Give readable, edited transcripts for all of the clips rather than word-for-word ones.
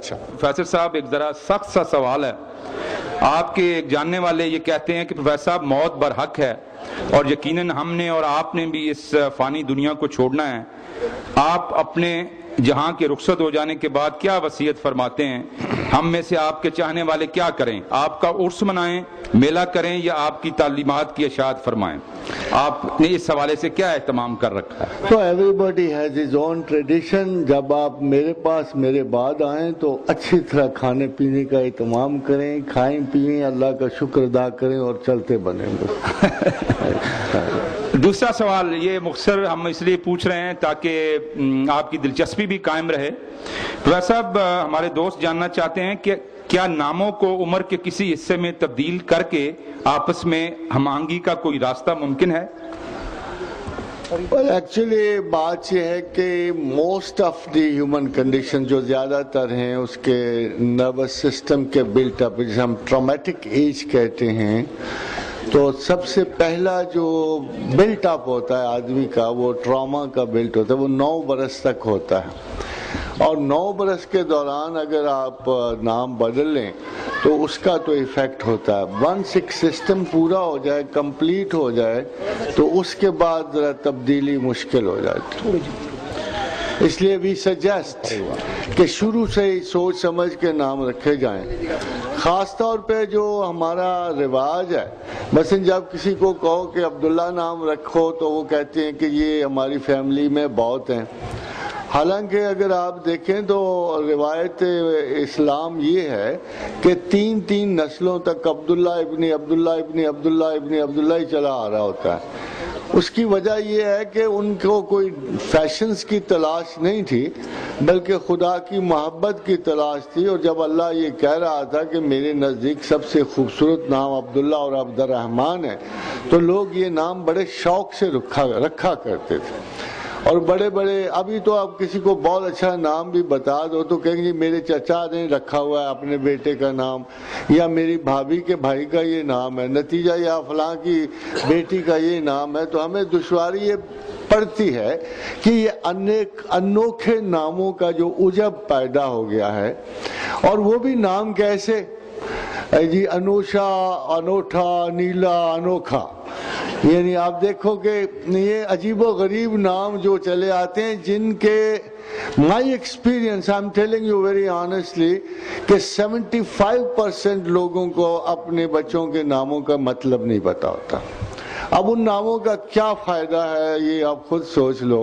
Professor साहब एक ज़रा सख्त सा सवाल है। आपके एक जानने वाले ये कहते हैं कि प्रोफेसर साहब मौत बरहक है और यकीनन हमने और आपने भी इस फ़ानी दुनिया को छोड़ना है। आप अपने जहां के रुखसत हो जाने के बाद क्या वसीयत फरमाते हैं? हम में से आपके चाहने वाले क्या करें? आपका उर्स मनाएं, मेला करें या आपकी तालीमात की इशाअत फरमाएं? आपने इस हवाले से क्या एहतमाम कर रखा है? तो everybody has his own tradition. जब आप मेरे पास मेरे बाद आएं तो अच्छी तरह खाने पीने का एहतमाम करें, खाएं पिएं, अल्लाह का शुक्र अदा करें और चलते बने। दूसरा सवाल ये मुख्तसर हम इसलिए पूछ रहे हैं ताकि आपकी दिलचस्पी भी कायम रहे। प्रोफेसर साहब, हमारे दोस्त जानना चाहते हैं कि क्या नामों को उम्र के किसी हिस्से में तब्दील करके आपस में हमआहंगी का कोई रास्ता मुमकिन है? एक्चुअली बात यह है कि most of the human condition जो ज़्यादातर हैं उसके नर्वस सिस्टम के बिल्टअप, जिसे हम ट्रॉमेटिक एज कहते हैं, तो सबसे पहला जो बिल्ट अप होता है आदमी का, वो ट्रॉमा का बिल्ट होता है, वो 9 बरस तक होता है। और 9 बरस के दौरान अगर आप नाम बदल लें तो उसका तो इफेक्ट होता है। वंस एक सिस्टम पूरा हो जाए, कंप्लीट हो जाए, तो उसके बाद जरा तब्दीली मुश्किल हो जाती है। इसलिए वी सजेस्ट कि शुरू से ही सोच समझ के नाम रखे जाएं। खास तौर पे जो हमारा रिवाज है, मसलन जब किसी को कहो कि अब्दुल्ला नाम रखो तो वो कहते हैं कि ये हमारी फैमिली में बहुत हैं। हालांकि अगर आप देखें तो रिवायत इस्लाम ये है कि 3 नस्लों तक अब्दुल्ला इब्न अब्दुल्ला इब्न अब्दुल्ला इब्न अब्दुल्ला ही चला आ रहा होता है। उसकी वजह यह है कि उनको कोई फैशंस की तलाश नहीं थी, बल्कि खुदा की मोहब्बत की तलाश थी। और जब अल्लाह ये कह रहा था कि मेरे नज़दीक सबसे खूबसूरत नाम अब्दुल्ला और अब्दुर्रहमान है, तो लोग ये नाम बड़े शौक से रखा करते थे। और बड़े बड़े, अभी तो आप किसी को बहुत अच्छा नाम भी बता दो तो कहेंगे मेरे चचा ने रखा हुआ है अपने बेटे का नाम, या मेरी भाभी के भाई का ये नाम है, नतीजा या फलां की बेटी का ये नाम है। तो हमें दुश्वारी ये पड़ती है कि ये अनेक अनोखे नामों का जो उजब पैदा हो गया है। और वो भी नाम कैसे जी, अनोशा, अनोठा, नीला, अनोखा, यानी आप देखो कि ये अजीबो गरीब नाम जो चले आते हैं, जिनके my experience, I am telling you very honestly, कि 75% लोगों को अपने बच्चों के नामों का मतलब नहीं पता होता। अब उन नामों का क्या फ़ायदा है ये आप खुद सोच लो।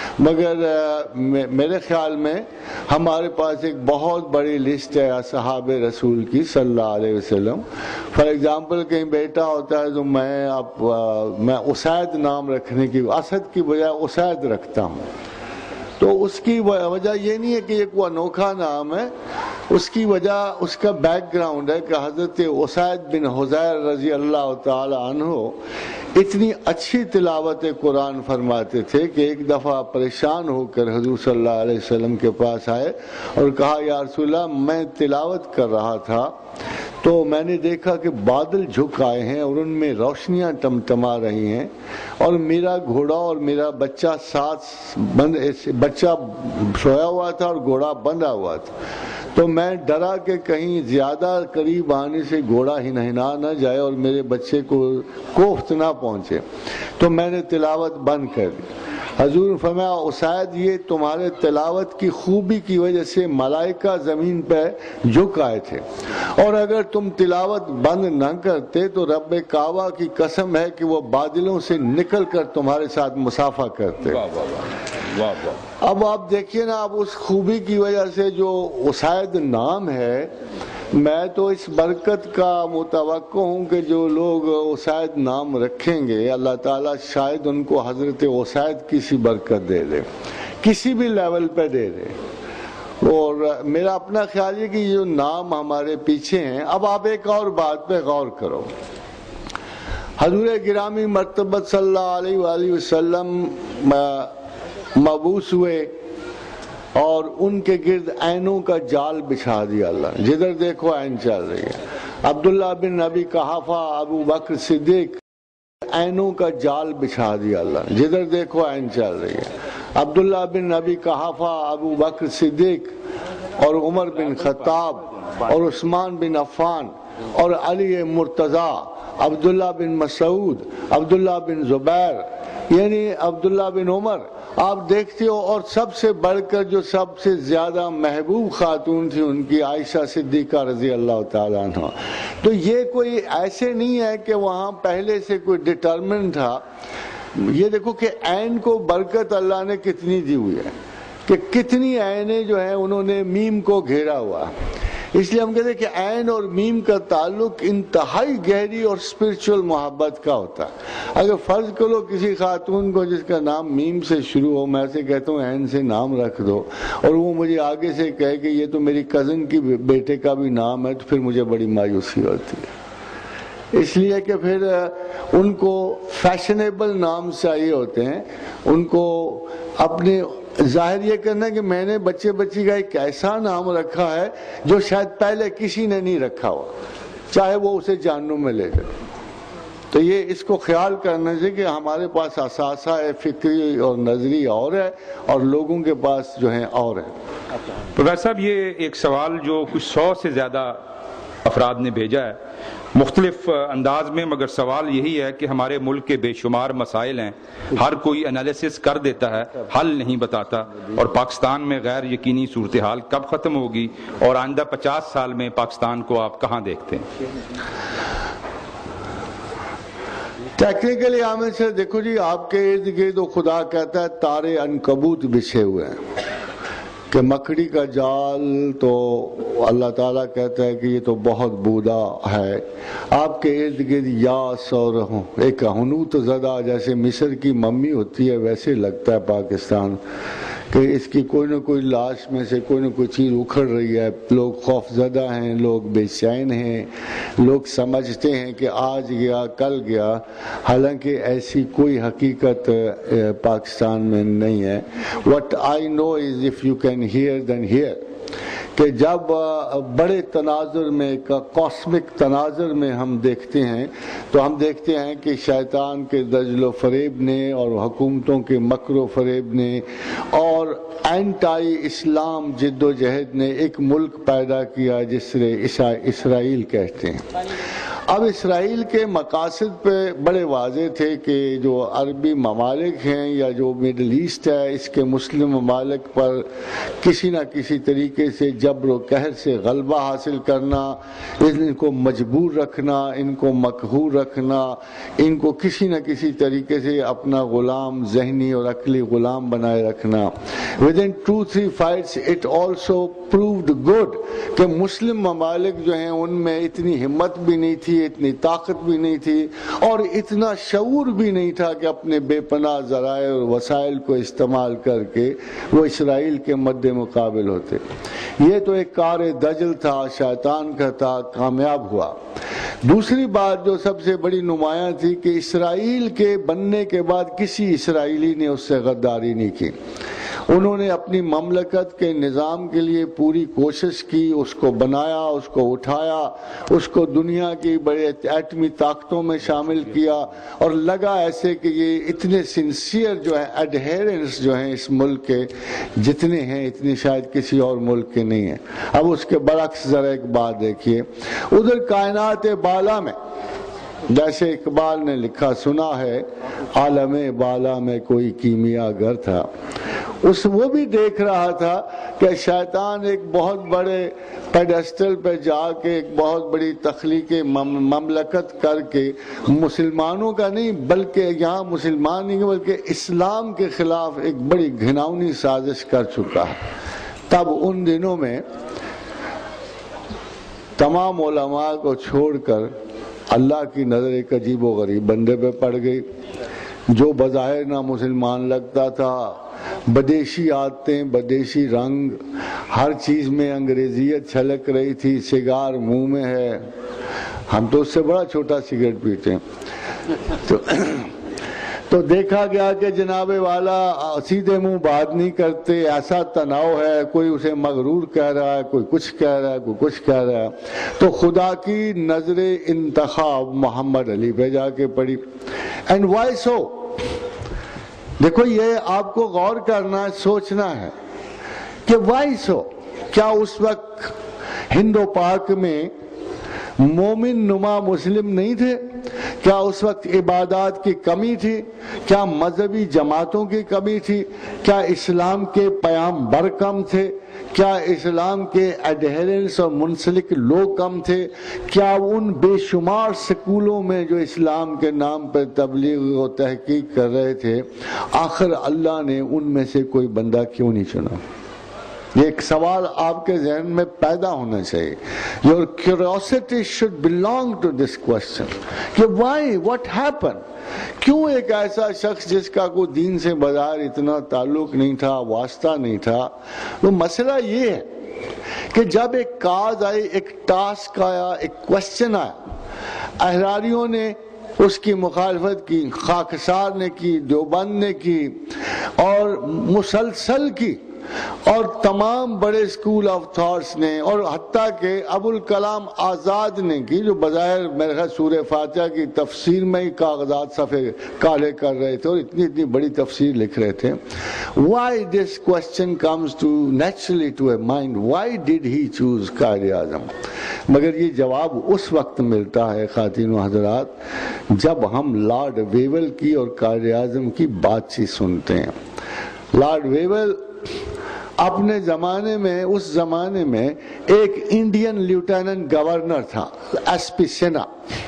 मगर मेरे ख्याल में हमारे पास एक बहुत बड़ी लिस्ट है असहाबे रसूल की सल्लल्लाहु अलैहि वसल्लम। फॉर एग्जांपल कहीं बेटा होता है तो मैं उसैद नाम रखने की, असद की बजाय उसैद रखता हूँ। तो उसकी वजह ये नहीं है कि ये कोई अनोखा नाम है, उसकी वजह उसका बैकग्राउंड है कि हज़रत उसैद बिन हुज़ैर रज़ी अल्लाह ताला अन्हु इतनी अच्छी तिलावत कुरान फरमाते थे कि एक दफ़ा परेशान होकर हुज़ूर सल्लल्लाहु अलैहि वसल्लम के पास आए और कहा, या रसूलल्लाह, मैं तिलावत कर रहा था तो मैंने देखा कि बादल झुक आए हैं और उनमें रोशनियां टमटमा रही हैं, और मेरा घोड़ा और मेरा बच्चा बच्चा सोया हुआ था और घोड़ा बंधा हुआ था। तो मैं डरा कि कहीं ज्यादा करीब आने से घोड़ा हिनहिना न जाए और मेरे बच्चे को कोफ्त ना पहुंचे, तो मैंने तिलावत बंद कर दी। हजूर ने फरमाया, उसैद, ये तुम्हारे तिलावत की खूबी की वजह से मलाइका जमीन पर झुक आए थे, और अगर तुम तिलावत बंद न करते तो रब काबा की कसम है कि वो बादलों से निकल कर तुम्हारे साथ मुसाफा करते। अब आप देखिए ना, अब उस खूबी की वजह से जो उसैद नाम है, मैं तो इस बरकत का मुतवक्को हूँ कि जो लोग उसैद नाम रखेंगे, अल्लाह ताला शायद उनको हजरत उसैद की सी बरकत दे दे, किसी भी लेवल पे दे दे। और मेरा अपना ख्याल है कि ये जो नाम हमारे पीछे हैं। अब आप एक और बात पे गौर करो, हजूर गिरामी मर्तबत सल्लल्लाहु अलैहि वसल्लम मबूस हुए और उनके गिर्द ऐनों का जाल बिछा दिया अल्लाह ने। जिधर देखो ऐन चल रही है। अब्दुल्ला बिन नबी कहाफा, अबू बकर सिद्दीक, ऐनों का जाल बिछा दिया अल्लाह ने। जिधर देखो ऐन चल रही है। अब्दुल्ला बिन नबी कहाफा, अबू बकर सिद्दीक, اور عمر بن خطاب اور عثمان بن عفان اور علی مرتضی، عبداللہ بن مسعود، عبداللہ بن زبیر، یعنی عبداللہ بن عمر، آپ دیکھتے ہو. اور سب سے بڑھ کر جو سب سے زیادہ محبوب خاتون تھی ان کی عائشہ صدیقہ رضی اللہ تعالیٰ عنہ. تو یہ کوئی ایسے نہیں ہے کہ وہاں پہلے سے کوئی ڈٹرمن تھا. یہ دیکھو کہ عین کو برکت اللہ نے کتنی دی ہوئی ہے، کہ کتنی عینیں جو ہیں انہوں نے میم کو گھیرا ہوا. اس لیے ہم کہتے ہیں کہ عین اور میم کا تعلق انتہائی گہری اور اسپرچول محبت کا ہوتا ہے. اگر فرض کرو کسی خاتون کو جس کا نام میم سے شروع ہو، میں سے کہتا ہوں عین سے نام رکھ دو، اور وہ مجھے آگے سے کہے کہ یہ تو میری کزن کی بیٹے کا بھی نام ہے، تو پھر مجھے بڑی مایوسی ہوتی ہے. اس لیے کہ پھر ان کو فیشنیبل نام چاہیے ہوتے ہیں، ان کو اپنے ظاہر یہ کرنا ہے کہ میں نے بچے بچی کا ایک ایسا نام رکھا ہے جو شاید پہلے کسی نے نہیں رکھا ہوا، چاہے وہ اسے جہنم میں لے جائے. تو یہ اس کو خیال کرنے سے کہ ہمارے پاس اثاثہ ہے فکری اور نظری اور ہے، اور لوگوں کے پاس جو ہیں اور ہے. پروفیسر صاحب، یہ ایک سوال جو کچھ 100 سے زیادہ افراد نے بھیجا ہے مختلف انداز میں، مگر سوال یہی ہے کہ ہمارے ملک کے بے شمار مسائل ہیں، ہر کوئی انالیسس کر دیتا ہے، حل نہیں بتاتا، اور پاکستان میں غیر یقینی صورتحال کب ختم ہوگی، اور آئندہ 50 سال میں پاکستان کو آپ کہاں دیکھتے ہیں؟ ٹیکنیکلی عامل سے دیکھو جی، آپ کے ارد گرد خدا کہتا ہے تارے عنکبوت بچھے ہوئے ہیں، کہ مکڑی کا جال تو اللہ تعالیٰ کہتا ہے کہ یہ تو بہت بودا ہے. آپ کے ارد گرد یاس اور ایک حنوط زدہ جیسے مصر کی ممی ہوتی ہے ویسے لگتا ہے پاکستان، کہ اس کی کوئی نہ کوئی لاش میں سے کوئی نہ کوئی چیز اکھڑ رہی ہے. لوگ خوف زدہ ہیں، لوگ بے چین ہیں، لوگ سمجھتے ہیں کہ آج گیا کل گیا، حالانکہ ایسی کوئی حقیقت پاکستان میں نہیں ہے. What I know is if you can hear then hear، کہ جب بڑے تناظر میں کاسمک تناظر میں ہم دیکھتے ہیں تو ہم دیکھتے ہیں کہ شیطان کے دجل و فریب نے اور حکومتوں کے مکر و فریب نے اور اینٹائی اسلام جد و جہد نے ایک ملک پیدا کیا جسے اسرائیل کہتے ہیں. اب اسرائیل کے مقاصد پہ بڑے واضح تھے کہ جو عربی ممالک ہیں یا جو مڈل ایسٹ ہے اس کے مسلم ممالک پر کسی نہ کسی طریقے سے جبر و قہر سے غلبہ حاصل کرنا، ان کو مجبور رکھنا، ان کو مقہور رکھنا، ان کو کسی نہ کسی طریقے سے اپنا غلام ذہنی اور عقلی غلام بنائے رکھنا. within 2-3 fights it also proved good کہ مسلم ممالک جو ہیں ان میں اتنی ہمت بھی نہیں تھی، اتنی طاقت بھی نہیں تھی، اور اتنا شعور بھی نہیں تھا کہ اپنے بے پناہ ذرائع اور وسائل کو استعمال کر کے وہ اسرائیل کے مد مقابل ہوتے. یہ تو ایک کار دجل تھا، شیطان کا تھا، کامیاب ہوا. دوسری بات جو سب سے بڑی نمایاں تھی کہ اسرائیل کے بننے کے بعد کسی اسرائیلی نے اس سے غداری نہیں کی. انہوں نے اپنی مملکت کے نظام کے لیے پوری کوشش کی، اس کو بنایا، اس کو اٹھایا، اس کو دنیا کی بڑے ایٹمی طاقتوں میں شامل کیا، اور لگا ایسے کہ یہ اتنے سنسیئر جو ہیں ایڈہیرنس جو ہیں اس ملک کے جتنے ہیں اتنی شاید کسی اور ملک کے نہیں ہیں. اب اس کے برعکس ذرا ایک بات دیکھیے، ادھر کائنات بالا میں جیسے اقبال نے لکھا سنا ہے، عالم بالا میں کوئی کیمیا گر تھا، وہ بھی دیکھ رہا تھا کہ شیطان ایک بہت بڑے پیڈسٹل پہ جا کے ایک بہت بڑی تخلیق مملکت کر کے مسلمانوں کا نہیں بلکہ یہاں مسلمان نہیں بلکہ اسلام کے خلاف ایک بڑی گھناؤنی سازش کر چکا ہے. تب ان دنوں میں تمام علماء کو چھوڑ کر اللہ کی نظر ایک عجیب و غریب بندے پہ پڑ گئی، جو بظاہر نہ مسلمان لگتا تھا، بدیشی عادتیں، بدیشی رنگ، ہر چیز میں انگریزیت چھلک رہی تھی، سگار منہ میں ہے، ہم تو اس سے بڑا چھوٹا سگریٹ پیتے ہیں. تو دیکھا گیا کہ جناب والا سیدھے منہ بات نہیں کرتے، ایسا تناؤ ہے، کوئی اسے مغرور کہہ رہا ہے، کوئی کچھ کہہ رہا ہے، کوئی کچھ کہہ رہا ہے. تو خدا کی نظر انتخاب محمد علی پہ جا کے پڑی. اینڈ وائی سو، دیکھو یہ آپ کو غور کرنا ہے، سوچنا ہے کہ وائی سو کیا اس وقت ہند و پاک میں مومن نما مسلم نہیں تھے؟ کیا اس وقت عبادات کی کمی تھی؟ کیا مذہبی جماعتوں کی کمی تھی؟ کیا اسلام کے پیغمبر کم تھے؟ کیا اسلام کے ایڈہرنس اور منسلک لوگ کم تھے؟ کیا ان بے شمار سکولوں میں جو اسلام کے نام پر تبلیغ و تحقیق کر رہے تھے، آخر اللہ نے ان میں سے کوئی بندہ کیوں نہیں چنا؟ یہ ایک سوال آپ کے ذہن میں پیدا ہونا چاہیے. Your curiosity should belong to this question کہ why, what happened؟ کیوں ایک ایسا شخص جس کا کوئی دین سے بظاہر اتنا تعلق نہیں تھا، واسطہ نہیں تھا. وہ مسئلہ یہ ہے کہ جب ایک کاز آئی، ایک ٹاسک آیا، ایک کوشچن آیا، احراریوں نے اس کی مخالفت کی، خاکسار نے کی، دیوبند نے کی، اور مسلسل کی، اور تمام بڑے اسکول آف تھاٹس نے، اور حتیٰ کہ ابوالکلام آزاد نے کی، جو بظاہر میرے خیال سورہ فاتحہ کی تفسیر میں ہی کاغذات صفحے کالے کر رہے تھے اور اتنی بڑی تفسیر لکھ رہے تھے. Why this question comes to naturally to a mind? Why did he choose Quaid Azam? مگر یہ جواب اس وقت ملتا ہے خواتین و حضرات جب ہم لارڈ ویول کی اور قائد اعظم کی بات چیت سنتے ہیں. لارڈ ویول اپنے زمانے میں، اس زمانے میں ایک انڈین لیوٹیننٹ گورنر تھا، S P Sinha.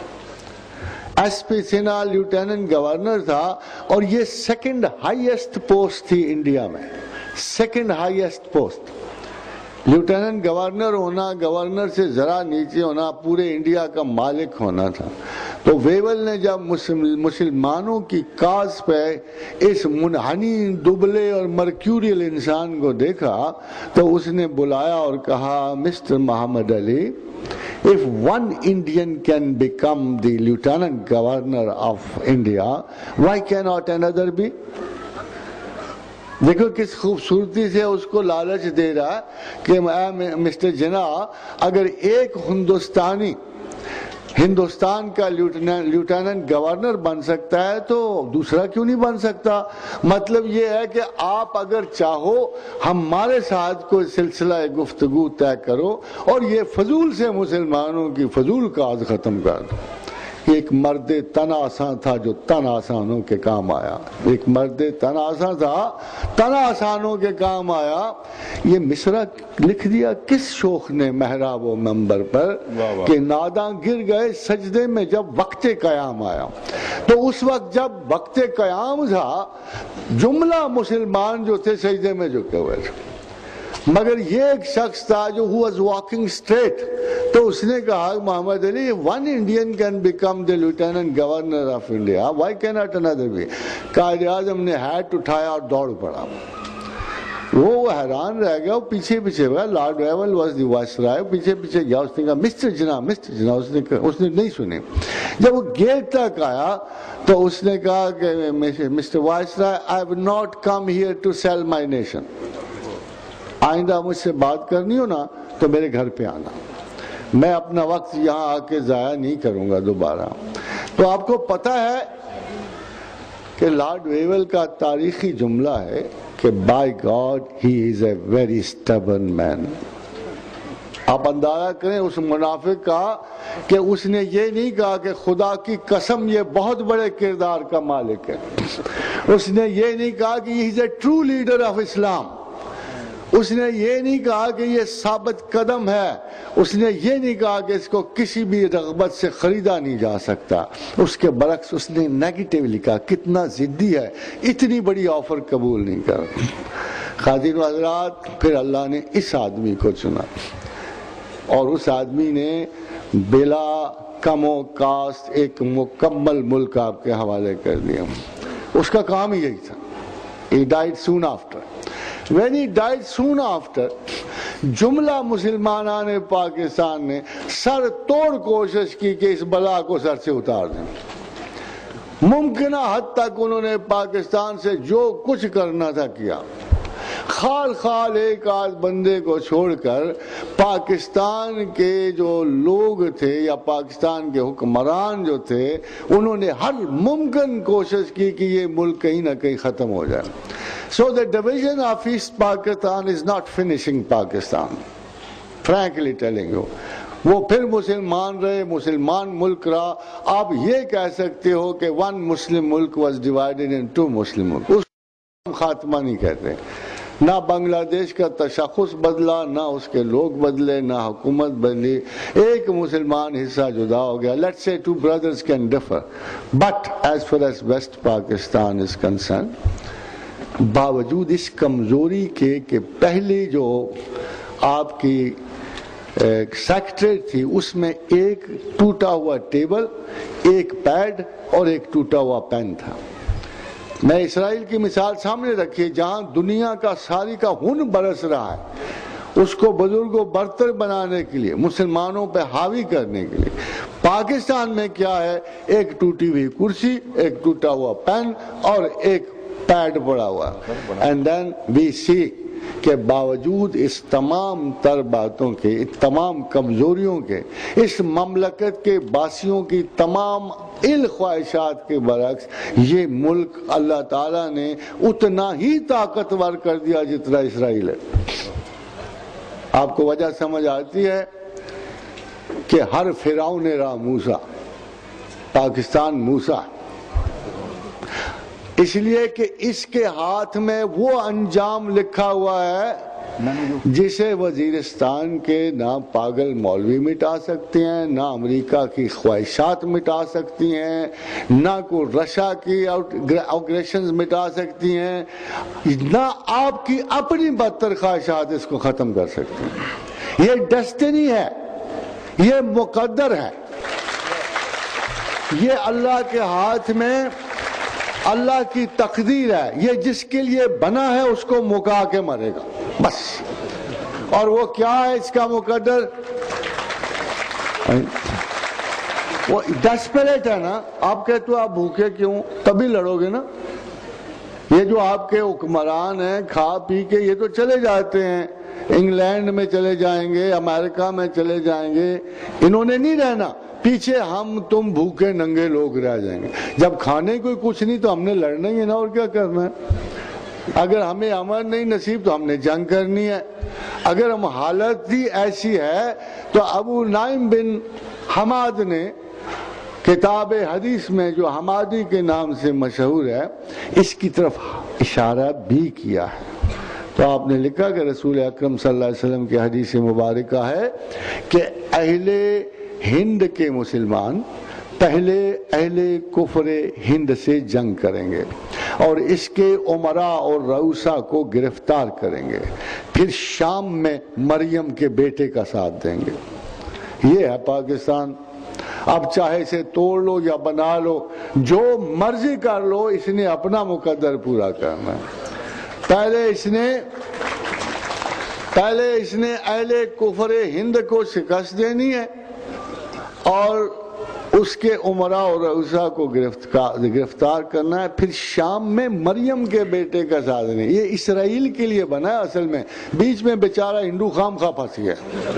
S P Sinha lieutenant governor تھا، اور یہ سیکنڈ ہائیسٹ پوسٹ تھی انڈیا میں، second highest post. Lieutenant governor ہونا، گورنر سے ذرا نیچے ہونا، پورے انڈیا کا مالک ہونا تھا. تو ویول نے جب مسلمانوں کی کاز پہ اس منحنی، دبلے اور مرکیوریل انسان کو دیکھا تو اس نے بلایا اور کہا، mister Muhammad Ali, if one Indian can become the lieutenant governor of India, why cannot another be? دیکھو کس خوبصورتی سے اس کو لالچ دے رہا کہ مسٹر جناح، اگر ایک ہندوستان کا لیوٹیننٹ گورنر بن سکتا ہے تو دوسرا کیوں نہیں بن سکتا؟ مطلب یہ ہے کہ آپ اگر چاہو ہمارے ساتھ کوئی سلسلہ گفتگو طے کرو اور یہ فضول سے مسلمانوں کی فضول کاز ختم کر دو. ایک مرد تن آسان تھا جو تن آسانوں کے کام آیا. ایک مرد تن آسان تھا، تن آسانوں کے کام آیا. یہ مصرع لکھ دیا کس شوخ نے محراب و منبر پر کہ ناداں گر گئے سجدے میں جب وقت قیام آیا. تو اس وقت جب وقت قیام تھا، جملہ مسلمان جو تھے سجدے میں جھکے ہوئے تھے. مگر یہ ایک شخص تھا جو who was walking straight. تو اس نے کہا، محمد علی، one Indian can become the lieutenant governor of India, why cannot another be? Quaid Azam نے ہیٹ اٹھایا اور دوڑ پڑا. وہ حیران رہ گیا، وہ پیچھے گیا. Lord Wavell was the viceroy, پیچھے گیا. اس نے کہا، مسٹر جناح، مسٹر جناح. اس نے نہیں سنی. جب وہ گیٹ تک آیا تو اس نے کہا کہ mister viceroy, I have not come here to sell my nation. آئندہ مجھ سے بات کرنی ہو نا تو میرے گھر پہ آنا، میں اپنا وقت یہاں آ کے ضائع نہیں کروں گا دوبارہ. تو آپ کو پتہ ہے کہ لارڈ ویول کا تاریخی جملہ ہے کہ by God he is a very stubborn man. آپ اندازہ کریں اس منافق کا کہ اس نے یہ نہیں کہا کہ خدا کی قسم یہ بہت بڑے کردار کا مالک ہے. اس نے یہ نہیں کہا کہ he is a true leader of Islam. اس نے یہ نہیں کہا کہ یہ ثابت قدم ہے. اس نے یہ نہیں کہا کہ اس کو کسی بھی رغبت سے خریدا نہیں جا سکتا. اس کے برعکس اس نے نیگیٹو لکھا، کتنا ضدی ہے، اتنی بڑی آفر قبول نہیں کر. خواتین و حضرات، پھر اللہ نے اس آدمی کو چنا اور اس آدمی نے بلا کم و کاست ایک مکمل ملک آپ کے حوالے کر دیا. اس کا کام ہی یہی تھا. He died soon after. When he died soon after, جملہ مسلمانان پاکستان نے سر توڑ کوشش کی کہ اس بلا کو سر سے اتار دیں. ممکنہ حد تک انہوں نے پاکستان سے جو کچھ کرنا تھا کیا. خال ایک آدھ بندے کو چھوڑ کر پاکستان کے جو لوگ تھے یا پاکستان کے حکمران جو تھے، انہوں نے ہر ممکن کوشش کی کہ یہ ملک کہیں نہ کہیں ختم ہو جائے. So the division of East Pakistan is not finishing Pakistan, frankly telling you. وہ پھر مسلمان رہے، مسلمان ملک رہا. آپ یہ کہہ سکتے ہو کہ one Muslim Malik was divided into two Muslim ملک، اس کو ہم خاتمہ نہیں کہتے. نہ بنگلہ دیش کا تشخص بدلا، نہ اس کے لوگ بدلے، نہ حکومت بدلی. ایک مسلمان حصہ جدا ہو گیا. Let's say two brothers can differ, but as far as West Pakistan is concerned, باوجود اس کمزوری کے کہ پہلی جو آپ کی سیکٹریٹ تھی اس میں ایک ٹوٹا ہوا ٹیبل، ایک پیڈ اور ایک ٹوٹا ہوا پین تھا. میں اسرائیل کی مثال سامنے رکھی جہاں دنیا کا ساری کا خون برس رہا ہے اس کو بزرگوں برتر بنانے کے لیے، مسلمانوں پہ حاوی کرنے کے لیے. پاکستان میں کیا ہے؟ ایک ٹوٹی ہوئی کرسی، ایک ٹوٹا ہوا پین اور ایک پیڈ پڑا ہوا. اینڈ دین وی سی کہ باوجود اس تمام تر باتوں کے، تمام کمزوریوں کے، اس مملکت کے باسیوں کی تمام خواہشات کے برعکس یہ ملک اللہ تعالیٰ نے اتنا ہی طاقتور کر دیا جتنا اسرائیل ہے. آپ کو وجہ سمجھ آتی ہے کہ ہر فرعون را موسیٰ، پاکستان موسیٰ، اس لیے کہ اس کے ہاتھ میں وہ انجام لکھا ہوا ہے جسے وزیرستان کے نہ پاگل مولوی مٹا سکتے ہیں، نہ امریکہ کی خواہشات مٹا سکتی ہیں، نہ کو رشیا کی اگریشنز مٹا سکتی ہیں، نہ آپ کی اپنی بدتر خواہشات اس کو ختم کر سکتی ہیں. یہ ڈیسٹنی ہے، یہ مقدر ہے، یہ اللہ کے ہاتھ میں اللہ کی تقدیر ہے. یہ جس کے لیے بنا ہے اس کو مکا کے مرے گا بس. اور وہ کیا ہے اس کا مقدر؟ وہ ڈیسپریٹ ہے نا. آپ کہتے ہو آپ بھوکے کیوں؟ تبھی لڑو گے نا. یہ جو آپ کے حکمران ہیں کھا پی کے یہ تو چلے جاتے ہیں، انگلینڈ میں چلے جائیں گے، امریکہ میں چلے جائیں گے، انہوں نے نہیں رہنا. پیچھے ہم تم بھوکے ننگے لوگ رہ جائیں گے. جب کھانے کوئی کچھ نہیں تو ہم نے لڑنا ہی ہے نا، اور کیا کرنا ہے. اگر ہمیں امن نہیں نصیب تو ہم نے جنگ کرنی ہے. اگر ہم حالت ہی ایسی ہے تو ابو نعیم بن حماد نے کتاب حدیث میں جو حمادی کے نام سے مشہور ہے اس کی طرف اشارہ بھی کیا ہے. تو آپ نے لکھا کہ رسول اکرم صلی اللہ علیہ وسلم کی حدیث مبارکہ ہے کہ اہل ہند کے مسلمان پہلے اہل کفر ہند سے جنگ کریں گے اور اس کے عمراء اور رؤسا کو گرفتار کریں گے، پھر شام میں مریم کے بیٹے کا ساتھ دیں گے. یہ ہے پاکستان. اب چاہے اسے توڑ لو یا بنا لو، جو مرضی کر لو، اس نے اپنا مقدر پورا کرنا ہے. پہلے اس نے اہل کفر ہند کو شکست دینی ہے اور اس کے عمراء اور رؤسا کو گرفتار کرنا ہے، پھر شام میں مریم کے بیٹے کا ساتھ دینا. یہ اسرائیل کے لیے بنا ہے اصل میں، بیچ میں بیچارہ ہندو خام خواہ پھنس گیا.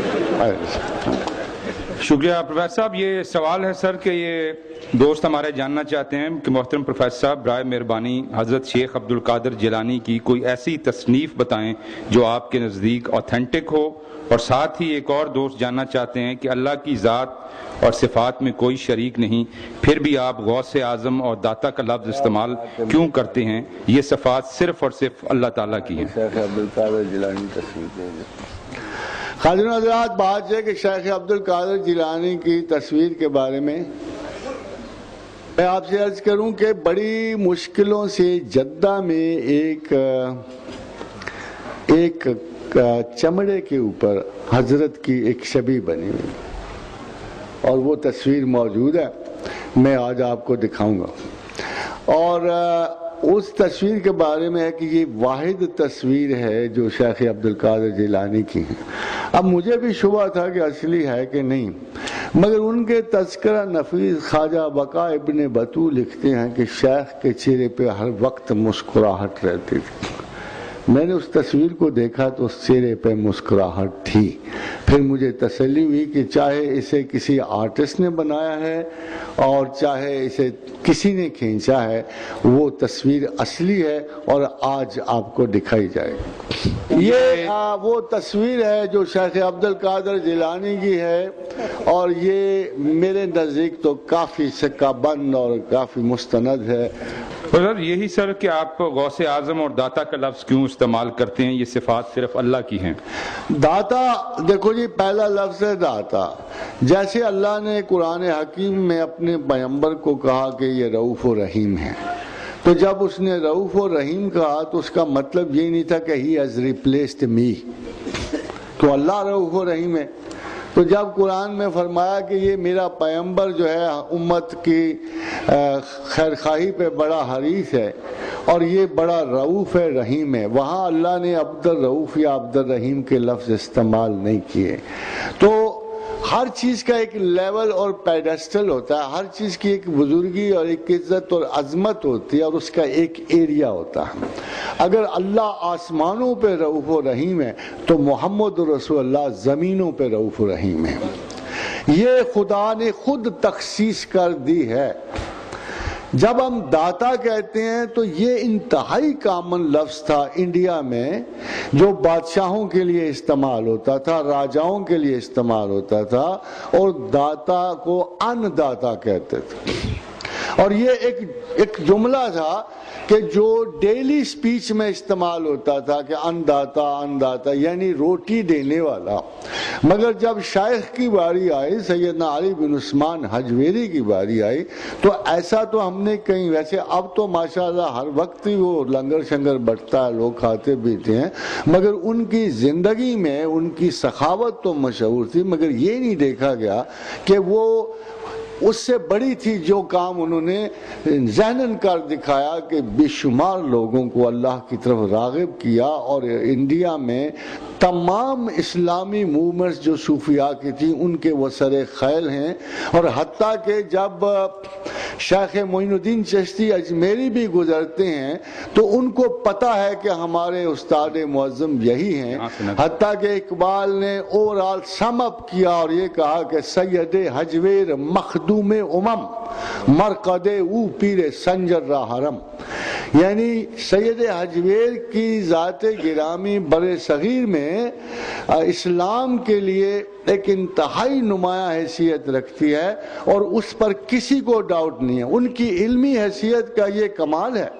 شکریہ پروفیسر صاحب. یہ سوال ہے سر کہ یہ دوست ہمارے جاننا چاہتے ہیں کہ محترم پروفیسر صاحب برائے مہربانی حضرت شیخ عبد القادر جیلانی کی کوئی ایسی تصنیف بتائیں جو آپ کے نزدیک اوتھینٹک ہو. اور ساتھ ہی ایک اور دوست جاننا چاہتے ہیں کہ اللہ کی ذات اور صفات میں کوئی شریک نہیں، پھر بھی آپ غوث اعظم اور داتا کا لفظ استعمال کیوں کرتے ہیں؟ یہ صفات صرف اور صرف اللہ تعالیٰ کی ہیں. شیخ عبد القادر جیلانی تصویر خاطرین حضرات، بات ہے کہ شیخ عبد القادر جیلانی کی تصویر کے بارے میں آپ سے عرض کروں کہ بڑی مشکلوں سے جدہ میں ایک چمڑے کے اوپر حضرت کی ایک شبیہ بنی ہوئی اور وہ تصویر موجود ہے، میں آج آپ کو دکھاؤں گا. اور اس تصویر کے بارے میں ہے کہ یہ واحد تصویر ہے جو شیخ عبد القادر جیلانی کی ہے. اب مجھے بھی شبہ تھا کہ اصلی ہے کہ نہیں، مگر ان کے تذکرہ نفیس خواجہ بقا ابن بطو لکھتے ہیں کہ شیخ کے چہرے پہ ہر وقت مسکراہٹ رہتی تھی. میں نے اس تصویر کو دیکھا تو اس چہرے پہ مسکراہٹ تھی. پھر مجھے تسلی ہوئی کہ چاہے اسے کسی آرٹسٹ نے بنایا ہے اور چاہے اسے کسی نے کھینچا ہے، وہ تصویر اصلی ہے اور آج آپ کو دکھائی جائے گی. یہ وہ تصویر ہے جو شیخ عبد القادر جیلانی کی ہے، اور یہ میرے نزدیک تو کافی سکہ بند اور کافی مستند ہے. سر یہی سر کہ آپ غوث اعظم اور داتا کا لفظ کیوں استعمال کرتے ہیں؟ یہ صفات صرف اللہ کی ہیں. داتا، دیکھو جی، پہلا لفظ ہے داتا. جیسے اللہ نے قرآن حکیم میں اپنے پیغمبر کو کہا کہ یہ رؤوف و رحیم ہے، تو جب اس نے رؤوف و رحیم کہا تو اس کا مطلب یہ نہیں تھا کہ ہی ہیز ریپلیسڈ می، تو اللہ رؤوف و رحیم ہے. تو جب قرآن میں فرمایا کہ یہ میرا پیغمبر جو ہے امت کی خیرخواہی پہ بڑا حریص ہے اور یہ بڑا رؤوف ہے، رحیم ہے، وہاں اللہ نے عبد الرؤوف یا عبد الرحیم کے لفظ استعمال نہیں کیے. تو ہر چیز کا ایک لیول اور پیڈسٹل ہوتا ہے، ہر چیز کی ایک بزرگی اور ایک عزت اور عظمت ہوتی ہے، اور اس کا ایک ایریا ہوتا ہے. اگر اللہ آسمانوں پہ رؤوف و رحیم ہے تو محمد رسول اللہ زمینوں پہ رؤوف و رحیم ہے. یہ خدا نے خود تخصیص کر دی ہے. جب ہم داتا کہتے ہیں تو یہ انتہائی کامن لفظ تھا انڈیا میں، جو بادشاہوں کے لیے استعمال ہوتا تھا، راجاؤں کے لیے استعمال ہوتا تھا، اور داتا کو ان داتا کہتے تھے. اور یہ ایک جملہ تھا کہ جو ڈیلی سپیچ میں استعمال ہوتا تھا کہ ان داتا یعنی روٹی دینے والا. مگر جب شیخ کی باری آئی، سیدنا علی بن عثمان حجویری کی باری آئی، تو ایسا تو ہم نے کہیں، ویسے اب تو ماشاءاللہ ہر وقت ہی وہ لنگر شنگر بٹتا ہے، لوگ کھاتے پیتے ہیں، مگر ان کی زندگی میں ان کی سخاوت تو مشہور تھی، مگر یہ نہیں دیکھا گیا کہ وہ اس سے بڑی تھی جو کام انہوں نے ذہناً کر دکھایا کہ بے شمار لوگوں کو اللہ کی طرف راغب کیا. اور انڈیا میں تمام اسلامی موومنٹس جو صوفیاء کی تھی ان کے وہ سر خیل ہیں. اور حتیٰ کہ جب شیخ معین الدین چشتی اجمیری بھی گزرتے ہیں تو ان کو پتہ ہے کہ ہمارے استاد معظم یہی ہیں. حتیٰ کہ اقبال نے اوورال سم اپ کیا اور یہ کہا کہ سید حجویر مخدوم امم مرقد او پیر سنجر را حرم، یعنی سید حجویر کی ذات گرامی بر صغیر میں اسلام کے لیے ایک انتہائی نمایاں حیثیت رکھتی ہے، اور اس پر کسی کو ڈاؤٹ نہیں ہے. ان کی علمی حیثیت کا یہ کمال ہے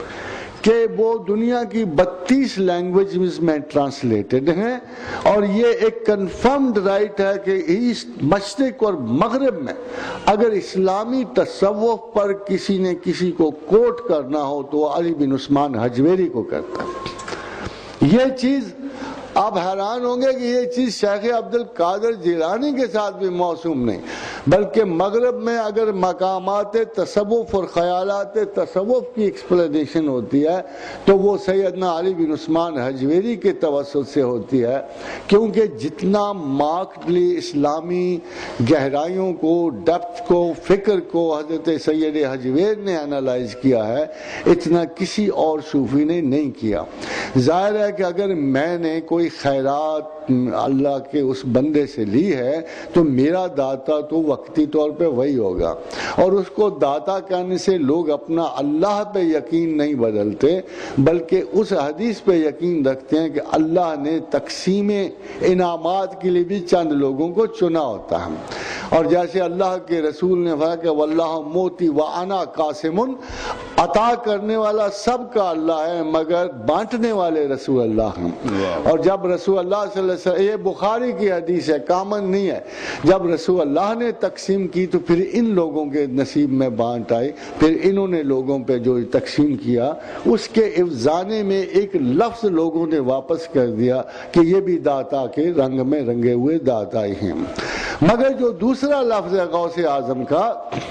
کہ وہ دنیا کی 32 لینگویجز میں ٹرانسلیٹڈ ہیں، اور یہ ایک کنفرمڈ رائٹ ہے کہ ایسٹ، مشرق اور مغرب میں اگر اسلامی تصوف پر کسی نے کسی کو کوٹ کرنا ہو تو علی بن عثمان حجویری کو کرتا ہے. یہ چیز آپ حیران ہوں گے کہ یہ چیز شیخ عبد القادر جیلانی کے ساتھ بھی موسوم نہیں، بلکہ مغرب میں اگر مقامات تصوف اور خیالات تصوف کی ایکسپلینیشن ہوتی ہے تو وہ سیدنا علی بن عثمان حجویری کے توسط سے ہوتی ہے، کیونکہ جتنا مارکڈلی اسلامی گہرائیوں کو، ڈیپتھ کو، فکر کو حضرت سید حجویر نے انالائز کیا ہے، اتنا کسی اور صوفی نے نہیں کیا. ظاہر ہے کہ اگر میں نے کوئی خیرات اللہ کے اس بندے سے لی ہے تو میرا داتا تو وقتی طور پہ وہی ہوگا، اور اس کو داتا کہنے سے لوگ اپنا اللہ پہ یقین نہیں بدلتے، بلکہ اس حدیث پہ یقین رکھتے ہیں کہ اللہ نے تقسیم انعامات کے لیے بھی چند لوگوں کو چنا ہوتا ہے. اور جیسے اللہ کے رسول نے فرمایا کہ واللہ موتی وانا قاسم، عطا کرنے والا سب کا اللہ ہے مگر بانٹنے والے رسول اللہ ہیں. اور جب رسول اللہ صلی اللہ علیہ وسلم، یہ بخاری کی حدیث ہے، کامن نہیں ہے، جب رسول اللہ نے تقسیم کی تو پھر ان لوگوں کے نصیب میں بانٹ آئی، پھر انہوں نے لوگوں پہ جو تقسیم کیا اس کے افزانے میں ایک لفظ لوگوں نے واپس کر دیا کہ یہ بھی داتا کے رنگ میں رنگے ہوئے داتا ہی ہیں. مگر جو دوسرا لفظ ہے غوث اعظم کا،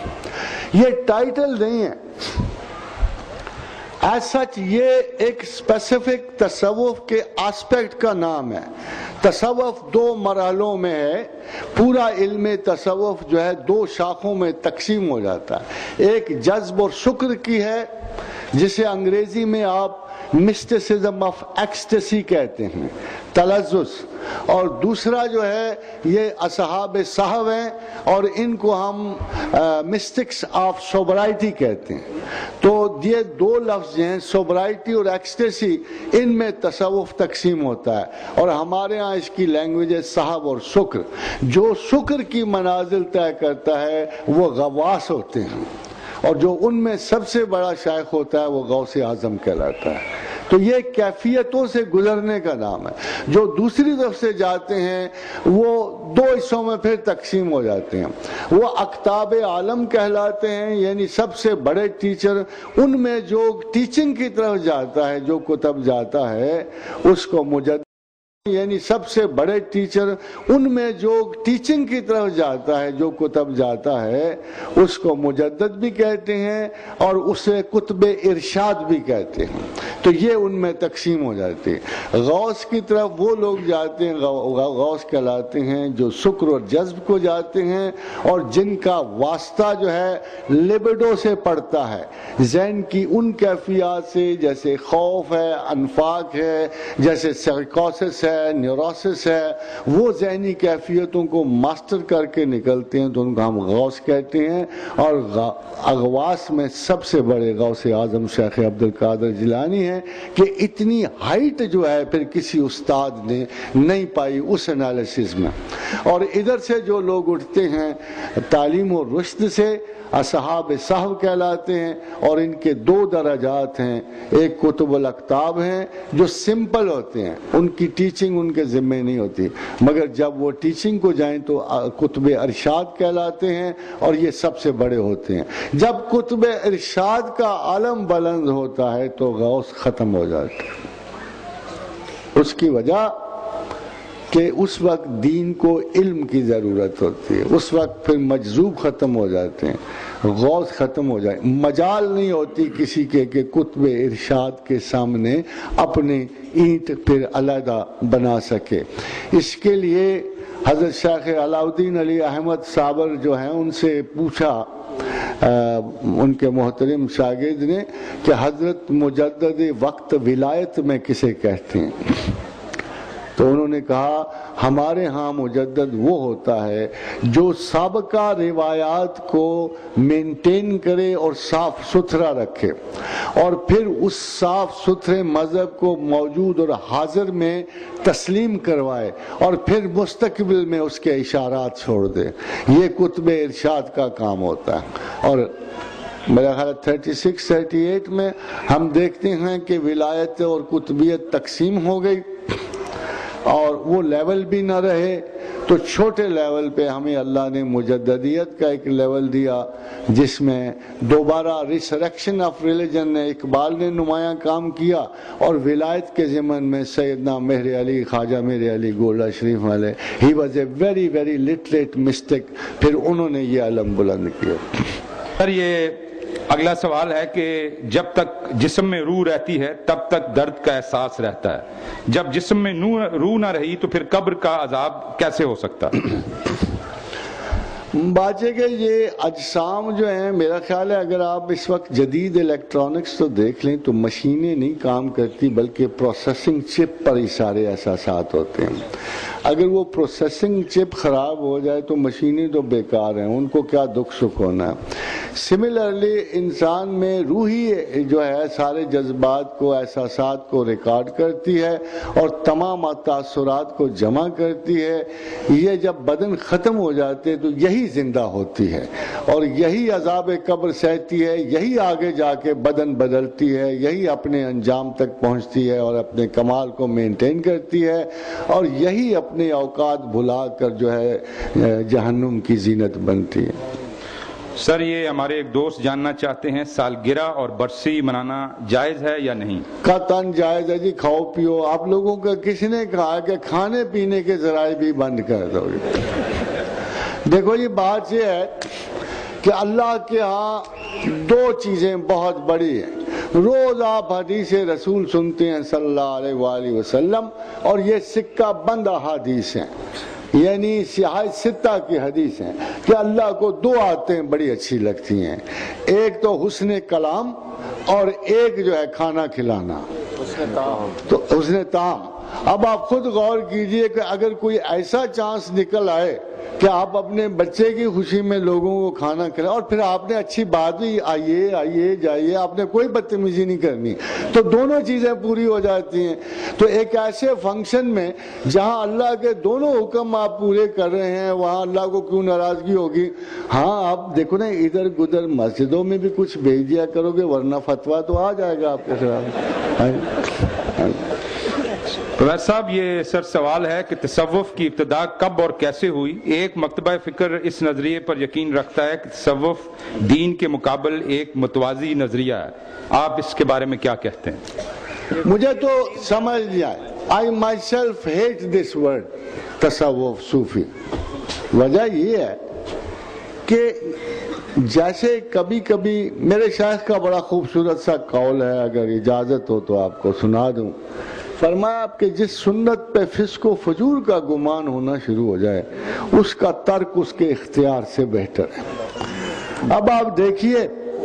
یہ ٹائٹل نہیں ہے ایز سچ، یہ ایک اسپیسیفک تصوف کے آسپیکٹ کا نام ہے. تصوف 2 مرحلوں میں ہے. پورا علم تصوف جو ہے 2 شاخوں میں تقسیم ہو جاتا ہے. ایک جذب اور شکر کی ہے جسے انگریزی میں آپ مسٹیسزم آف ایکسٹیسی کہتے ہیں، تلذذ، اور دوسرا جو ہے یہ اصحاب صحو ہیں اور ان کو ہم مسٹکس آف سوبرائٹی کہتے ہیں۔ تو یہ دو لفظ ہیں، سوبرائٹی اور ایکسٹیسی، ان میں تصوف تقسیم ہوتا ہے، اور ہمارے ہاں اس کی لینگویج ہے صحو اور سکر۔ جو سکر کی منازل طے کرتا ہے وہ غواص ہوتے ہیں، اور جو ان میں سب سے بڑا شیخ ہوتا ہے وہ غوث اعظم کہلاتا ہے۔ تو یہ کیفیتوں سے گزرنے کا نام ہے۔ جو دوسری طرف سے جاتے ہیں وہ دو حصوں میں پھر تقسیم ہو جاتے ہیں، وہ اقطاب عالم کہلاتے ہیں، یعنی سب سے بڑے ٹیچر۔ ان میں جو ٹیچنگ کی طرف جاتا ہے، جو کتب جاتا ہے، اس کو مجدد، یعنی سب سے بڑے ٹیچر۔ ان میں جو ٹیچنگ کی طرف جاتا ہے، جو کتب جاتا ہے، اس کو مجدد بھی کہتے ہیں اور اسے کتب ارشاد بھی کہتے ہیں۔ تو یہ ان میں تقسیم ہو جاتی ہے۔ غوث کی طرف وہ لوگ جاتے ہیں، غوث کہلاتے ہیں، جو سکر اور جذب کو جاتے ہیں اور جن کا واسطہ جو ہے لبڈو سے پڑتا ہے، ذہن کی ان کیفیات سے، جیسے خوف ہے، انفاق ہے، جیسے سائیکوسس ہے، نیوروسس ہے، وہ ذہنی کیفیتوں کو ماسٹر کر کے نکلتے ہیں، تو ان کو ہم غوث کہتے ہیں۔ اور اغواس میں سب سے بڑے غوث اعظم شیخ عبد القادر جیلانی ہیں کہ اتنی ہائٹ جو ہے پھر کسی استاد نے نہیں پائی اس انالیسس میں۔ اور ادھر سے جو لوگ اٹھتے ہیں تعلیم و رشد سے، اصحاب صحو کہلاتے ہیں، اور ان کے دو درجات ہیں۔ ایک کتب الاقطاب ہیں جو سمپل ہوتے ہیں، ان کی ٹیچنگ ان کے ذمہ نہیں ہوتی، مگر جب وہ ٹیچنگ کو جائیں تو کتب ارشاد کہلاتے ہیں، اور یہ سب سے بڑے ہوتے ہیں۔ جب کتب ارشاد کا عالم بلند ہوتا ہے تو غوث ختم ہو جاتا ہے۔ اس کی وجہ کہ اس وقت دین کو علم کی ضرورت ہوتی ہے، اس وقت پھر مجذوب ختم ہو جاتے ہیں، غوث ختم ہو جائے، مجال نہیں ہوتی کسی کے کہ کتب ارشاد کے سامنے اپنی اینٹ پھر علیحدہ بنا سکے۔ اس کے لیے حضرت شیخ علاء الدین علی احمد صابر جو ہیں، ان سے پوچھا ان کے محترم شاگرد نے کہ حضرت مجدد وقت ولایت میں کسے کہتے ہیں؟ تو انہوں نے کہا ہمارے ہاں مجدد وہ ہوتا ہے جو سابقہ روایات کو مینٹین کرے اور صاف ستھرا رکھے، اور پھر اس صاف ستھرے مذہب کو موجود اور حاضر میں تسلیم کروائے، اور پھر مستقبل میں اس کے اشارات چھوڑ دے۔ یہ کتب ارشاد کا کام ہوتا ہے۔ اور میرا خیال 36-38 میں ہم دیکھتے ہیں کہ ولایت اور کتبیت تقسیم ہو گئی، اور وہ لیول بھی نہ رہے، تو چھوٹے لیول پہ ہمیں اللہ نے مجددیت کا ایک لیول دیا، جس میں دوبارہ ریسریکشن آف ریلیجن نے اقبال نے نمایاں کام کیا، اور ولایت کے ضمن میں سیدنا مہر علی، خواجہ مہر علی گولڈا شریف والے، he was a very very literate mystic, پھر انہوں نے یہ علم بلند کیا۔ سر یہ اگلا سوال ہے کہ جب تک جسم میں روح رہتی ہے تب تک درد کا احساس رہتا ہے، جب جسم میں روح نہ رہی تو پھر قبر کا عذاب کیسے ہو سکتا؟ بات ہے کہ یہ اجسام جو ہیں، میرا خیال ہے اگر آپ اس وقت جدید الیکٹرانکس تو دیکھ لیں تو مشینیں نہیں کام کرتی، بلکہ پروسیسنگ چپ پر ہی سارے احساسات ہوتے ہیں۔ اگر وہ پروسیسنگ چپ خراب ہو جائے تو مشینیں تو بیکار ہیں، ان کو کیا دکھ سکھ ہونا ہے۔ سملرلی انسان میں روحی جو ہے سارے جذبات کو، احساسات کو ریکارڈ کرتی ہے اور تمام تاثرات کو جمع کرتی ہے۔ یہ جب بدن ختم ہو جاتے تو یہی زندہ ہوتی ہے، اور یہی عذاب قبر سہتی ہے، یہی آگے جا کے بدن بدلتی ہے، یہی اپنے انجام تک پہنچتی ہے اور اپنے کمال کو مینٹین کرتی ہے، اور یہی اپنے اوقات بھلا کر جو ہے جہنم کی زینت بنتی ہے۔ سر یہ ہمارے ایک دوست جاننا چاہتے ہیں سالگرہ اور برسی منانا جائز ہے یا نہیں؟ قطعاً جائز ہے جی، کھاؤ پیو۔ آپ لوگوں کا کس نے کہا کہ کھانے پینے کے ذرائع بھی بند کر دو؟ دیکھو یہ بات یہ ہے کہ اللہ کے ہاں دو چیزیں بہت بڑی ہیں۔ روز آپ حدیث رسول سنتے ہیں صلی اللہ علیہ وآلہ وسلم، اور یہ سکہ بند احادیث ہیں۔ یعنی سیاہ ستہ کی حدیث ہیں کہ اللہ کو دو عادتیں بڑی اچھی لگتی ہیں، ایک تو حسن کلام اور ایک جو ہے کھانا کھلانا، تو حسن طعام۔ اب آپ خود غور کیجئے کہ اگر کوئی ایسا چانس نکل آئے کہ آپ اپنے بچے کی خوشی میں لوگوں کو کھانا کھلائیں اور پھر آپ نے اچھی بات بھی آئیے جائیے، آپ نے کوئی بدتمیزی نہیں کرنی، تو دونوں چیزیں پوری ہو جاتی ہیں۔ تو ایک ایسے فنکشن میں جہاں اللہ کے دونوں حکم آپ پورے کر رہے ہیں، وہاں اللہ کو کیوں ناراضگی ہوگی؟ ہاں آپ دیکھو نا، ادھر ادھر مسجدوں میں بھی کچھ بھیج دیا کرو گے، ورنہ فتویٰ تو آ جائے گا آپ کے خلاف۔ پروفیسر صاحب، یہ سر سوال ہے کہ تصوف کی ابتدا کب اور کیسے ہوئی؟ ایک مکتبہ فکر اس نظریے پر یقین رکھتا ہے کہ تصوف دین کے مقابل ایک متوازی نظریہ ہے، آپ اس کے بارے میں کیا کہتے ہیں؟ مجھے تو سمجھ نہیں آئے، I myself hate this word تصوف صوفی۔ وجہ یہ ہے کہ جیسے کبھی کبھی میرے شیخ کا بڑا خوبصورت سا قول ہے، اگر اجازت ہو تو آپ کو سنا دوں۔ فرمایا کہ جس سنت پہ فسق و فجور کا گمان ہونا شروع ہو جائے، اس کا ترک اس کے اختیار سے بہتر ہے۔ اب آپ دیکھیے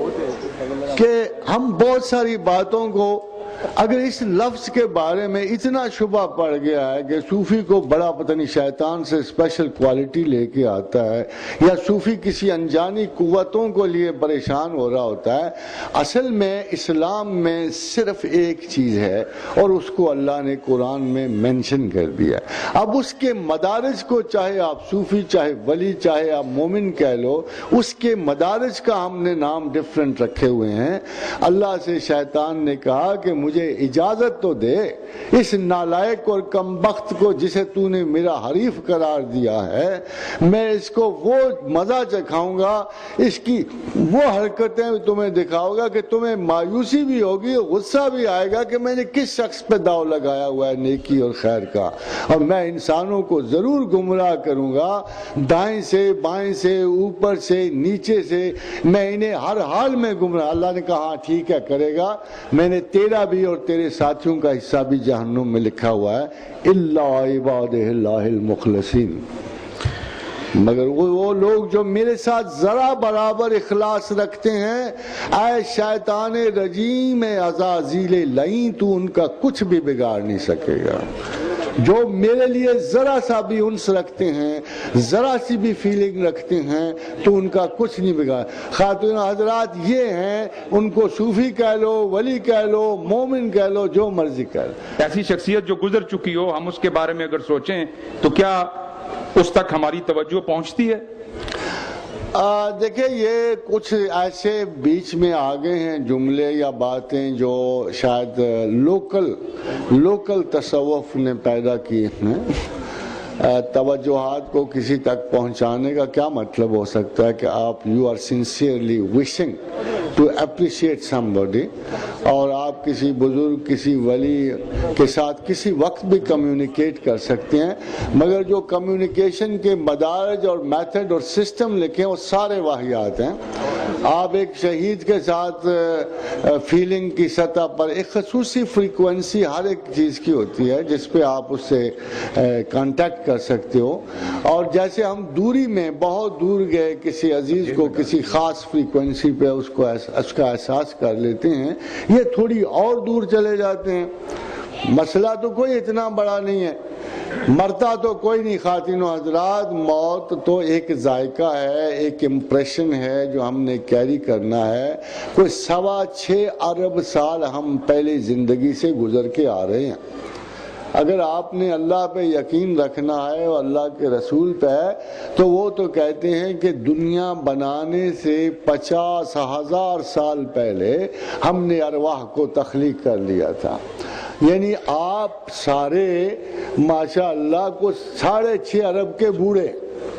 کہ ہم بہت ساری باتوں کو، اگر اس لفظ کے بارے میں اتنا شبہ پڑ گیا ہے کہ صوفی کو بڑا پتہ نہیں شیطان سے اسپیشل کوالٹی لے کے آتا ہے، یا صوفی کسی انجانی قوتوں کو لیے پریشان ہو رہا ہوتا ہے، اصل میں اسلام میں صرف ایک چیز ہے اور اس کو اللہ نے قرآن میں مینشن کر دیا۔ اب اس کے مدارج کو، چاہے آپ صوفی، چاہے ولی، چاہے آپ مومن کہہ لو، اس کے مدارج کا ہم نے نام ڈیفرنٹ رکھے ہوئے ہیں۔ اللہ سے شیطان نے کہا کہ مجھے اجازت تو دے، اس نالائق اور کمبخت کو جسے تو نے میرا حریف قرار دیا ہے، میں اس کو وہ مزہ چکھاؤں گا، اس کی وہ حرکتیں تمہیں دکھاؤں گا کہ تمہیں مایوسی بھی ہوگی، غصہ بھی آئے گا کہ میں نے کس شخص پہ داؤ لگایا ہوا ہے نیکی اور خیر کا، اور میں انسانوں کو ضرور گمراہ کروں گا، دائیں سے بائیں سے اوپر سے نیچے سے، میں انہیں ہر حال میں گمراہ۔ اللہ نے کہا ہاں ٹھیک ہے، کرے گا، میں نے تیرا بھی اور تیرے ساتھیوں کا حصہ بھی جہنم میں لکھا ہوا ہے، الا عبادہ اللہ المخلصین، مگر وہ لوگ جو میرے ساتھ ذرا برابر اخلاص رکھتے ہیں، اے شیطان رجیم عزازیل لعین، تو ان کا کچھ بھی بگاڑ نہیں سکے گا۔ جو میرے لیے ذرا سا بھی انس رکھتے ہیں، ذرا سی بھی فیلنگ رکھتے ہیں، تو ان کا کچھ نہیں بگاڑ۔ خاتون حضرات یہ ہیں، ان کو صوفی کہہ لو، ولی کہہ لو، مومن کہہ لو، جو مرضی کہہ لو۔ ایسی شخصیت جو گزر چکی ہو، ہم اس کے بارے میں اگر سوچیں تو کیا اس تک ہماری توجہ پہنچتی ہے؟ دیکھیں، یہ کچھ ایسے بیچ میں آگے ہیں جملے یا باتیں جو شاید لوکل تصوف نے پیدا کی ہیں۔ توجہات کو کسی تک پہنچانے کا کیا مطلب ہو سکتا ہے کہ آپ you are sincerely wishing to appreciate somebody, اور آپ کسی بزرگ، کسی ولی کے ساتھ کسی وقت بھی کمیونیکیٹ کر سکتے ہیں، مگر جو کمیونیکیشن کے مدارج اور میتھڈ اور سسٹم لکھے ہیں وہ سارے واہیات ہیں۔ آپ ایک شہید کے ساتھ فیلنگ کی سطح پر ایک خصوصی فریکوینسی ہر ایک چیز کی ہوتی ہے جس پہ آپ اس سے کانٹیکٹ کر سکتے ہو، اور جیسے ہم دوری میں بہت دور گئے کسی عزیز کو کسی خاص فریکوینسی پہ اس کا احساس کر لیتے ہیں، یہ تھوڑی اور دور چلے جاتے ہیں۔ مسئلہ تو کوئی اتنا بڑا نہیں ہے، مرتا تو کوئی نہیں خواتین و حضرات، موت تو ایک ذائقہ ہے، ایک امپریشن ہے جو ہم نے کیری کرنا ہے۔ کوئی 6.25 ارب سال ہم پہلی زندگی سے گزر کے آ رہے ہیں۔ اگر آپ نے اللہ پہ یقین رکھنا ہے اور اللہ کے رسول پہ، تو وہ تو کہتے ہیں کہ دنیا بنانے سے 50,000 سال پہلے ہم نے ارواح کو تخلیق کر لیا تھا۔ یعنی آپ سارے ماشاء اللہ کو 6.5 ارب کے بوڑھے،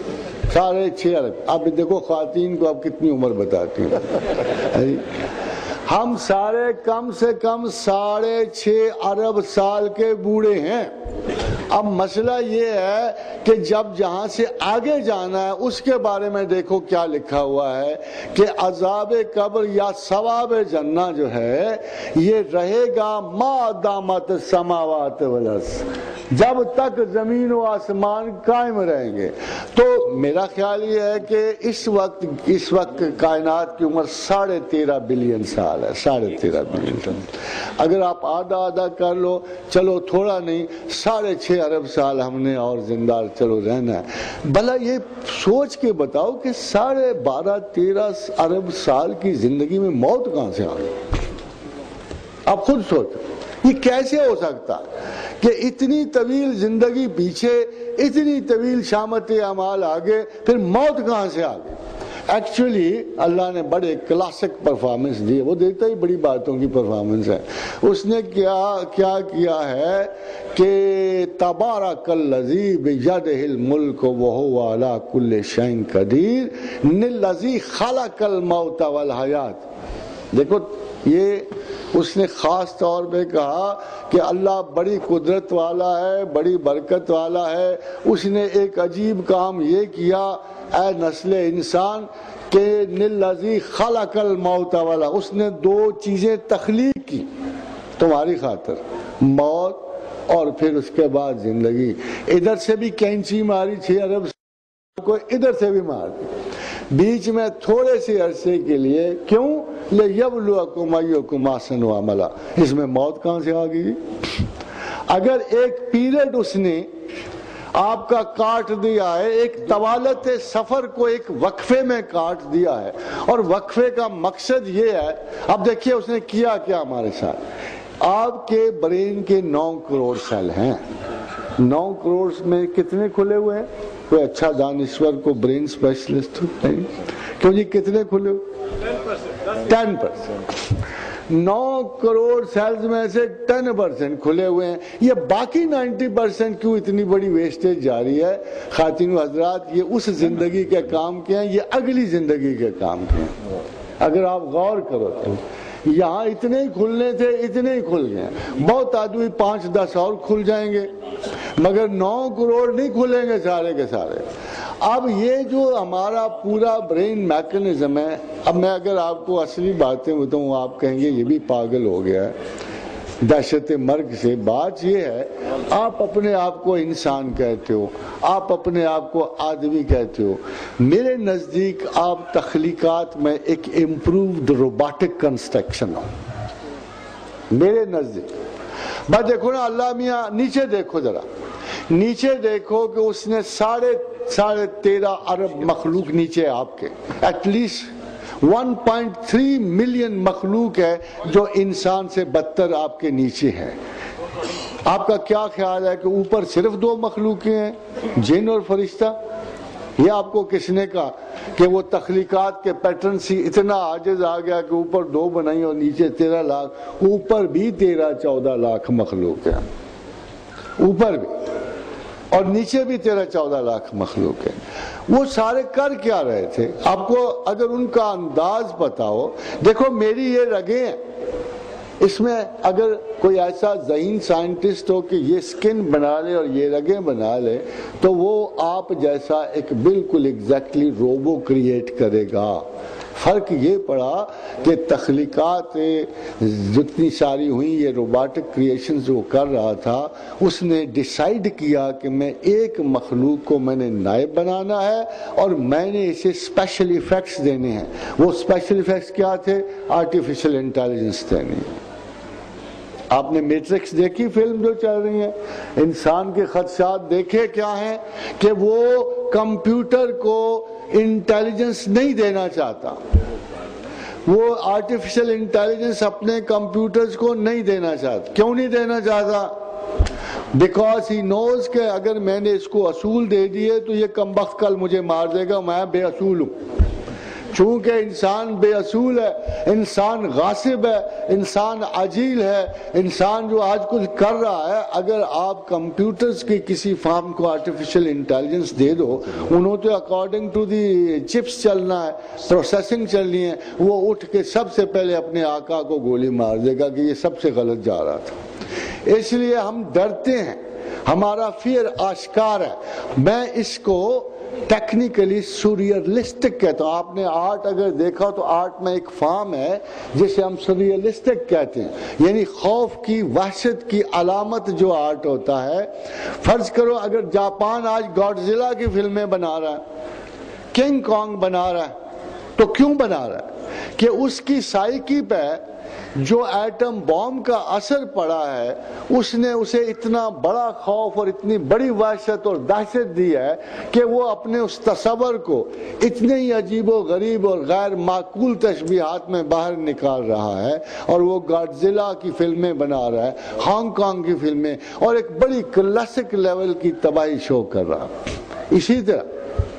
6.5 ارب۔ اب دیکھو خواتین کو آپ کتنی عمر بتاتی ہیں، ہم سارے کم سے کم 6.5 ارب سال کے بوڑھے ہیں۔ اب مسئلہ یہ ہے کہ جب جہاں سے آگے جانا ہے اس کے بارے میں دیکھو کیا لکھا ہوا ہے کہ عذاب قبر یا ثواب جنہ جو ہے یہ رہے گا ما دامت السماوات والارض، جب تک زمین و آسمان قائم رہیں گے. تو میرا خیال یہ ہے کہ اس وقت کائنات کی عمر 13.5 بلین سال ہے. 13.5 بلین سال. اگر آپ آدھا آدھا کر لو، چلو تھوڑا نہیں، 6.5 ارب سال ہم نے اور زندہ چلو رہنا ہے. بھلا یہ سوچ کے بتاؤ کہ 12.5-13 ارب سال کی زندگی میں موت کہاں سے آ گئی؟ آپ خود سوچو یہ کیسے ہو سکتا کہ اتنی طویل زندگی پیچھے، اتنی طویل شامت اعمال آگے، پھر موت کہاں سے آ گئی؟ ایکچولی اللہ نے بڑے کلاسک پرفارمنس دی، وہ دیتا ہی بڑی باتوں کی پرفارمنس ہے. اس نے کیا کیا ہے کہ تبارک الذی بیدہ الملک وہو علی کل شیء قدیر الذی خلق الموت والحیات. دیکھو یہ اس نے خاص طور پہ کہا کہ اللہ بڑی قدرت والا ہے، بڑی برکت والا ہے. اس نے ایک عجیب کام یہ کیا اے نسل انسان کہ الذی خلق الموت والا، اس نے 2 چیزیں تخلیق کی تمہاری خاطر، موت اور پھر اس کے بعد زندگی. ادھر سے بھی کینچی ماری 6 ارب کو، ادھر سے بھی مار دی بیچ میں تھوڑے سے عرصے کے لیے. کیوں؟ لِيَبْلُوَكُمْ أَيُّكُمْ أَحْسَنُ عَمَلًا. اس میں موت کہاں سے آ گئی؟ اگر ایک پیریڈ اس نے آپ کا کاٹ دیا ہے، ایک طوالت سفر کو ایک وقفے میں کاٹ دیا ہے، اور وقفے کا مقصد یہ ہے. اب دیکھیے اس نے کیا کیا ہمارے ساتھ. آپ کے برین کے 9 کروڑ سیل ہیں. 9 کروڑ میں کتنے کھلے ہوئے ہیں؟ کوئی اچھا دانشور کو برین اسپیشلسٹ نہیں؟ کیوں جی کتنے کھلے ہوئے؟ 10%. 9 کروڑ سیلز میں سے 10% کھلے ہوئے ہیں. یہ باقی 90% کیوں اتنی بڑی ویسٹیج جاری ہے؟ خواتین و حضرات، یہ اس زندگی کے کام کے ہیں، یہ اگلی زندگی کے کام کے ہیں. اگر آپ غور کرو تو یہاں اتنے ہی کھلنے تھے، اتنے ہی کھل گئے. بہت آدمی 5-10 اور کھل جائیں گے، مگر 9 کروڑ نہیں کھلیں گے سارے کے سارے. اب یہ جو ہمارا پورا برین میکنزم ہے، اب میں اگر آپ کو اصلی باتیں بتاؤں آپ کہیں گے یہ بھی پاگل ہو گیا ہے دہشت مرگ سے. بات یہ ہے، آپ اپنے آپ کو انسان کہتے ہو، آپ اپنے آپ کو آدمی کہتے ہو. میرے نزدیک آپ تخلیقات میں ایک امپرووڈ روبوٹک کنسٹرکشن ہو میرے نزدیک. بس دیکھو نا اللہ میاں، نیچے دیکھو ذرا، نیچے دیکھو کہ اس نے 13.5 ارب مخلوق نیچے آپ کے، ایٹ لیسٹ 1.3 ملین مخلوق ہے جو انسان سے بدتر آپ کے نیچے ہے. آپ کا کیا خیال ہے کہ اوپر صرف 2 مخلوقیں ہیں، جن اور فرشتہ؟ یہ آپ کو کس نے کہا کہ وہ تخلیقات کے پیٹرن سے اتنا عاجز آ گیا کہ اوپر 2 بنائی اور نیچے 13 لاکھ؟ اوپر بھی 13-14 لاکھ مخلوق ہیں، اوپر بھی، اور نیچے بھی 13-14 لاکھ مخلوق ہے. وہ سارے کر کیا رہے تھے؟ آپ کو اگر ان کا انداز پتا ہو، دیکھو میری یہ رگیں ہیں، اس میں اگر کوئی ایسا ذہین سائنٹسٹ ہو کہ یہ سکن بنا لے اور یہ رگیں بنا لے تو وہ آپ جیسا ایک بالکل ایگزیکٹلی روبو کریٹ کرے گا. فرق یہ پڑا کہ تخلیقات جتنی ساری ہوئی، یہ روبوٹک کریشن جو کر رہا تھا، اس نے ڈیسائیڈ کیا کہ میں ایک مخلوق کو میں نے نائب بنانا ہے اور میں نے اسے اسپیشل ایفیکٹس دینے ہیں. وہ اسپیشل ایفیکٹس کیا تھے؟ آرٹیفیشل انٹیلیجنس دینے. آپ نے میٹرکس دیکھی فلم جو چل رہی ہے؟ انسان کے خدشات دیکھے کیا ہیں کہ وہ کمپیوٹر کو انٹیلیجنس نہیں دینا چاہتا. وہ آرٹیفیشل انٹیلیجنس اپنے کمپیوٹرز کو نہیں دینا چاہتا. کیوں نہیں دینا چاہتا؟ بیکاز ہی نوز کہ اگر میں نے اس کو اصول دے دیے تو یہ کمبخت کل مجھے مار دے گا، میں بے اصول ہوں. چونکہ انسان بے اصول ہے، انسان غاصب ہے، انسان عجیل ہے، انسان جو آج کچھ کر رہا ہے، اگر آپ کمپیوٹرز کی کسی فارم کو آرٹیفیشل انٹیلیجنس دے دو، انہوں تو اکارڈنگ ٹو دی چپس چلنا ہے، پروسیسنگ چلنی ہے، وہ اٹھ کے سب سے پہلے اپنے آقا کو گولی مار دے گا کہ یہ سب سے غلط جا رہا تھا. اس لیے ہم ڈرتے ہیں، ہمارا فیئر آشکار ہے. میں اس کو ٹیکنیکلی سوریلسٹک کہتا ہوں. آپ نے آرٹ اگر دیکھا تو آرٹ میں ایک فارم ہے جسے ہم سوریلسٹک کہتے ہیں, یعنی خوف کی, وحشت کی علامت جو آرٹ ہوتا ہے. فرض کرو اگر جاپان آج گاڈزیلا کی فلمیں بنا رہا ہے, کنگ کانگ بنا رہا ہے, تو کیوں بنا رہا ہے؟ کہ اس کی سائیکی پہ جو ایٹم بام کا اثر پڑا ہے اس نے اسے اتنا بڑا خوف اور اتنی بڑی وحشت اور دہشت دی ہے کہ وہ اپنے اس تصور کو اتنے ہی عجیب و غریب اور غیر معقول تشبیہات میں باہر نکال رہا ہے, اور وہ گاڈزیلا کی فلمیں بنا رہا ہے, ہانگ کانگ کی فلمیں, اور ایک بڑی کلاسک لیول کی تباہی شو کر رہا. اسی طرح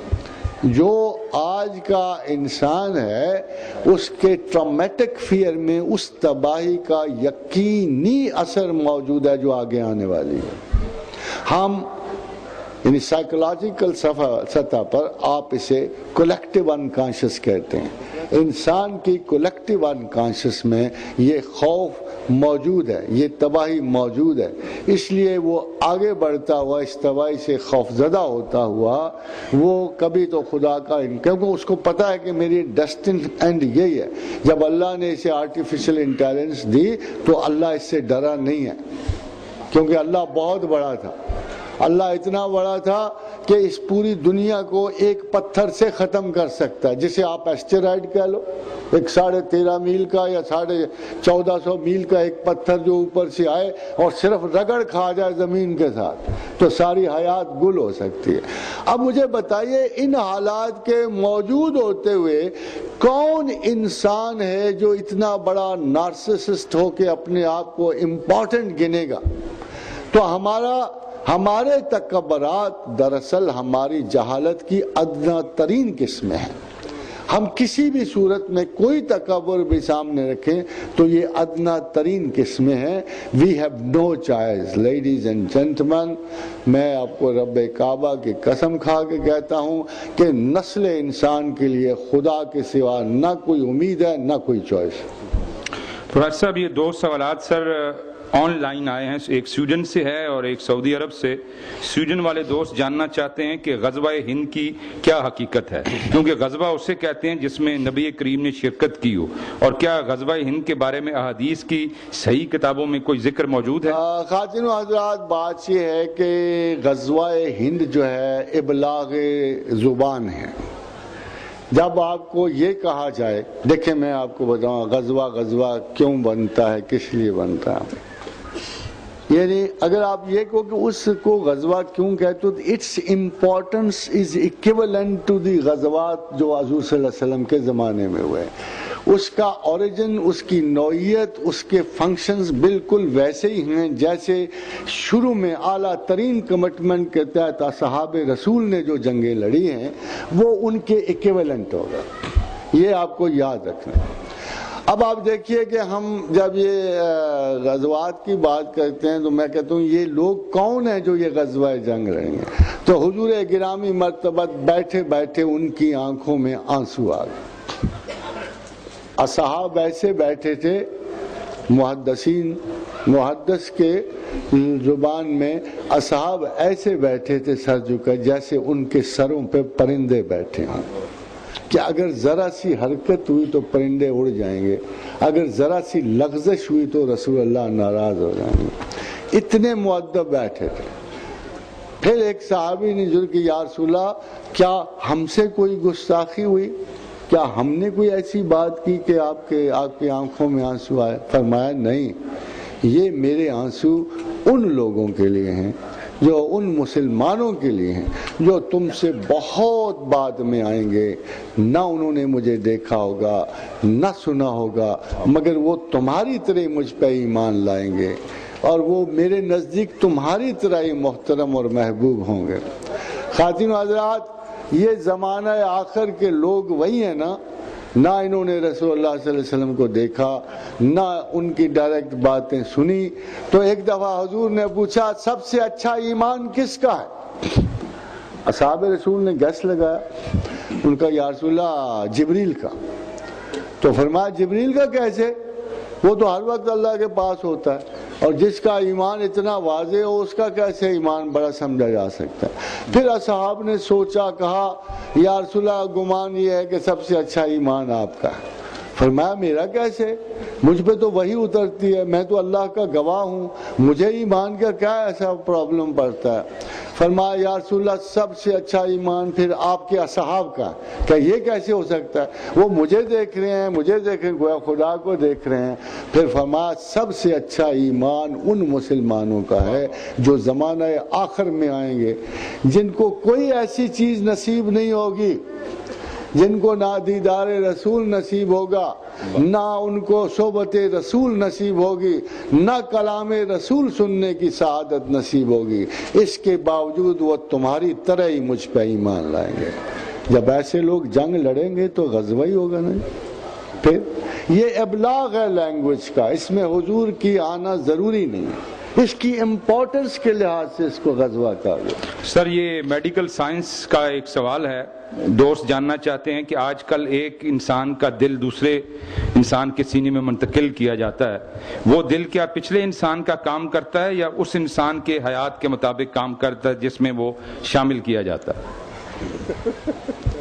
جو آج کا انسان ہے اس کے ٹرامیٹک فیئر میں اس تباہی کا یقینی اثر موجود ہے جو آگے آنے والی ہے. ہم یعنی سائیکولوجیکل سطح پر آپ اسے کولیکٹیو انکانشس کہتے ہیں. انسان کی کولیکٹیو انکانشس میں یہ خوف موجود ہے, یہ تباہی موجود ہے, اس لیے وہ آگے بڑھتا ہوا اس تباہی سے خوف زدہ ہوتا ہوا وہ کبھی تو خدا کا کیونکہ اس کو پتا ہے کہ میری ڈیسٹن اینڈ یہی ہے. جب اللہ نے اسے آرٹیفیشل انٹیلیجنس دی تو اللہ اس سے ڈرا نہیں ہے, کیونکہ اللہ بہت بڑا تھا. اللہ اتنا بڑا تھا کہ اس پوری دنیا کو ایک پتھر سے ختم کر سکتا ہے, جسے آپ ایسٹرائڈ کہہ لو, ایک 13.5 میل کا یا 1450 میل کا ایک پتھر جو اوپر سے آئے اور صرف رگڑ کھا جائے زمین کے ساتھ تو ساری حیات گل ہو سکتی ہے. اب مجھے بتائیے ان حالات کے موجود ہوتے ہوئے کون انسان ہے جو اتنا بڑا نارسسسٹ ہو کے اپنے آپ کو امپورٹنٹ گنے گا؟ تو ہمارے تکبرات دراصل ہماری جہالت کی ادنا ترین قسمیں ہیں. ہم کسی بھی صورت میں کوئی تکبر بھی سامنے رکھیں تو یہ ادنا ترین قسمیں ہیں. We have no choice ladies and gentlemen. میں آپ کو رب کعبہ کی قسم کھا کے کہتا ہوں کہ نسل انسان کے لیے خدا کے سوا نہ کوئی امید ہے نہ کوئی چوائس. پروفیسر صاحب یہ 2 سوالات سر آن لائن آئے ہیں, ایک سویڈن سے ہے اور ایک سعودی عرب سے. سویڈن والے دوست جاننا چاہتے ہیں کہ غزوہ ہند کی کیا حقیقت ہے, کیونکہ غزوہ اسے کہتے ہیں جس میں نبی کریم نے شرکت کی ہو, اور کیا غزوہ ہند کے بارے میں احادیث کی صحیح کتابوں میں کوئی ذکر موجود ہے؟ خواتین و حضرات, بات یہ ہے کہ غزوہ ہند جو ہے ابلاغ زبان ہے. جب آپ کو یہ کہا جائے, دیکھیں میں آپ کو بتاؤں غزوہ کیوں بنتا ہے, کس لیے بنتا ہے. یعنی اگر آپ یہ کہو کہ اس کو غزوہ کیوں کہتے تو its importance is equivalent to the غزوات جو حضور صلی اللہ علیہ وسلم کے زمانے میں ہوئے. اس کا اوریجن, اس کی نوعیت, اس کے فنکشنز بالکل ویسے ہی ہیں جیسے شروع میں اعلیٰ ترین کمٹمنٹ کے تحت اصحاب رسول نے جو جنگیں لڑی ہیں وہ ان کے ایکویلنٹ ہوگا. یہ آپ کو یاد رکھنا. اب آپ دیکھیے کہ ہم جب یہ غزوات کی بات کرتے ہیں تو میں کہتا ہوں یہ لوگ کون ہیں جو یہ غزوہ جنگ رہیں گے, تو حضور گرامی مرتبت بیٹھے بیٹھے ان کی آنکھوں میں آنسو آ گئے. اصحاب ایسے بیٹھے تھے, محدث کے زبان میں اصحاب ایسے بیٹھے تھے سر جھکا جیسے ان کے سروں پہ پرندے بیٹھے ہوں, کہ اگر ذرا سی حرکت ہوئی تو پرندے اڑ جائیں گے, اگر ذرا سی لغزش ہوئی تو رسول اللہ ناراض ہو جائیں گے. اتنے مؤدب بیٹھے تھے. پھر ایک صحابی نے جو کہ یا رسول اللہ کیا ہم سے کوئی گستاخی ہوئی, کیا ہم نے کوئی ایسی بات کی کہ آپ کی آنکھوں میں آنسو آئے؟ فرمایا نہیں, یہ میرے آنسو ان لوگوں کے لیے ہیں, جو ان مسلمانوں کے لیے ہیں جو تم سے بہت بعد میں آئیں گے, نہ انہوں نے مجھے دیکھا ہوگا نہ سنا ہوگا, مگر وہ تمہاری طرح مجھ پہ ایمان لائیں گے اور وہ میرے نزدیک تمہاری طرح ہی محترم اور محبوب ہوں گے. خواتین و حضرات, یہ زمانہ آخر کے لوگ وہی ہیں نا, نہ انہوں نے رسول اللہ صلی اللہ علیہ وسلم کو دیکھا نہ ان کی ڈائریکٹ باتیں سنی. تو ایک دفعہ حضور نے پوچھا سب سے اچھا ایمان کس کا ہے؟ اصحاب رسول نے گیس لگایا, ان کا یا رسول اللہ جبریل کا. تو فرمایا جبریل کا کیسے, وہ تو ہر وقت اللہ کے پاس ہوتا ہے, اور جس کا ایمان اتنا واضح ہو اس کا کیسے ایمان بڑا سمجھا جا سکتا ہے. پھر اصحاب نے سوچا، کہا یا رسول اللہ گمان یہ ہے کہ سب سے اچھا ایمان آپ کا ہے۔ فرمایا میرا کیسے، مجھ پہ تو وہی اترتی ہے، میں تو اللہ کا گواہ ہوں، مجھے ایمان کا کیا ایسا پرابلم پڑتا ہے۔ فرمایا یا رسول اللہ سب سے اچھا ایمان پھر آپ کے اصحاب کا، کہ یہ کیسے ہو سکتا ہے، وہ مجھے دیکھ رہے ہیں، مجھے دیکھ رہے ہیں، گویا خدا کو دیکھ رہے ہیں۔ پھر فرمایا سب سے اچھا ایمان ان مسلمانوں کا ہے جو زمانہ آخر میں آئیں گے، جن کو کوئی ایسی چیز نصیب نہیں ہوگی، جن کو نہ دیدار رسول نصیب ہوگا، نہ ان کو صحبت رسول نصیب ہوگی، نہ کلام رسول سننے کی سعادت نصیب ہوگی، اس کے باوجود وہ تمہاری طرح ہی مجھ پہ ایمان لائیں گے۔ جب ایسے لوگ جنگ لڑیں گے تو غزوہ ہی ہوگا نا۔ پھر یہ ابلاغ ہے لینگویج کا، اس میں حضور کی آنا ضروری نہیں ہے، اس کی امپورٹنس کے لحاظ سے اس کو غزوہ کہا گیا۔ سر یہ میڈیکل سائنس کا ایک سوال ہے، دوست جاننا چاہتے ہیں کہ آج کل ایک انسان کا دل دوسرے انسان کے سینے میں منتقل کیا جاتا ہے، وہ دل کیا پچھلے انسان کا کام کرتا ہے یا اس انسان کے حیات کے مطابق کام کرتا ہے جس میں وہ شامل کیا جاتا ہے؟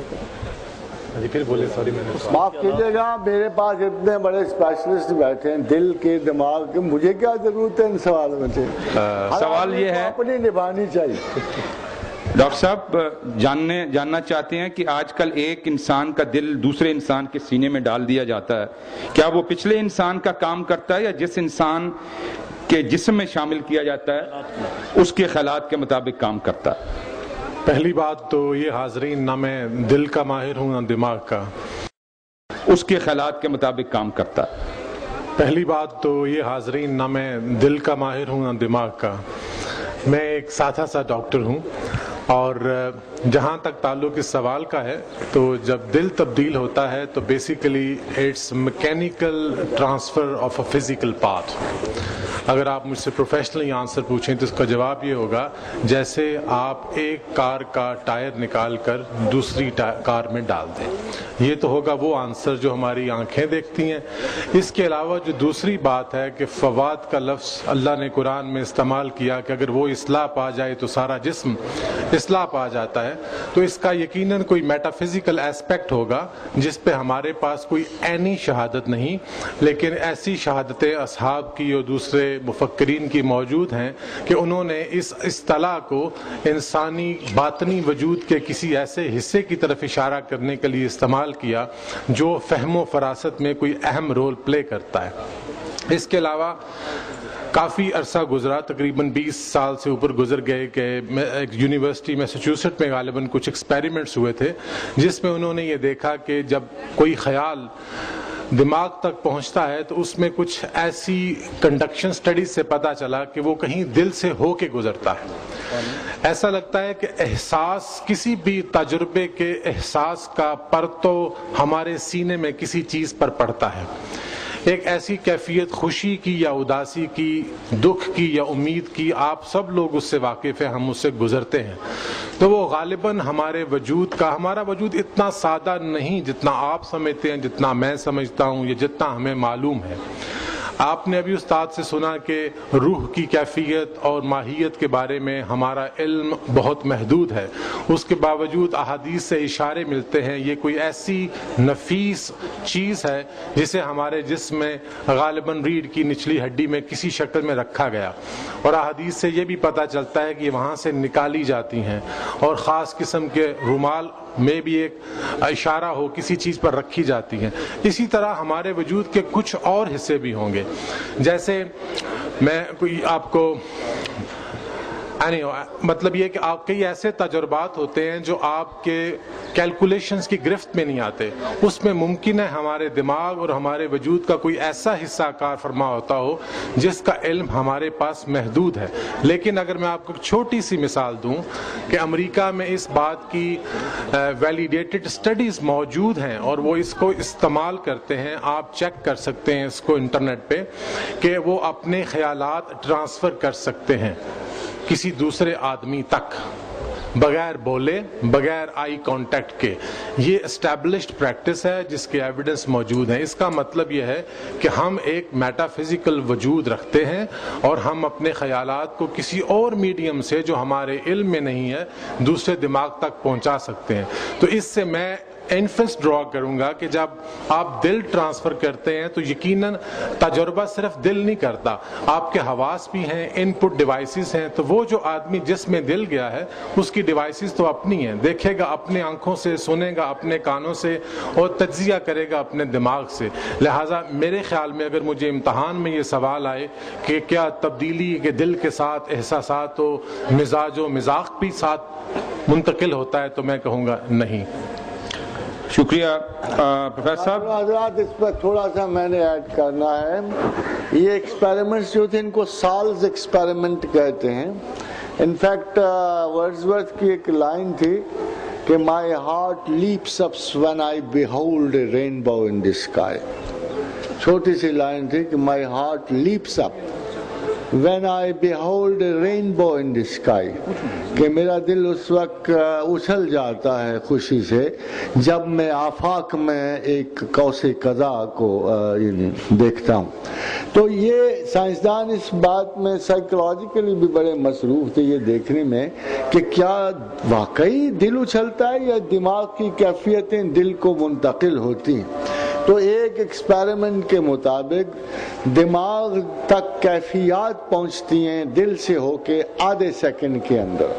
پھر بولے سوری میں نے معاف کیجیے گا، میرے پاس اتنے بڑے اسپیشلسٹ بیٹھے ہیں دل کے دماغ کے، مجھے کیا ضرورت ہے ان سوالوں میں سے؟ سوال یہ ہے، اپنی نبھانی چاہیے۔ ڈاکٹر صاحب جاننا چاہتے ہیں کہ آج کل ایک انسان کا دل دوسرے انسان کے سینے میں ڈال دیا جاتا ہے، کیا وہ پچھلے انسان کا کام کرتا ہے یا جس انسان کے جسم میں شامل کیا جاتا ہے اس کے خیالات کے مطابق کام کرتا ہے؟ پہلی بات تو یہ حاضرین، نہ میں دل کا ماہر ہوں نہ دماغ کا، اس کے خیالات کے مطابق کام کرتا ہے۔ پہلی بات تو یہ حاضرین، نہ میں دل کا ماہر ہوں نہ دماغ کا، میں ایک سادہ سا ڈاکٹر ہوں، اور جہاں تک تعلق اس سوال کا ہے تو جب دل تبدیل ہوتا ہے تو basically it's mechanical transfer of a physical part. اگر آپ مجھ سے پروفیشنلی آنسر پوچھیں تو اس کا جواب یہ ہوگا جیسے آپ ایک کار کا ٹائر نکال کر دوسری کار میں ڈال دیں، یہ تو ہوگا وہ آنسر جو ہماری آنکھیں دیکھتی ہیں۔ اس کے علاوہ جو دوسری بات ہے کہ فواد کا لفظ اللہ نے قرآن میں استعمال کیا کہ اگر وہ اصلاح پا جائے تو سارا جسم اصلاح پا جاتا ہے، تو اس کا یقیناً کوئی میٹا فزیکل ایسپیکٹ ہوگا جس پہ ہمارے پاس کوئی عینی شہادت نہیں، لیکن ایسی شہادتیں اصحاب کی اور دوسرے مفکرین کی موجود ہیں کہ انہوں نے اس اصطلاح کو انسانی باطنی وجود کے کسی ایسے حصے کی طرف اشارہ کرنے کے لیے استعمال کیا جو فہم و فراست میں کوئی اہم رول پلے کرتا ہے۔ اس کے علاوہ کافی عرصہ گزرا، تقریباً 20 سال سے اوپر گزر گئے کہ ایک یونیورسٹی میساچوسیٹس میں غالباً کچھ ایکسپیریمنٹس ہوئے تھے جس میں انہوں نے یہ دیکھا کہ جب کوئی خیال دماغ تک پہنچتا ہے تو اس میں کچھ ایسی کنڈکشن سٹڈیز سے پتہ چلا کہ وہ کہیں دل سے ہو کے گزرتا ہے۔ ایسا لگتا ہے کہ احساس، کسی بھی تجربے کے احساس کا پرتو ہمارے سینے میں کسی چیز پر پڑتا ہے، ایک ایسی کیفیت خوشی کی یا اداسی کی، دکھ کی یا امید کی، آپ سب لوگ اس سے واقف ہیں، ہم اس سے گزرتے ہیں، تو وہ غالباً ہمارے وجود کا، ہمارا وجود اتنا سادہ نہیں جتنا آپ سمجھتے ہیں، جتنا میں سمجھتا ہوں یا جتنا ہمیں معلوم ہے۔ آپ نے ابھی استاد سے سنا کہ روح کی کیفیت اور ماہیت کے بارے میں ہمارا علم بہت محدود ہے، اس کے باوجود احادیث سے اشارے ملتے ہیں یہ کوئی ایسی نفیس چیز ہے جسے ہمارے جسم میں غالباً ریڑھ کی نچلی ہڈی میں کسی شکل میں رکھا گیا، اور احادیث سے یہ بھی پتہ چلتا ہے کہ یہ وہاں سے نکالی جاتی ہیں اور خاص قسم کے رومال میں بھی ایک اشارہ ہو کسی چیز پر رکھی جاتی ہیں۔ اسی طرح ہمارے وجود کے کچھ اور حصے بھی ہوں گے، جیسے میں کوئی آپ کو مطلب یہ کہ آپ کئی ایسے تجربات ہوتے ہیں جو آپ کے کیلکولیشنز کی گرفت میں نہیں آتے، اس میں ممکن ہے ہمارے دماغ اور ہمارے وجود کا کوئی ایسا حصہ کار فرما ہوتا ہو جس کا علم ہمارے پاس محدود ہے۔ لیکن اگر میں آپ کو چھوٹی سی مثال دوں کہ امریکہ میں اس بات کی ویلیڈیٹڈ سٹڈیز موجود ہیں اور وہ اس کو استعمال کرتے ہیں، آپ چیک کر سکتے ہیں اس کو انٹرنیٹ پہ، کہ وہ اپنے خیالات ٹرانسفر کر سکتے ہیں کسی دوسرے آدمی تک، بغیر بولے، بغیر آئی کانٹیکٹ کے. یہ اسٹیبلشڈ پریکٹس ہے جس کے ایویڈنس موجود ہیں. اس کا مطلب یہ ہے کہ ہم ایک میٹا فزیکل وجود رکھتے ہیں اور ہم اپنے خیالات کو کسی اور میڈیم سے جو ہمارے علم میں نہیں ہے دوسرے دماغ تک پہنچا سکتے ہیں. تو اس سے میں انفرنس ڈرا کروں گا کہ جب آپ دل ٹرانسفر کرتے ہیں تو یقیناً تجربہ صرف دل نہیں کرتا، آپ کے حواس بھی ہیں، ان پٹ ڈیوائسز ہیں. تو وہ جو آدمی جس میں دل گیا ہے اس کی ڈیوائسز تو اپنی ہیں، دیکھے گا اپنے آنکھوں سے، سنے گا اپنے کانوں سے اور تجزیہ کرے گا اپنے دماغ سے. لہٰذا میرے خیال میں اگر مجھے امتحان میں یہ سوال آئے کہ کیا تبدیلی کے دل کے ساتھ احساسات و مزاج و مزاج بھی ساتھ منتقل ہوتا ہے تو میں کہوں گا نہیں. شکریہ پروفیسر صاحب. حضرات اس پر تھوڑا سا میں نے ایڈ کرنا ہے. یہ ایکسپیریمنٹس جو تھے ان کو سالز ایکسپیریمنٹ کہتے ہیں. انفیکٹ ورڈزورتھ کی ایک لائن تھی کہ my heart leaps up when I behold a rainbow in the sky. چھوٹی سی لائن تھی کہ my heart leaps up when I behold a rainbow in the sky، کہ میرا دل اس وقت اچھل جاتا ہے خوشی سے جب میں آفاق میں ایک قوس قزح کو دیکھتا ہوں. تو یہ سائنسدان اس بات میں سائیکولوجیکلی بھی بڑے مصروف تھے یہ دیکھنے میں کہ کیا واقعی دل اچھلتا ہے یا دماغ کی کیفیتیں دل کو منتقل ہوتی ہیں. تو ایک ایکسپیریمنٹ کے مطابق دماغ تک کیفیات پہنچتی ہیں دل سے ہو کے آدھے سیکنڈ کے اندر،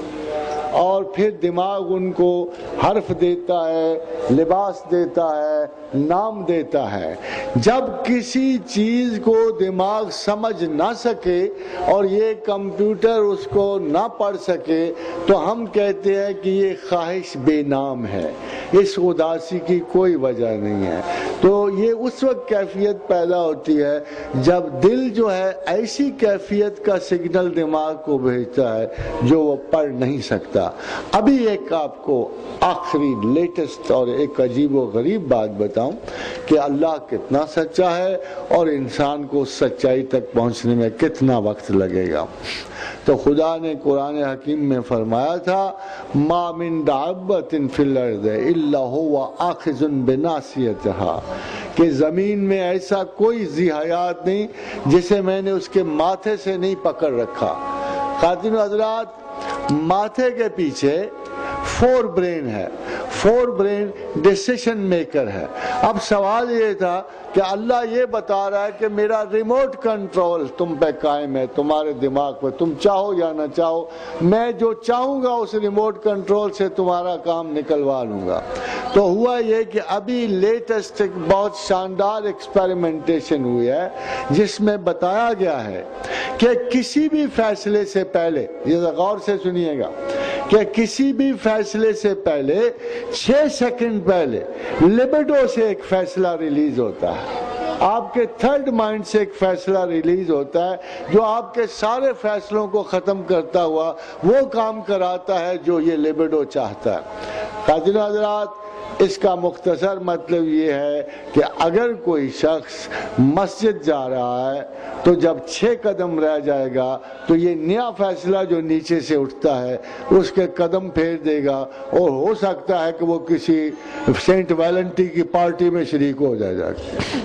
اور پھر دماغ ان کو حرف دیتا ہے، لباس دیتا ہے، نام دیتا ہے. جب کسی چیز کو دماغ سمجھ نہ سکے اور یہ کمپیوٹر اس کو نہ پڑھ سکے تو ہم کہتے ہیں کہ یہ خواہش بے نام ہے، اس اداسی کی کوئی وجہ نہیں ہے. تو یہ اس وقت کیفیت پیدا ہوتی ہے جب دل جو ہے ایسی کیفیت کا سگنل دماغ کو بھیجتا ہے جو وہ پڑھ نہیں سکتا. ابھی ایک آپ کو آخری لیٹسٹ اور ایک عجیب و غریب بات بتاؤں کہ اللہ کتنا سچا ہے اور انسان کو سچائی تک پہنچنے میں کتنا وقت لگے گا. تو خدا نے قرآن حکیم میں فرمایا تھا ما من دابۃ فی الارض الا هو آخذ بناصیتها، کہ زمین میں ایسا کوئی ذی حیات نہیں جسے میں نے اس کے ماتھے سے نہیں پکڑ رکھا. خواتین و حضرات، ماتھے کے پیچھے فور برین ہے، فور برین ڈیسیشن میکر ہے. اب سوال یہ تھا کہ اللہ یہ بتا رہا ہے کہ میرا ریموٹ کنٹرول تم پہ قائم ہے، تمہارے دماغ پہ، تم چاہو یا نہ چاہو میں جو چاہوں گا اس ریموٹ کنٹرول سے تمہارا کام نکلوا لوں گا. تو ہوا یہ کہ ابھی لیٹسٹ ایک بہت شاندار ایکسپیریمنٹیشن ہوئی ہے جس میں بتایا گیا ہے کہ کسی بھی فیصلے سے پہلے، یہ غور سے سنیے گا، کہ کسی بھی فیصلے سے پہلے 6 سیکنڈ پہلے لیبیڈو سے ایک فیصلہ ریلیز ہوتا ہے. آپ کے تھرڈ مائنڈ سے ایک فیصلہ ریلیز ہوتا ہے جو آپ کے سارے فیصلوں کو ختم کرتا ہوا وہ کام کراتا ہے جو یہ لیبیڈو چاہتا ہے. خواتین و حضرات، اس کا مختصر مطلب یہ ہے کہ اگر کوئی شخص مسجد جا رہا ہے تو جب 6 قدم رہ جائے گا تو یہ نیا فیصلہ جو نیچے سے اٹھتا ہے اس کے قدم پھیر دے گا اور ہو سکتا ہے کہ وہ کسی سینٹ ویلنٹی کی پارٹی میں شریک ہو جائے گا.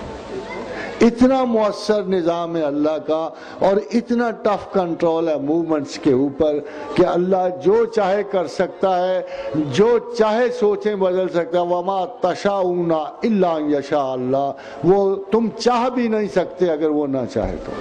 اتنا مؤثر نظام ہے اللہ کا اور اتنا ٹف کنٹرول ہے موومنٹس کے اوپر کہ اللہ جو چاہے کر سکتا ہے، جو چاہے سوچیں بدل سکتا ہے. وما تشاؤون الا ان یشاء اللہ، وہ تم چاہ بھی نہیں سکتے اگر وہ نہ چاہے تو.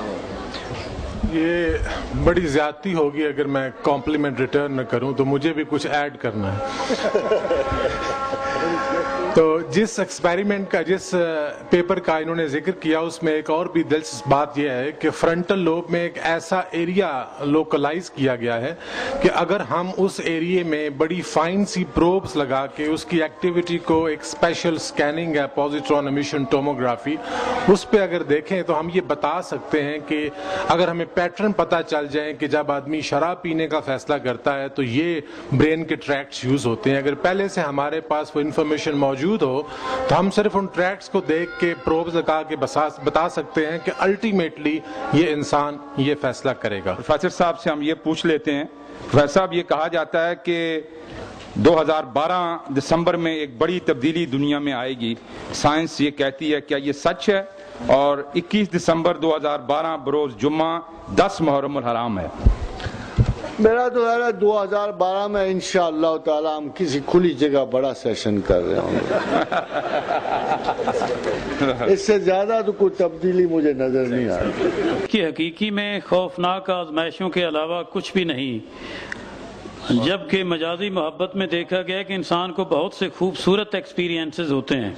یہ بڑی زیادتی ہوگی اگر میں کمپلیمنٹ ریٹرن نہ کروں، تو مجھے بھی کچھ ایڈ کرنا ہے. تو جس ایکسپیریمنٹ کا، جس پیپر کا انہوں نے ذکر کیا، اس میں ایک اور بھی دلچسپ بات یہ ہے کہ فرنٹل لوب میں ایک ایسا ایریا لوکلائز کیا گیا ہے کہ اگر ہم اس ایریے میں بڑی فائن سی پروبز لگا کے اس کی ایکٹیویٹی کو، ایک اسپیشل سکیننگ ہے پوزیٹرون امیشن ٹوموگرافی، اس پہ اگر دیکھیں تو ہم یہ بتا سکتے ہیں کہ اگر ہمیں پیٹرن پتہ چل جائیں کہ جب آدمی شراب پینے کا فیصلہ کرتا ہے تو یہ برین کے ٹریکٹس یوز ہوتے ہیں. اگر پہلے سے ہمارے پاس وہ انفارمیشن موجود ہو تو ہم صرف ان ٹریکس کو دیکھ کے پروبز لگا کے بتا سکتے ہیں کہ الٹیمیٹلی یہ انسان یہ فیصلہ کرے گا. پروفیسر صاحب سے ہم یہ پوچھ لیتے ہیں. پروفیسر صاحب، یہ کہا جاتا ہے کہ 2012 دسمبر میں ایک بڑی تبدیلی دنیا میں آئے گی، سائنس یہ کہتی ہے، کیا یہ سچ ہے؟ اور 21 دسمبر 2012 بروز جمعہ 10 محرم الحرام ہے. میرا تو ہے 2012 میں انشاءاللہ تعالی ہم کسی کھلی جگہ بڑا سیشن کر رہے ہوں گے. اس سے زیادہ تو کوئی تبدیلی مجھے نظر نہیں آ رہی. کہ حقیقی میں خوفناک آزمائشوں کے علاوہ کچھ بھی نہیں، جبکہ مجازی محبت میں دیکھا گیا کہ انسان کو بہت سے خوبصورت ایکسپیرینسز ہوتے ہیں.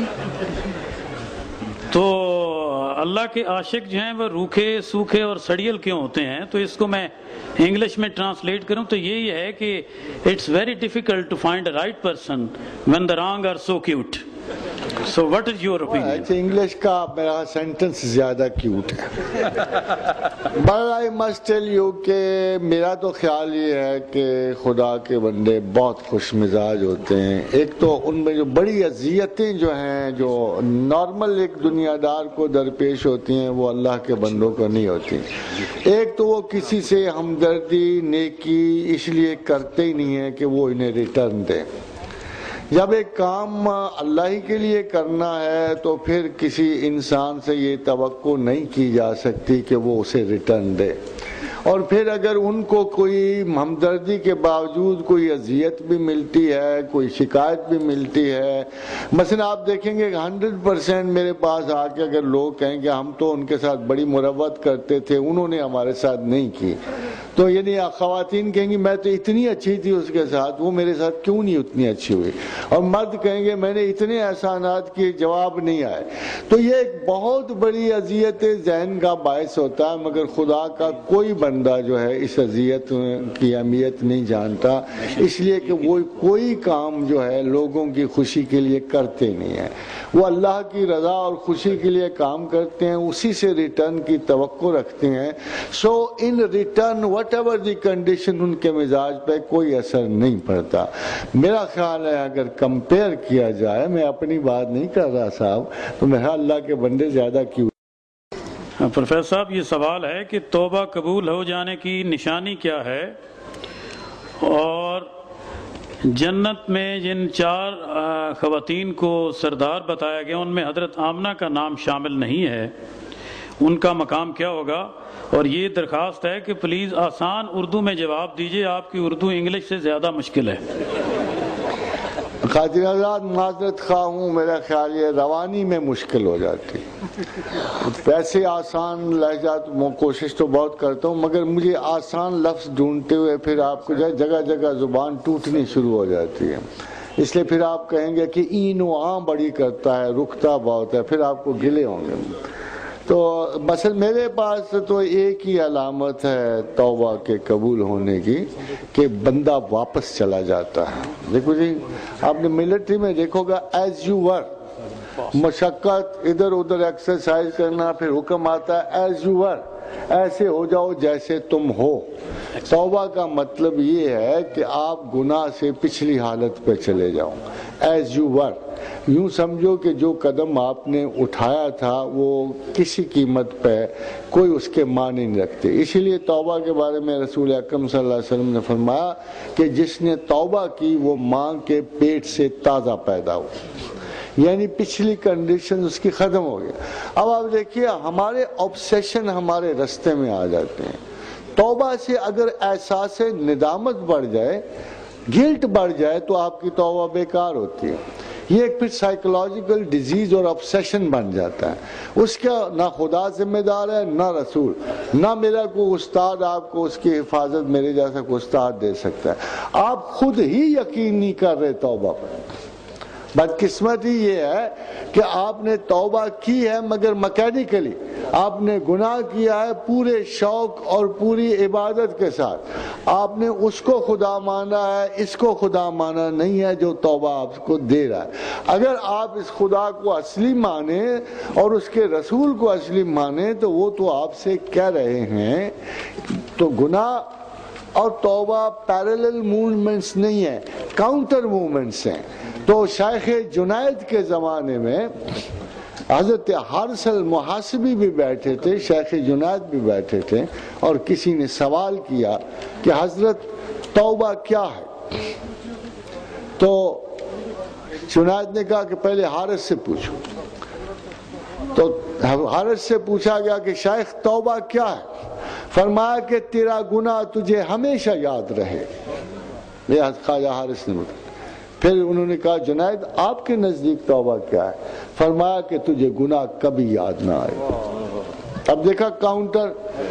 تو اللہ کے عاشق جو ہیں وہ روکھے سوکھے اور سڑیل کیوں ہوتے ہیں؟ تو اس کو میں انگلش میں ٹرانسلیٹ کروں تو یہی ہے کہ it's very difficult to find a right person when the wrong are so cute. So what is your opinion? English کا میرا سینٹنس زیادہ کیوٹ ہے. But I must tell you کہ میرا تو خیال یہ ہے کہ خدا کے بندے بہت خوش مزاج ہوتے ہیں. ایک تو ان میں جو بڑی اذیتیں جو ہیں جو نارمل ایک دنیا دار کو درپیش ہوتی ہیں وہ اللہ کے بندوں کو نہیں ہوتی. ایک تو وہ کسی سے ہمدردی نیکی اس لیے کرتے ہی نہیں ہیں کہ وہ انہیں ریٹرن دیں. جب ایک کام اللہ ہی کے لیے کرنا ہے تو پھر کسی انسان سے یہ توقع نہیں کی جا سکتی کہ وہ اسے ریٹرن دے. اور پھر اگر ان کو کوئی ہمدردی کے باوجود کوئی اذیت بھی ملتی ہے، کوئی شکایت بھی ملتی ہے، مثلا آپ دیکھیں گے 100% میرے پاس آ کے اگر لوگ کہیں کہ ہم تو ان کے ساتھ بڑی مروت کرتے تھے، انہوں نے ہمارے ساتھ نہیں کی، تو یعنی خواتین کہیں گی میں تو اتنی اچھی تھی اس کے ساتھ، وہ میرے ساتھ کیوں نہیں اتنی اچھی ہوئی؟ اور مرد کہیں گے میں نے اتنے احسانات کیے جواب نہیں آئے. تو یہ ایک بہت بڑی اذیت ذہن کا باعث ہوتا ہے. مگر خدا کا کوئی بندہ جو ہے اس اذیت کی اہمیت نہیں جانتا، اس لیے کہ وہ کوئی کام جو ہے لوگوں کی خوشی کے لیے کرتے نہیں ہیں. وہ اللہ کی رضا اور خوشی کے لیے کام کرتے ہیں، اسی سے ریٹرن کی توقع رکھتے ہیں. So in return whatever the condition ان کے مزاج پہ کوئی اثر نہیں پڑتا. میرا خیال ہے اگر کمپیئر کیا جائے، میں اپنی بات نہیں کر رہا صاحب، تو میرا اللہ کے بندے زیادہ کیوں. پروفیسر صاحب یہ سوال ہے کہ توبہ قبول ہو جانے کی نشانی کیا ہے، اور جنت میں جن 4 خواتین کو سردار بتایا گیا ان میں حضرت آمنہ کا نام شامل نہیں ہے، ان کا مقام کیا ہوگا؟ اور یہ درخواست ہے کہ پلیز آسان اردو میں جواب دیجئے، آپ کی اردو انگلش سے زیادہ مشکل ہے. خاطر آزاد معذرت خواہ ہوں، میرا خیال یہ روانی میں مشکل ہو جاتی. ویسے آسان لہجات کوشش تو بہت کرتا ہوں، مگر مجھے آسان لفظ ڈھونڈتے ہوئے پھر آپ کو جگہ جگہ زبان ٹوٹنی شروع ہو جاتی ہے. اس لیے پھر آپ کہیں گے کہ این و آں بڑی کرتا ہے، رکتا بہت ہے، پھر آپ کو گلے ہوں گے. تو مثلا میرے پاس تو ایک ہی علامت ہے توبہ کے قبول ہونے کی کہ بندہ واپس چلا جاتا ہے. دیکھو جی، آپ نے ملٹری میں دیکھو گا ایز یو ور، مشقت ادھر ادھر ایکسرسائز کرنا، پھر حکم آتا ہے ایز یو ور، ایسے ہو جاؤ جیسے تم ہو. توبہ کا مطلب یہ ہے کہ آپ گناہ سے پچھلی حالت پہ چلے جاؤ، ایز یو ور. یوں سمجھو کہ جو قدم آپ نے اٹھایا تھا وہ کسی قیمت پہ کوئی اس کے معنی نہیں رکھتے. اسی لیے توبہ کے بارے میں رسول اکرم صلی اللہ علیہ وسلم نے فرمایا کہ جس نے توبہ کی وہ ماں کے پیٹ سے تازہ پیدا ہو، یعنی پچھلی کنڈیشن اس کی ختم ہو گئی. اب آپ دیکھیے ہمارے آبسیشن ہمارے رستے میں آ جاتے ہیں. توبہ سے اگر احساس ندامت بڑھ جائے، گلٹ بڑھ جائے تو آپ کی توبہ بیکار ہوتی ہے. یہ ایک پھر سائیکولوجیکل ڈیزیز اور آبسیشن بن جاتا ہے. اس کا نہ خدا ذمہ دار ہے، نہ رسول، نہ میرا کوئی استاد آپ کو اس کی حفاظت میرے جیسا کوئی استاد دے سکتا ہے. آپ خود ہی یقین نہیں کر رہے توبہ پر. بدقسمتی یہ ہے کہ آپ نے توبہ کی ہے مگر مکینیکلی. آپ نے گناہ کیا ہے پورے شوق اور پوری عبادت کے ساتھ. آپ نے اس کو خدا مانا ہے، اس کو خدا مانا نہیں ہے جو توبہ آپ کو دے رہا ہے. اگر آپ اس خدا کو اصلی مانے اور اس کے رسول کو اصلی مانے تو وہ تو آپ سے کہہ رہے ہیں تو گناہ اور توبہ پیرالل موومنٹس نہیں ہیں، کاؤنٹر موومنٹس ہیں۔ تو شیخ جنید کے زمانے میں حضرت حارث المحاسبی بھی بیٹھے تھے، شیخ جنید بھی بیٹھے تھے، اور کسی نے سوال کیا کہ حضرت توبہ کیا ہے؟ تو جنید نے کہا کہ پہلے حارث سے پوچھو۔ تو حارث سے پوچھا گیا کہ شیخ توبہ کیا ہے؟ فرمایا کہ تیرا گناہ تجھے ہمیشہ یاد رہے۔ یہ خواجہ حارث نے بتایا۔ پھر انہوں نے کہا جنید آپ کے نزدیک توبہ کیا ہے؟ فرمایا کہ تجھے گناہ کبھی یاد نہ آئے۔ اب دیکھا کاؤنٹر،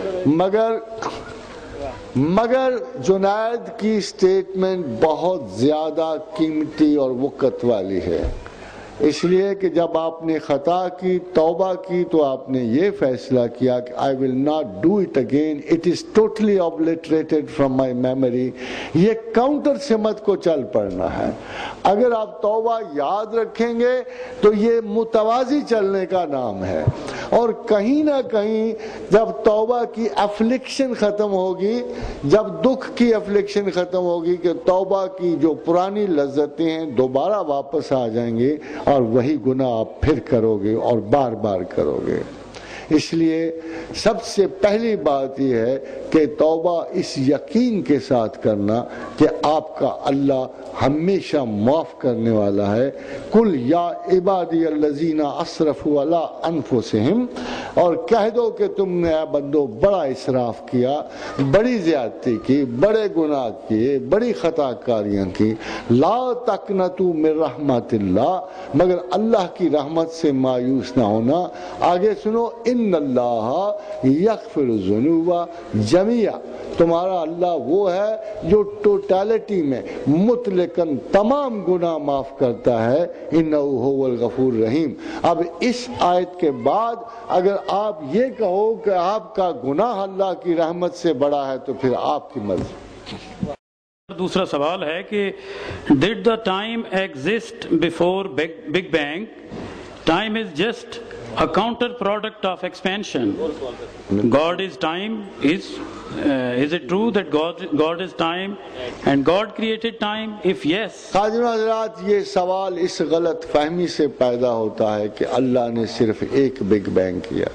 مگر جنید کی سٹیٹمنٹ بہت زیادہ قیمتی اور وقت والی ہے، اس لیے کہ جب آپ نے خطا کی، توبہ کی، تو آپ نے یہ فیصلہ کیا کہ I will not do it again, it is totally obliterated from my memory۔ یہ کاؤنٹر سمت کو چل پڑنا ہے۔ اگر آپ توبہ یاد رکھیں گے تو یہ متوازی چلنے کا نام ہے، اور کہیں نہ کہیں جب توبہ کی افلکشن ختم ہوگی، جب دکھ کی افلکشن ختم ہوگی کہ توبہ کی جو پرانی لذتیں ہیں دوبارہ واپس آ جائیں گے، اور وہی گناہ آپ پھر کرو گے اور بار بار کرو گے۔ اس لیے سب سے پہلی بات یہ ہے کہ توبہ اس یقین کے ساتھ کرنا کہ آپ کا اللہ ہمیشہ معاف کرنے والا ہے۔ کل یا عبادی الذین اسرفوا علی انفسہم، اور کہہ دو کہ تم نے اے بندو بڑا اسراف کیا، بڑی زیادتی کی، بڑے گناہ کیے، بڑی خطا کاریاں کی، لا تقنطوا من رحمت اللہ، مگر اللہ کی رحمت سے مایوس نہ ہونا۔ آگے سنو، ان اللہ یغفر الذنوب جميعا، تمہارا اللہ وہ ہے جو ٹوٹالٹی میں مطلقاً تمام گناہ معاف کرتا ہے، انہ هو الغفور الرحیم۔ اب اس آیت کے بعد اگر آپ یہ کہو کہ آپ کا گناہ اللہ کی رحمت سے بڑا ہے تو پھر آپ کی مرضی۔ دوسرا سوال ہے کہ did the time exist before Big Bang? Time is just a counter product of expansion. God is time. Is it true that God is time and God created time? If yes, قادر حضرات، یہ سوال اس غلط فہمی سے پیدا ہوتا ہے کہ اللہ نے صرف ایک بگ بینگ کیا۔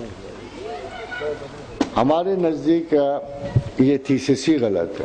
ہمارے نزدیک یہ تھیسس ہی غلط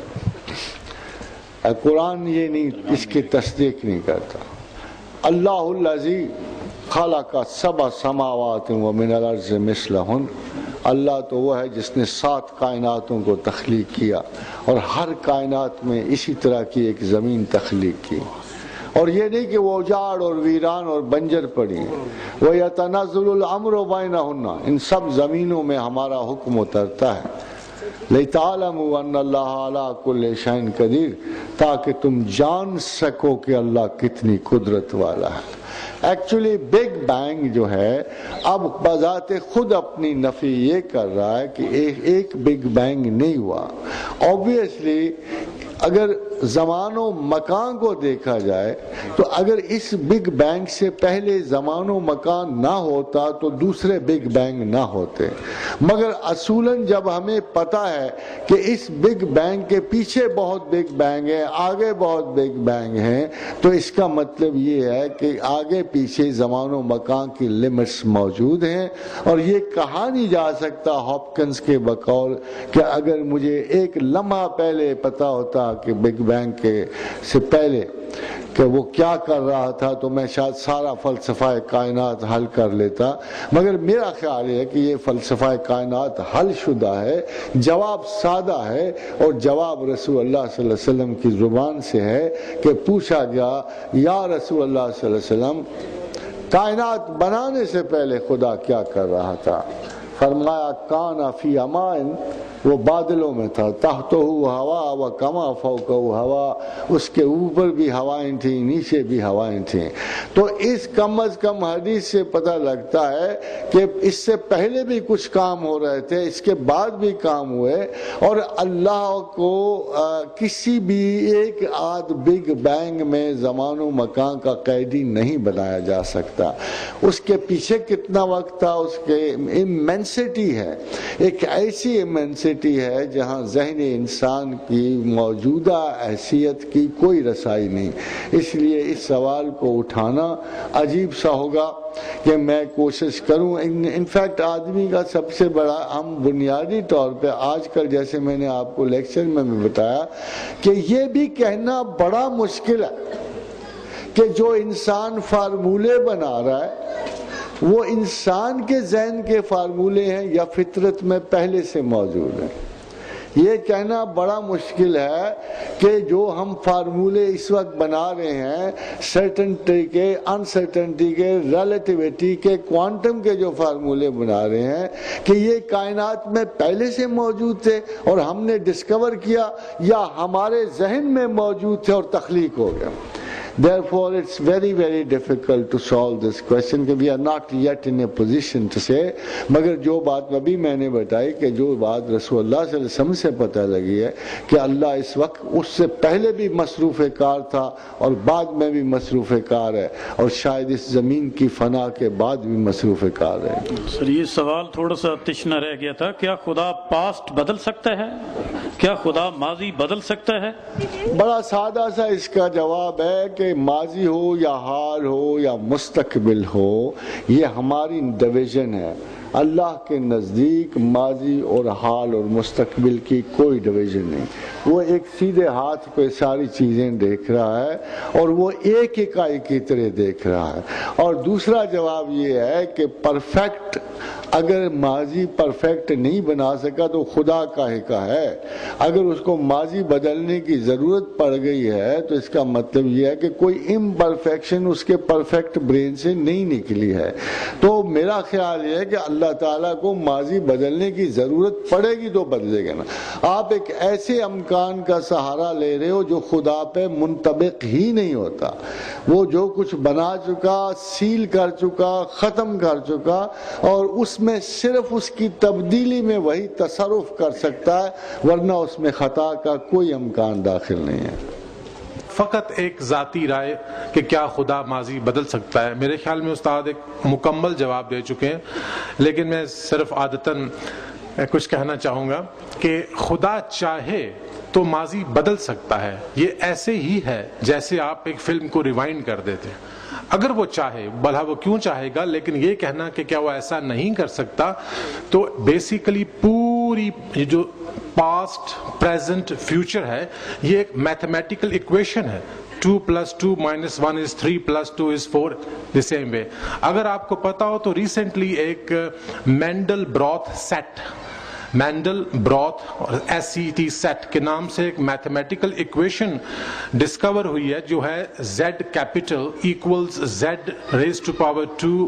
ہے۔ قرآن یہ نہیں، اس کی تصدیق نہیں کرتا۔ اللہ الذی خلق سبع سماوات ومن الارض مثلہن، اللہ تو وہ ہے جس نے 7 کائناتوں کو تخلیق کیا، اور ہر کائنات میں اسی طرح کی ایک زمین تخلیق کی، اور یہ نہیں کہ وہ اجاڑ اور ویران اور بنجر پڑی ہیں۔ وَيَتَنَزَّلُ الْأَمْرُ بَيْنَهُنَّ، ان سب زمینوں میں ہمارا حکم اترتا ہے۔ لِتَعْلَمُوا أَنَّ اللَّهَ عَلَىٰ كُلِّ شَيْءٍ قَدِيرٌ، تاکہ تم جان سکو کہ اللہ کتنی قدرت والا ہے۔ ایکچولی بگ بینگ جو ہے اب بذات خود اپنی نفی یہ کر رہا ہے کہ ایک بگ بینگ نہیں ہوا۔ اوبویسلی اگر زمان و مکان کو دیکھا جائے تو اگر اس بگ بینگ سے پہلے زمان و مکان نہ ہوتا تو دوسرے بگ بینگ نہ ہوتے، مگر اصولاً جب ہمیں پتہ ہے کہ اس بگ بینگ کے پیچھے بہت بگ بینگ ہیں، آگے بہت بگ بینگ ہیں، تو اس کا مطلب یہ ہے کہ آگے پیچھے زمان و مکان کی لمٹس موجود ہیں، اور یہ کہا نہیں جا سکتا ہاپکنز کے بقول کہ اگر مجھے ایک لمحہ پہلے پتہ ہوتا کہ بگ بینگ کے سے پہلے کہ وہ کیا کر رہا تھا تو میں شاید سارا فلسفہ کائنات حل کر لیتا، مگر میرا خیال ہے کہ یہ فلسفہ کائنات حل شدہ ہے، جواب سادہ ہے، اور جواب رسول اللہ صلی اللہ علیہ وسلم کی زبان سے ہے کہ پوچھا گیا یا رسول اللہ صلی اللہ علیہ وسلم کائنات بنانے سے پہلے خدا کیا کر رہا تھا؟ فرمایا کانا فی امائن، وہ بادلوں میں تھا، تحتہ ہوا و کما فوقہ ہوا، اس کے اوپر بھی ہوائیں تھیں، نیچے بھی ہوائیں تھیں۔ تو اس کم از کم حدیث سے پتہ لگتا ہے کہ اس سے پہلے بھی کچھ کام ہو رہے تھے، اس کے بعد بھی کام ہوئے، اور اللہ کو کسی بھی ایک آدھ بگ بینگ میں زمان و مکان کا قیدی نہیں بنایا جا سکتا۔ اس کے پیچھے کتنا وقت تھا، اس کے ایمنسٹی ہے، ایک ایسی ایمنسٹی ہے جہاں ذہن انسان کی موجودہ حیثیت کی کوئی رسائی نہیں. اس لیے اس سوال کو اٹھانا عجیب سا ہوگا کہ میں کوشش کروں. انفیکٹ آدمی کا سب سے بڑا، ہم بنیادی طور پہ آج کل، جیسے میں نے آپ کو لیکچر میں بھی بتایا، کہ یہ بھی کہنا بڑا مشکل ہے کہ جو انسان فارمولے بنا رہا ہے وہ انسان کے ذہن کے فارمولے ہیں یا فطرت میں پہلے سے موجود ہیں. یہ کہنا بڑا مشکل ہے کہ جو ہم فارمولے اس وقت بنا رہے ہیں، سرٹنٹی کے، انسرٹنٹی کے، ریلیٹیوٹی کے، کوانٹم کے جو فارمولے بنا رہے ہیں، کہ یہ کائنات میں پہلے سے موجود تھے اور ہم نے ڈسکور کیا، یا ہمارے ذہن میں موجود تھے اور تخلیق ہو گئے. Therefore, it's very, very difficult to solve this question. We are not yet in a position to say. مگر جو بات ابھی میں نے بتائی، کہ جو بات رسول اللہ صلی اللہ علیہ وسلم سے پتہ لگی ہے کہ اللہ اس وقت اس سے پہلے بھی مصروف کار تھا اور بعد میں بھی مصروف کار ہے، اور شاید اس زمین کی فنا کے بعد بھی مصروف کار ہے. سر یہ سوال تھوڑا سا تشنہ رہ گیا تھا، کیا خدا پاسٹ بدل سکتا ہے؟ کیا خدا ماضی بدل سکتا ہے؟ بڑا سادہ سا اس کا جواب ہے کہ ماضی ہو یا حال ہو یا مستقبل ہو، یہ ہماری ڈویژن ہے. اللہ کے نزدیک ماضی اور حال اور مستقبل کی کوئی ڈویژن نہیں. وہ ایک سیدھے ہاتھ پہ ساری چیزیں دیکھ رہا ہے اور وہ ایک اکائی کی طرح دیکھ رہا ہے. اور دوسرا جواب یہ ہے کہ پرفیکٹ، اگر ماضی پرفیکٹ نہیں بنا سکا تو خدا کاہے کا ہے. اگر اس کو ماضی بدلنے کی ضرورت پڑ گئی ہے تو اس کا مطلب یہ ہے کہ کوئی امپرفیکشن اس کے پرفیکٹ برین سے نہیں نکلی ہے. تو میرا خیال یہ ہے کہ اللہ تعالیٰ کو ماضی بدلنے کی ضرورت پڑے گی تو بدلے گا نا. آپ ایک ایسے امکان کا سہارا لے رہے ہو جو خدا پہ منطبق ہی نہیں ہوتا. وہ جو کچھ بنا چکا، سیل کر چکا، ختم کر چکا، اور اس میں صرف اس کی تبدیلی میں وہی تصرف کر سکتا ہے، ورنہ اس میں خطا کا کوئی امکان داخل نہیں ہے. فقط ایک ذاتی رائے کہ کیا خدا ماضی بدل سکتا ہے، میرے خیال میں استاد ایک مکمل جواب دے چکے ہیں، لیکن میں صرف عادتاً کچھ کہنا چاہوں گا کہ خدا چاہے تو ماضی بدل سکتا ہے. یہ ایسے ہی ہے جیسے آپ ایک فلم کو ریوائنڈ کر دیتے ہیں. اگر وہ چاہے، بھلا وہ کیوں چاہے گا، لیکن یہ کہنا کہ کیا وہ ایسا نہیں کر سکتا، تو بیسیکلی پوری جو پاسٹ، پریزنٹ، فیوچر ہے، یہ ایک میتھمیٹیکل ایکویشن ہے. 2 + 2 - 1 is 3 + 2 is 4 the same way. اگر آپ کو پتا ہو تو ریسنٹلی ایک Mandelbrot set, Mandelbrot اور SET سیٹ کے نام سے ایک میتھمیٹیکل ایکویشن ڈسکور ہوئی ہے جو ہے Z capital equals Z⁻²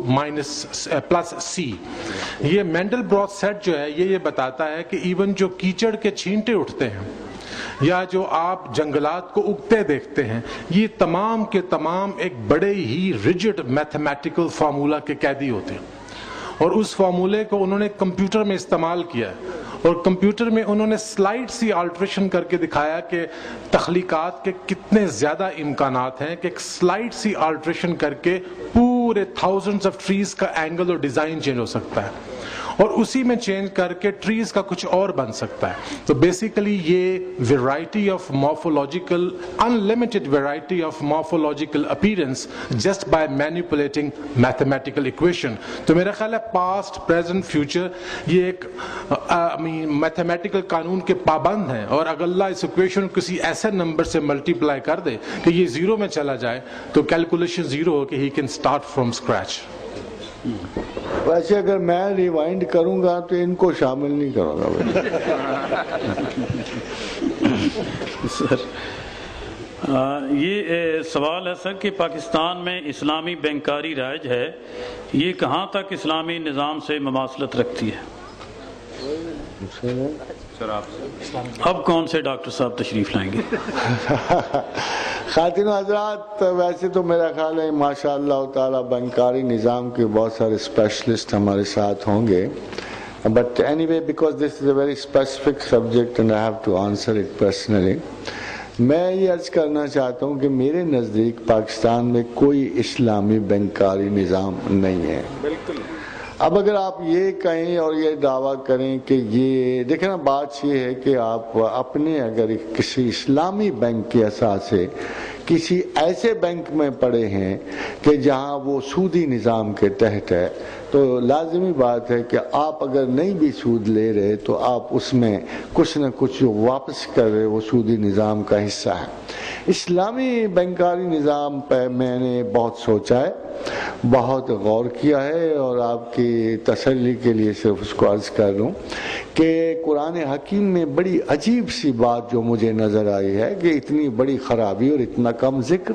- C. یہ مینڈل بروتھ سیٹ جو ہے یہ بتاتا ہے کہ ایون جو کیچڑ کے چھینٹے اٹھتے ہیں یا جو آپ جنگلات کو اگتے دیکھتے ہیں، یہ تمام کے تمام ایک بڑے ہی ریجڈ میتھمیٹیکل فارمولا کے قیدی ہوتے ہیں. اور اس فارمولے کو انہوں نے کمپیوٹر میں استعمال کیا ہے، اور کمپیوٹر میں انہوں نے سلائٹ سی آلٹریشن کر کے دکھایا کہ تخلیقات کے کتنے زیادہ امکانات ہیں کہ ایک سلائٹ سی آلٹریشن کر کے پورے thousands of trees کا اینگل اور ڈیزائن چینج ہو سکتا ہے، اور اسی میں چینج کر کے ٹریز کا کچھ اور بن سکتا ہے. تو بیسیکلی یہ variety of morphological, unlimited variety of morphological appearance just by manipulating mathematical equation. تو میرا خیال ہے پاسٹ، پریزنٹ، فیوچر یہ ایک میتھمیٹیکل قانون کے پابند ہیں، اور اگر اللہ اس ایکویشن کو کسی ایسے نمبر سے ملٹیپلائی کر دے کہ یہ 0 میں چلا جائے تو کیلکولیشن 0 ہو کہ he can start from scratch. ویسے اگر میں ریوائنڈ کروں گا تو ان کو شامل نہیں کروں گا. سر یہ سوال ہے سر کہ پاکستان میں اسلامی بینکاری رائج ہے، یہ کہاں تک اسلامی نظام سے مماثلت رکھتی ہے؟ اب کون سے ڈاکٹر صاحب تشریف لائیں گے؟ خواتین حضرات، ویسے تو میرا خیال ہے ماشاء اللہ تعالی بینکاری نظام کے بہت سارے اسپیشلسٹ ہمارے ساتھ ہوں گے، but anyway because this is a very specific subject and I have to answer it personally. میں یہ عرض کرنا چاہتا ہوں کہ میرے نزدیک پاکستان میں کوئی اسلامی بینکاری نظام نہیں ہے. اب اگر آپ یہ کہیں اور یہ دعویٰ کریں کہ یہ دیکھیں نا، بات یہ ہے کہ آپ اپنے اگر کسی اسلامی بینک کے اساس سے کسی ایسے بینک میں پڑے ہیں کہ جہاں وہ سودی نظام کے تحت ہے، تو لازمی بات ہے کہ آپ اگر نہیں بھی سود لے رہے تو آپ اس میں کچھ نہ کچھ جو واپس کر رہے وہ سودی نظام کا حصہ ہے۔ اسلامی بینکاری نظام پہ میں نے بہت سوچا ہے، بہت غور کیا ہے، اور آپ کی تسلی کے لیے صرف اس کو عرض کر دوں کہ قرآن حکیم میں بڑی عجیب سی بات جو مجھے نظر آئی ہے کہ اتنی بڑی خرابی اور اتنا کم ذکر،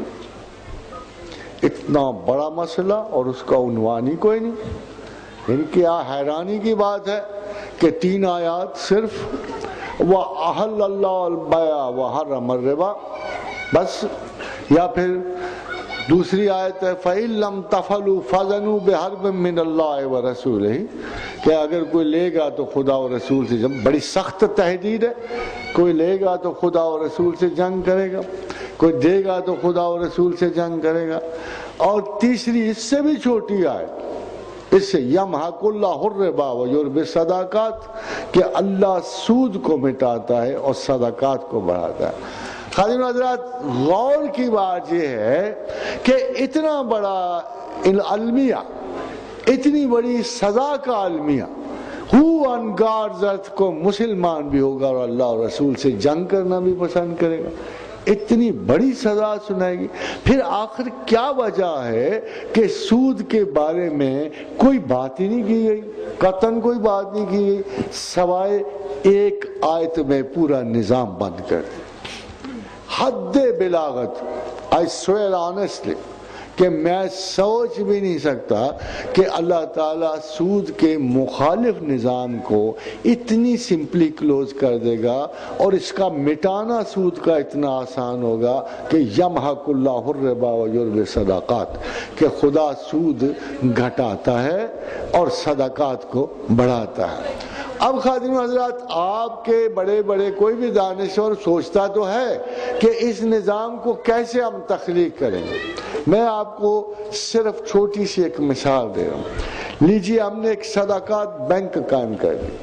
اتنا بڑا مسئلہ اور اس کا عنوان ہی کوئی نہیں۔ ان کی حیرانی کی بات ہے کہ 3 آیات صرف وَأَحَلَّ اللَّهُ الْبَيْعَ وَحَرَّمَ الرِّبَا بس، یا پھر دوسری آیت ہے فَإِن لَّمْ تَفْعَلُوا فَأْذَنُوا بِحَرْبٍ مِّنَ اللَّهِ وَرَسُولِهِ، کہ اگر کوئی لے گا تو خدا و رسول سے جنگ، بڑی سخت تحدید ہے، کوئی لے گا تو خدا و رسول سے جنگ کرے گا، کوئی دے گا تو خدا و رسول سے جنگ کرے گا۔ اور تیسری اس سے بھی چھوٹی آیت، اس سے یمحق اللہ الربا ویربی الصدقات، کہ اللہ سود کو مٹاتا ہے اور صدقات کو بڑھاتا ہے۔ خادم حضرات، غور کی بات یہ ہے کہ اتنا بڑا المیہ، اتنی بڑی سزا کا المیہ، ہو آن گاڈز ارتھ کو مسلمان بھی ہوگا اور اللہ اور رسول سے جنگ کرنا بھی پسند کرے گا، اتنی بڑی سزا سنائے گی۔ پھر آخر کیا وجہ ہے کہ سود کے بارے میں کوئی بات ہی نہیں کی گئی، قطعاً کوئی بات نہیں کی گئی، سوائے ایک آیت میں پورا نظام بند کر دیا۔ حد بلاغت، I swear honestly کہ میں سوچ بھی نہیں سکتا کہ اللہ تعالیٰ سود کے مخالف نظام کو اتنی سمپلی کلوز کر دے گا، اور اس کا مٹانا سود کا اتنا آسان ہوگا کہ یمحق اللہ الربا ویربی الصدقات، کہ خدا سود گھٹاتا ہے اور صدقات کو بڑھاتا ہے۔ اب خادم حضرات، آپ کے بڑے بڑے کوئی بھی دانشور سوچتا تو ہے کہ اس نظام کو کیسے ہم تخلیق کریں گے۔ میں آپ کو صرف چھوٹی سی ایک مثال دے رہا ہوں۔ لیجیے، ہم نے ایک صدقات بینک قائم کر دی۔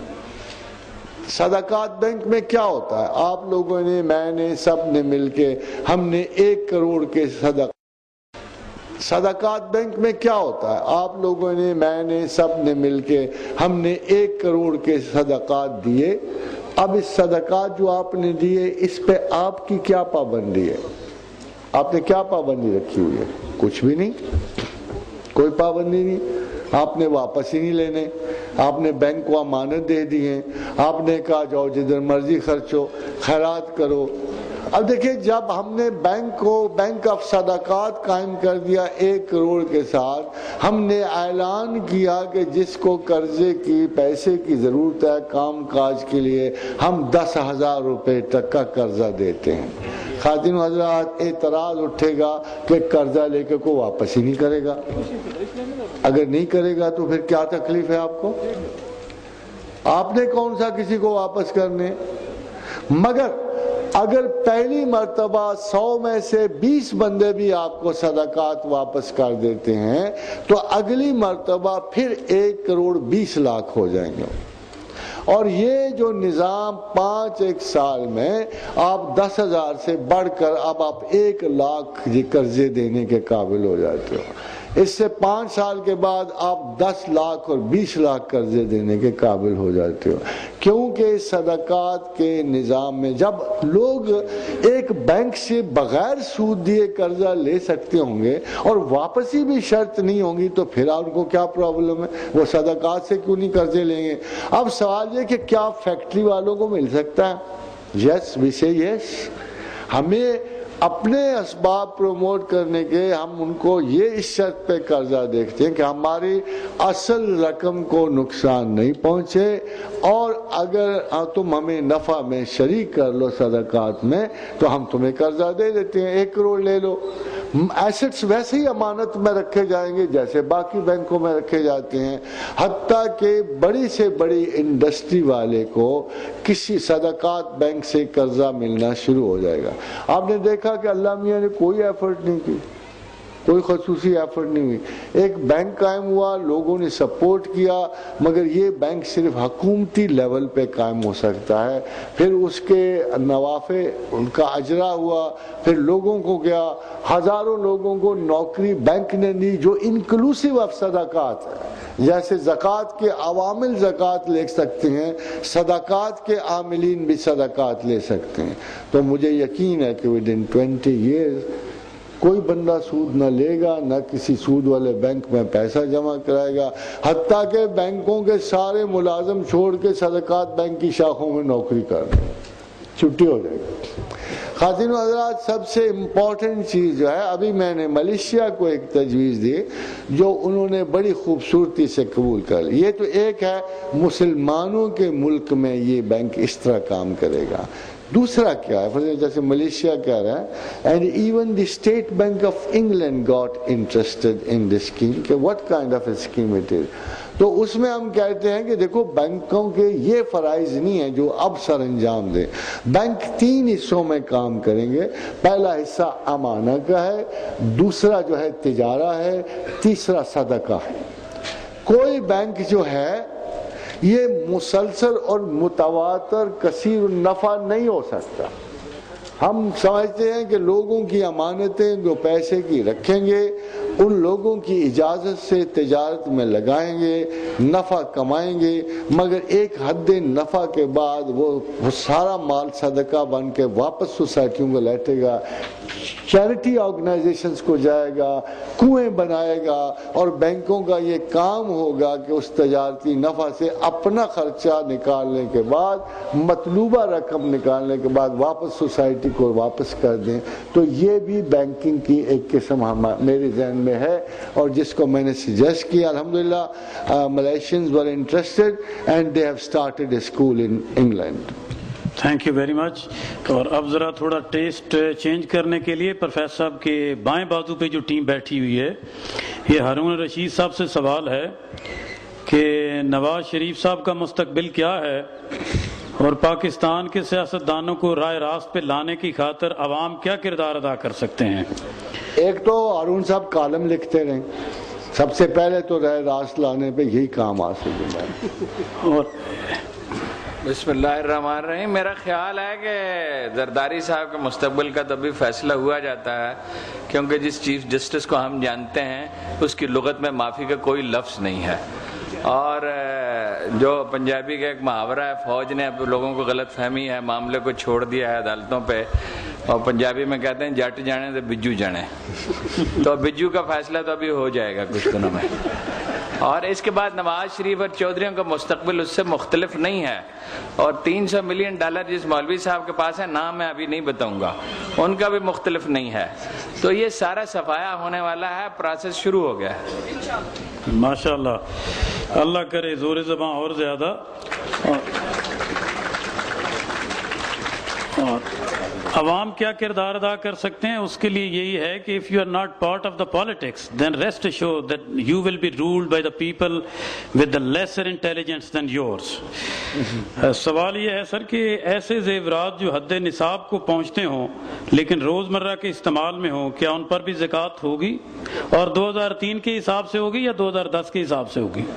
صدقات بینک میں کیا ہوتا ہے؟ آپ لوگوں نے، میں نے، سب نے مل کے ہم نے 1 کروڑ کے صدقات بینک میں کیا ہوتا ہے؟ آپ لوگوں نے، میں نے، سب نے مل کے ہم نے 1 کروڑ کے صدقات دیے۔ اب اس صدقات جو آپ نے دیے، اس پہ آپ کی کیا پابندی ہے؟ آپ نے کیا پابندی رکھی ہوئی ہے؟ کچھ بھی نہیں، کوئی پابندی نہیں۔ آپ نے واپس ہی نہیں لینے، آپ نے بینک کو امانت دے دی ہے، آپ نے کہا جاؤ جدھر مرضی خرچو، خیرات کرو۔ اب دیکھیں، جب ہم نے بینک آف صدقات قائم کر دیا 1 کروڑ کے ساتھ، ہم نے اعلان کیا کہ جس کو قرضے کی پیسے کی ضرورت ہے کام کاج کے لیے، ہم 10,000 روپے تک کا قرضہ دیتے ہیں۔ خاتون حضرات، اعتراض اٹھے گا کہ قرضہ لے کے کو واپس ہی نہیں کرے گا۔ اگر نہیں کرے گا تو پھر کیا تکلیف ہے آپ کو؟ آپ نے کون سا کسی کو واپس کرنے؟ مگر اگر پہلی مرتبہ 100 میں سے 20 بندے بھی آپ کو صدقات واپس کر دیتے ہیں تو اگلی مرتبہ پھر 1 کروڑ 20 لاکھ ہو جائیں گے۔ اور یہ جو نظام 5 سال میں آپ 10,000 سے بڑھ کر اب آپ 1 لاکھ قرضے دینے کے قابل ہو جاتے ہو۔ اس سے 5 سال کے بعد آپ 10 لاکھ اور 20 لاکھ قرضے دینے کے قابل ہو جاتے ہو، کیونکہ صدقات کے نظام میں جب لوگ ایک بینک سے بغیر سود دیے قرضہ لے سکتے ہوں گے اور واپسی بھی شرط نہیں ہوگی تو پھر ان کو کیا پرابلم ہے؟ وہ صدقات سے کیوں نہیں قرضے لیں گے؟ اب سوال یہ کہ کیا فیکٹری والوں کو مل سکتا ہے؟ یس، وی سے یس۔ ہمیں اپنے اسباب پروموٹ کرنے کے ہم ان کو یہ اس شرط پہ قرضہ دیکھتے ہیں کہ ہماری اصل رقم کو نقصان نہیں پہنچے، اور اگر تم ہمیں نفع میں شریک کر لو صدقات میں تو ہم تمہیں قرضہ دے دیتے ہیں، 1 کروڑ لے لو۔ ایسٹس ویسے ہی امانت میں رکھے جائیں گے جیسے باقی بینکوں میں رکھے جاتے ہیں، حتیٰ کہ بڑی سے بڑی انڈسٹری والے کو کسی صدقات بینک سے قرضہ ملنا شروع ہو جائے گا۔ آپ نے دیکھا کہ اللہ میاں نے کوئی ایفرٹ نہیں کی، کوئی خصوصی ایفرٹ نہیں ہوئی. ایک بینک قائم ہوا, لوگوں نے سپورٹ کیا, مگر یہ بینک صرف حکومتی لیول پہ قائم ہو سکتا ہے. پھر اس کے نوافع ان کا اجرا ہوا, پھر لوگوں کو گیا, ہزاروں لوگوں کو نوکری بینک نے دی, جو انکلوسیو آف صدقات ہے. جیسے زکوٰۃ کے عوامل زکوٰۃ لے سکتے ہیں, صدقات کے عاملین بھی صدقات لے سکتے ہیں. تو مجھے یقین ہے کہ ودن 20 ایئرز کوئی بندہ سود نہ لے گا, نہ کسی سود والے بینک میں پیسہ جمع کرائے گا, حتیٰ کہ بینکوں کے سارے ملازم چھوڑ کے صدقات بینک کی شاخوں میں نوکری کر رہے ہیں, چھٹی ہو جائے گی. خواتین و حضرات, سب سے امپورٹنٹ چیز جو ہے, ابھی میں نے ملیشیا کو ایک تجویز دی جو انہوں نے بڑی خوبصورتی سے قبول کر لی. یہ تو ایک ہے مسلمانوں کے ملک میں یہ بینک اس طرح کام کرے گا. دوسرا کیا ہے, جیسے ملیشیا کہہ رہا ہے, and even the state bank of England got interested in this scheme, کہ what kind of a scheme it is. تو اس میں ہم کہتے ہیں کہ دیکھو بینکوں کے یہ فرائض نہیں ہیں جو اب سر انجام دیں. بینک 3 حصوں میں کام کریں گے. پہلا حصہ امانہ کا ہے, دوسرا جو ہے تجارہ ہے, تیسرا صدقہ ہے. کوئی بینک جو ہے یہ مسلسل اور متواتر کثیر النفع نہیں ہو سکتا. ہم سمجھتے ہیں کہ لوگوں کی امانتیں جو پیسے کی رکھیں گے, ان لوگوں کی اجازت سے تجارت میں لگائیں گے, نفع کمائیں گے, مگر ایک حد نفع کے بعد وہ سارا مال صدقہ بن کے واپس سوسائٹیوں کو لوٹے گا, چیریٹی آرگنائزیشنز کو جائے گا, کنویں بنائے گا, اور بینکوں کا یہ کام ہوگا کہ اس تجارتی نفع سے اپنا خرچہ نکالنے کے بعد, مطلوبہ رقم نکالنے کے بعد واپس سوسائٹی کو واپس کر دیں. تو یہ بھی بینکنگ کی ایک قسم میرے ذہن میں ہے, اور جس کو میں نے سجیسٹ کیا. الحمدللہ Malaysians were interested and they have started a school in England. Thank you very much. اور اب ذرا تھوڑا ٹیسٹ چینج کرنے کے لیے پروفیسر صاحب کے بائیں بازو پہ جو ٹیم بیٹھی ہوئی ہے, یہ ہارون رشید صاحب سے سوال ہے کہ نواز شریف صاحب کا مستقبل کیا ہے, اور پاکستان کے سیاستدانوں کو رائے راست پہ لانے کی خاطر عوام کیا کردار ادا کر سکتے ہیں. ایک تو ہارون صاحب کالم لکھتے رہیں, سب سے پہلے تو رائے راست لانے پہ یہی کام آ سکتا ہے. اور بسم اللہ الرحمن الرحیم. میرا خیال ہے کہ زرداری صاحب کے مستقبل کا تب بھی فیصلہ ہوا جاتا ہے, کیونکہ جس چیف جسٹس کو ہم جانتے ہیں اس کی لغت میں معافی کا کوئی لفظ نہیں ہے. اور جو پنجابی کا ایک محاورہ ہے, فوج نے اب لوگوں کو غلط فہمی ہے, معاملے کو چھوڑ دیا ہے عدالتوں پہ, اور پنجابی میں کہتے ہیں جٹ جانے تو بجو جانے. تو بجو کا فیصلہ تو ابھی ہو جائے گا کچھ دنوں میں. اور اس کے بعد نواز شریف اور چودھریوں کا مستقبل اس سے مختلف نہیں ہے. اور $300 ملین جس مولوی صاحب کے پاس ہے, نام میں ابھی نہیں بتاؤں گا, ان کا بھی مختلف نہیں ہے. تو یہ سارا صفایا ہونے والا ہے, پروسیس شروع ہو گیا ہے. ماشاءاللہ, اللہ کرے زور زباں اور زیادہ. اور عوام کیا کردار ادا کر سکتے ہیں, اس کے لیے یہی ہے کہ if you are not part of the politics, then rest assured that you will be ruled by the people with the lesser intelligence than yours. سوال یہ ہے سر کہ ایسے زیورات جو حد نصاب کو پہنچتے ہوں لیکن روزمرہ کے استعمال میں ہوں, کیا ان پر بھی زکوٰۃ ہوگی, اور 2003 کے حساب سے ہوگی یا 2010 کے حساب سے ہوگی,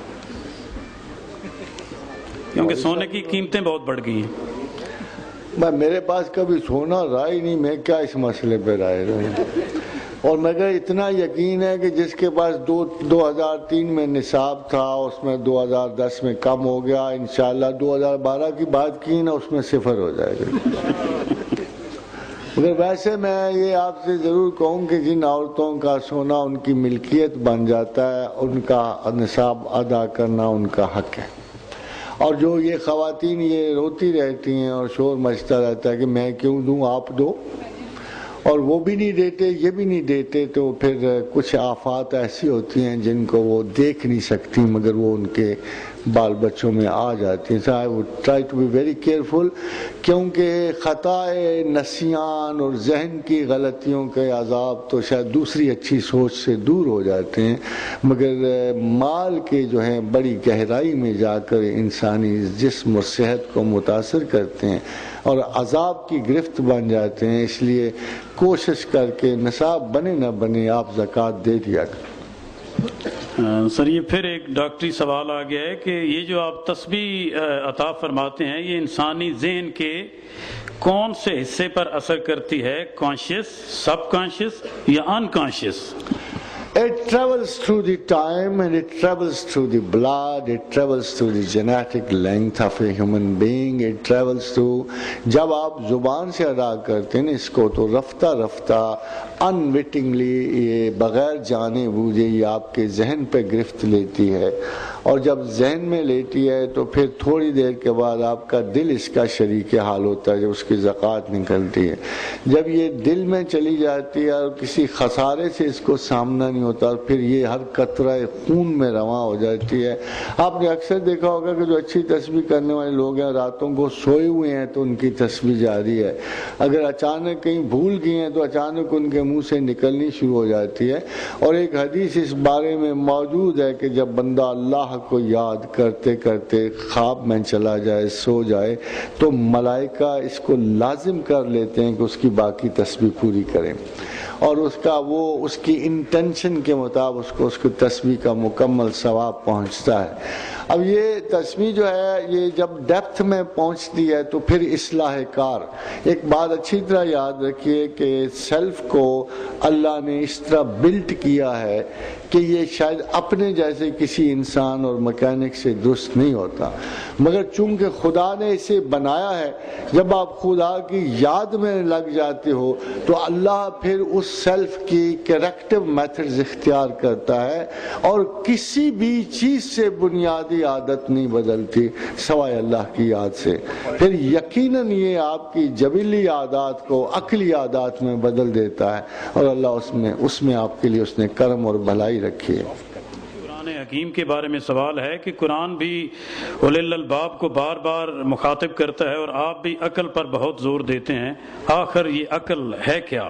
کیونکہ سونے کی قیمتیں بہت بڑھ گئی ہیں. میرے پاس کبھی سونا رہا ہی نہیں, میں کیا اس مسئلے پہ رائے رہوں. اور مگر اتنا یقین ہے کہ جس کے پاس 2003 میں نصاب تھا, اس میں 2010 میں کم ہو گیا, انشاءاللہ 2012 کی بات کی نا, اس میں 0 ہو جائے گا. مگر ویسے میں یہ آپ سے ضرور کہوں کہ جن عورتوں کا سونا ان کی ملکیت بن جاتا ہے, ان کا نصاب ادا کرنا ان کا حق ہے. اور جو یہ خواتین یہ روتی رہتی ہیں اور شور مچتا رہتا ہے کہ میں کیوں دوں, آپ دو, اور وہ بھی نہیں دیتے, یہ بھی نہیں دیتے, تو پھر کچھ آفات ایسی ہوتی ہیں جن کو وہ دیکھ نہیں سکتی مگر وہ ان کے بال بچوں میں آ جاتی ہیں. So I would try to be very careful, کیونکہ خطائے نسیان اور ذہن کی غلطیوں کے عذاب تو شاید دوسری اچھی سوچ سے دور ہو جاتے ہیں, مگر مال کے جو ہیں بڑی گہرائی میں جا کر انسانی جسم اور صحت کو متاثر کرتے ہیں اور عذاب کی گرفت بن جاتے ہیں. اس لیے کوشش کر کے نصاب بنے نہ بنے آپ زکوٰۃ دے دیا کریں۔ سر یہ پھر ایک ڈاکٹری سوال آ گیا ہے کہ یہ جو آپ تسبیح عطا فرماتے ہیں یہ انسانی ذہن کے کون سے حصے پر اثر کرتی ہے، کانشیس، سب کانشیس یا unconscious? It travels through the time and it travels through the blood, it travels through the genetic length of a human being, it travels through جب آپ زبان سے ادا کرتے ہیں اس کو تو رفتہ رفتہ unwittingly یہ بغیر جانے بوجھے یہ آپ کے ذہن پہ گرفت لیتی ہے، اور جب ذہن میں لیتی ہے تو پھر تھوڑی دیر کے بعد آپ کا دل اس کا شریک حال ہوتا ہے جب اس کی زکوٰۃ نکلتی ہے۔ جب یہ دل میں چلی جاتی ہے اور کسی خسارے سے اس کو سامنا نہیں ہوتا اور پھر یہ ہر قطرہ خون میں رواں ہو جاتی ہے۔ آپ نے اکثر دیکھا ہوگا کہ جو اچھی تسبیح کرنے والے لوگ ہیں راتوں کو سوئے ہوئے ہیں تو ان کی تسبیح جاری ہے، اگر اچانک کہیں بھول گئی ہیں تو اچانک ان کے منہ سے نکلنی شروع ہو جاتی ہے۔ اور ایک حدیث اس بارے میں موجود ہے کہ جب بندہ اللہ کو یاد کرتے کرتے خواب میں چلا جائے، سو جائے، تو ملائکہ اس کو لازم کر لیتے ہیں کہ اس کی باقی تسبیح پوری کریں، اور اس کا وہ اس کی انٹینشن کے مطابق اس کو تسبیح کا مکمل ثواب پہنچتا ہے۔ اب یہ تسبیح جو ہے یہ جب ڈیپتھ میں پہنچتی ہے تو پھر اصلاح کار۔ ایک بات اچھی طرح یاد رکھیے کہ سیلف کو اللہ نے اس طرح بلٹ کیا ہے کہ یہ شاید اپنے جیسے کسی انسان اور مکینک سے درست نہیں ہوتا، مگر چونکہ خدا نے اسے بنایا ہے، جب آپ خدا کی یاد میں لگ جاتے ہو تو اللہ پھر اس سیلف کی کریکٹیو میتھڈز اختیار کرتا ہے، اور کسی بھی چیز سے بنیادی عادت نہیں بدلتی سوائے اللہ کی یاد سے۔ پھر یقیناً یہ آپ کی جبلی عادات کو عقلی عادات میں بدل دیتا ہے، اور اللہ اس میں آپ کے لیے اس نے کرم اور بھلائی رکھی ہے۔ قرآن حکیم کے بارے میں سوال ہے کہ قرآن بھی اولی الالباب کو بار بار مخاطب کرتا ہے اور آپ بھی عقل پر بہت زور دیتے ہیں، آخر یہ عقل ہے کیا؟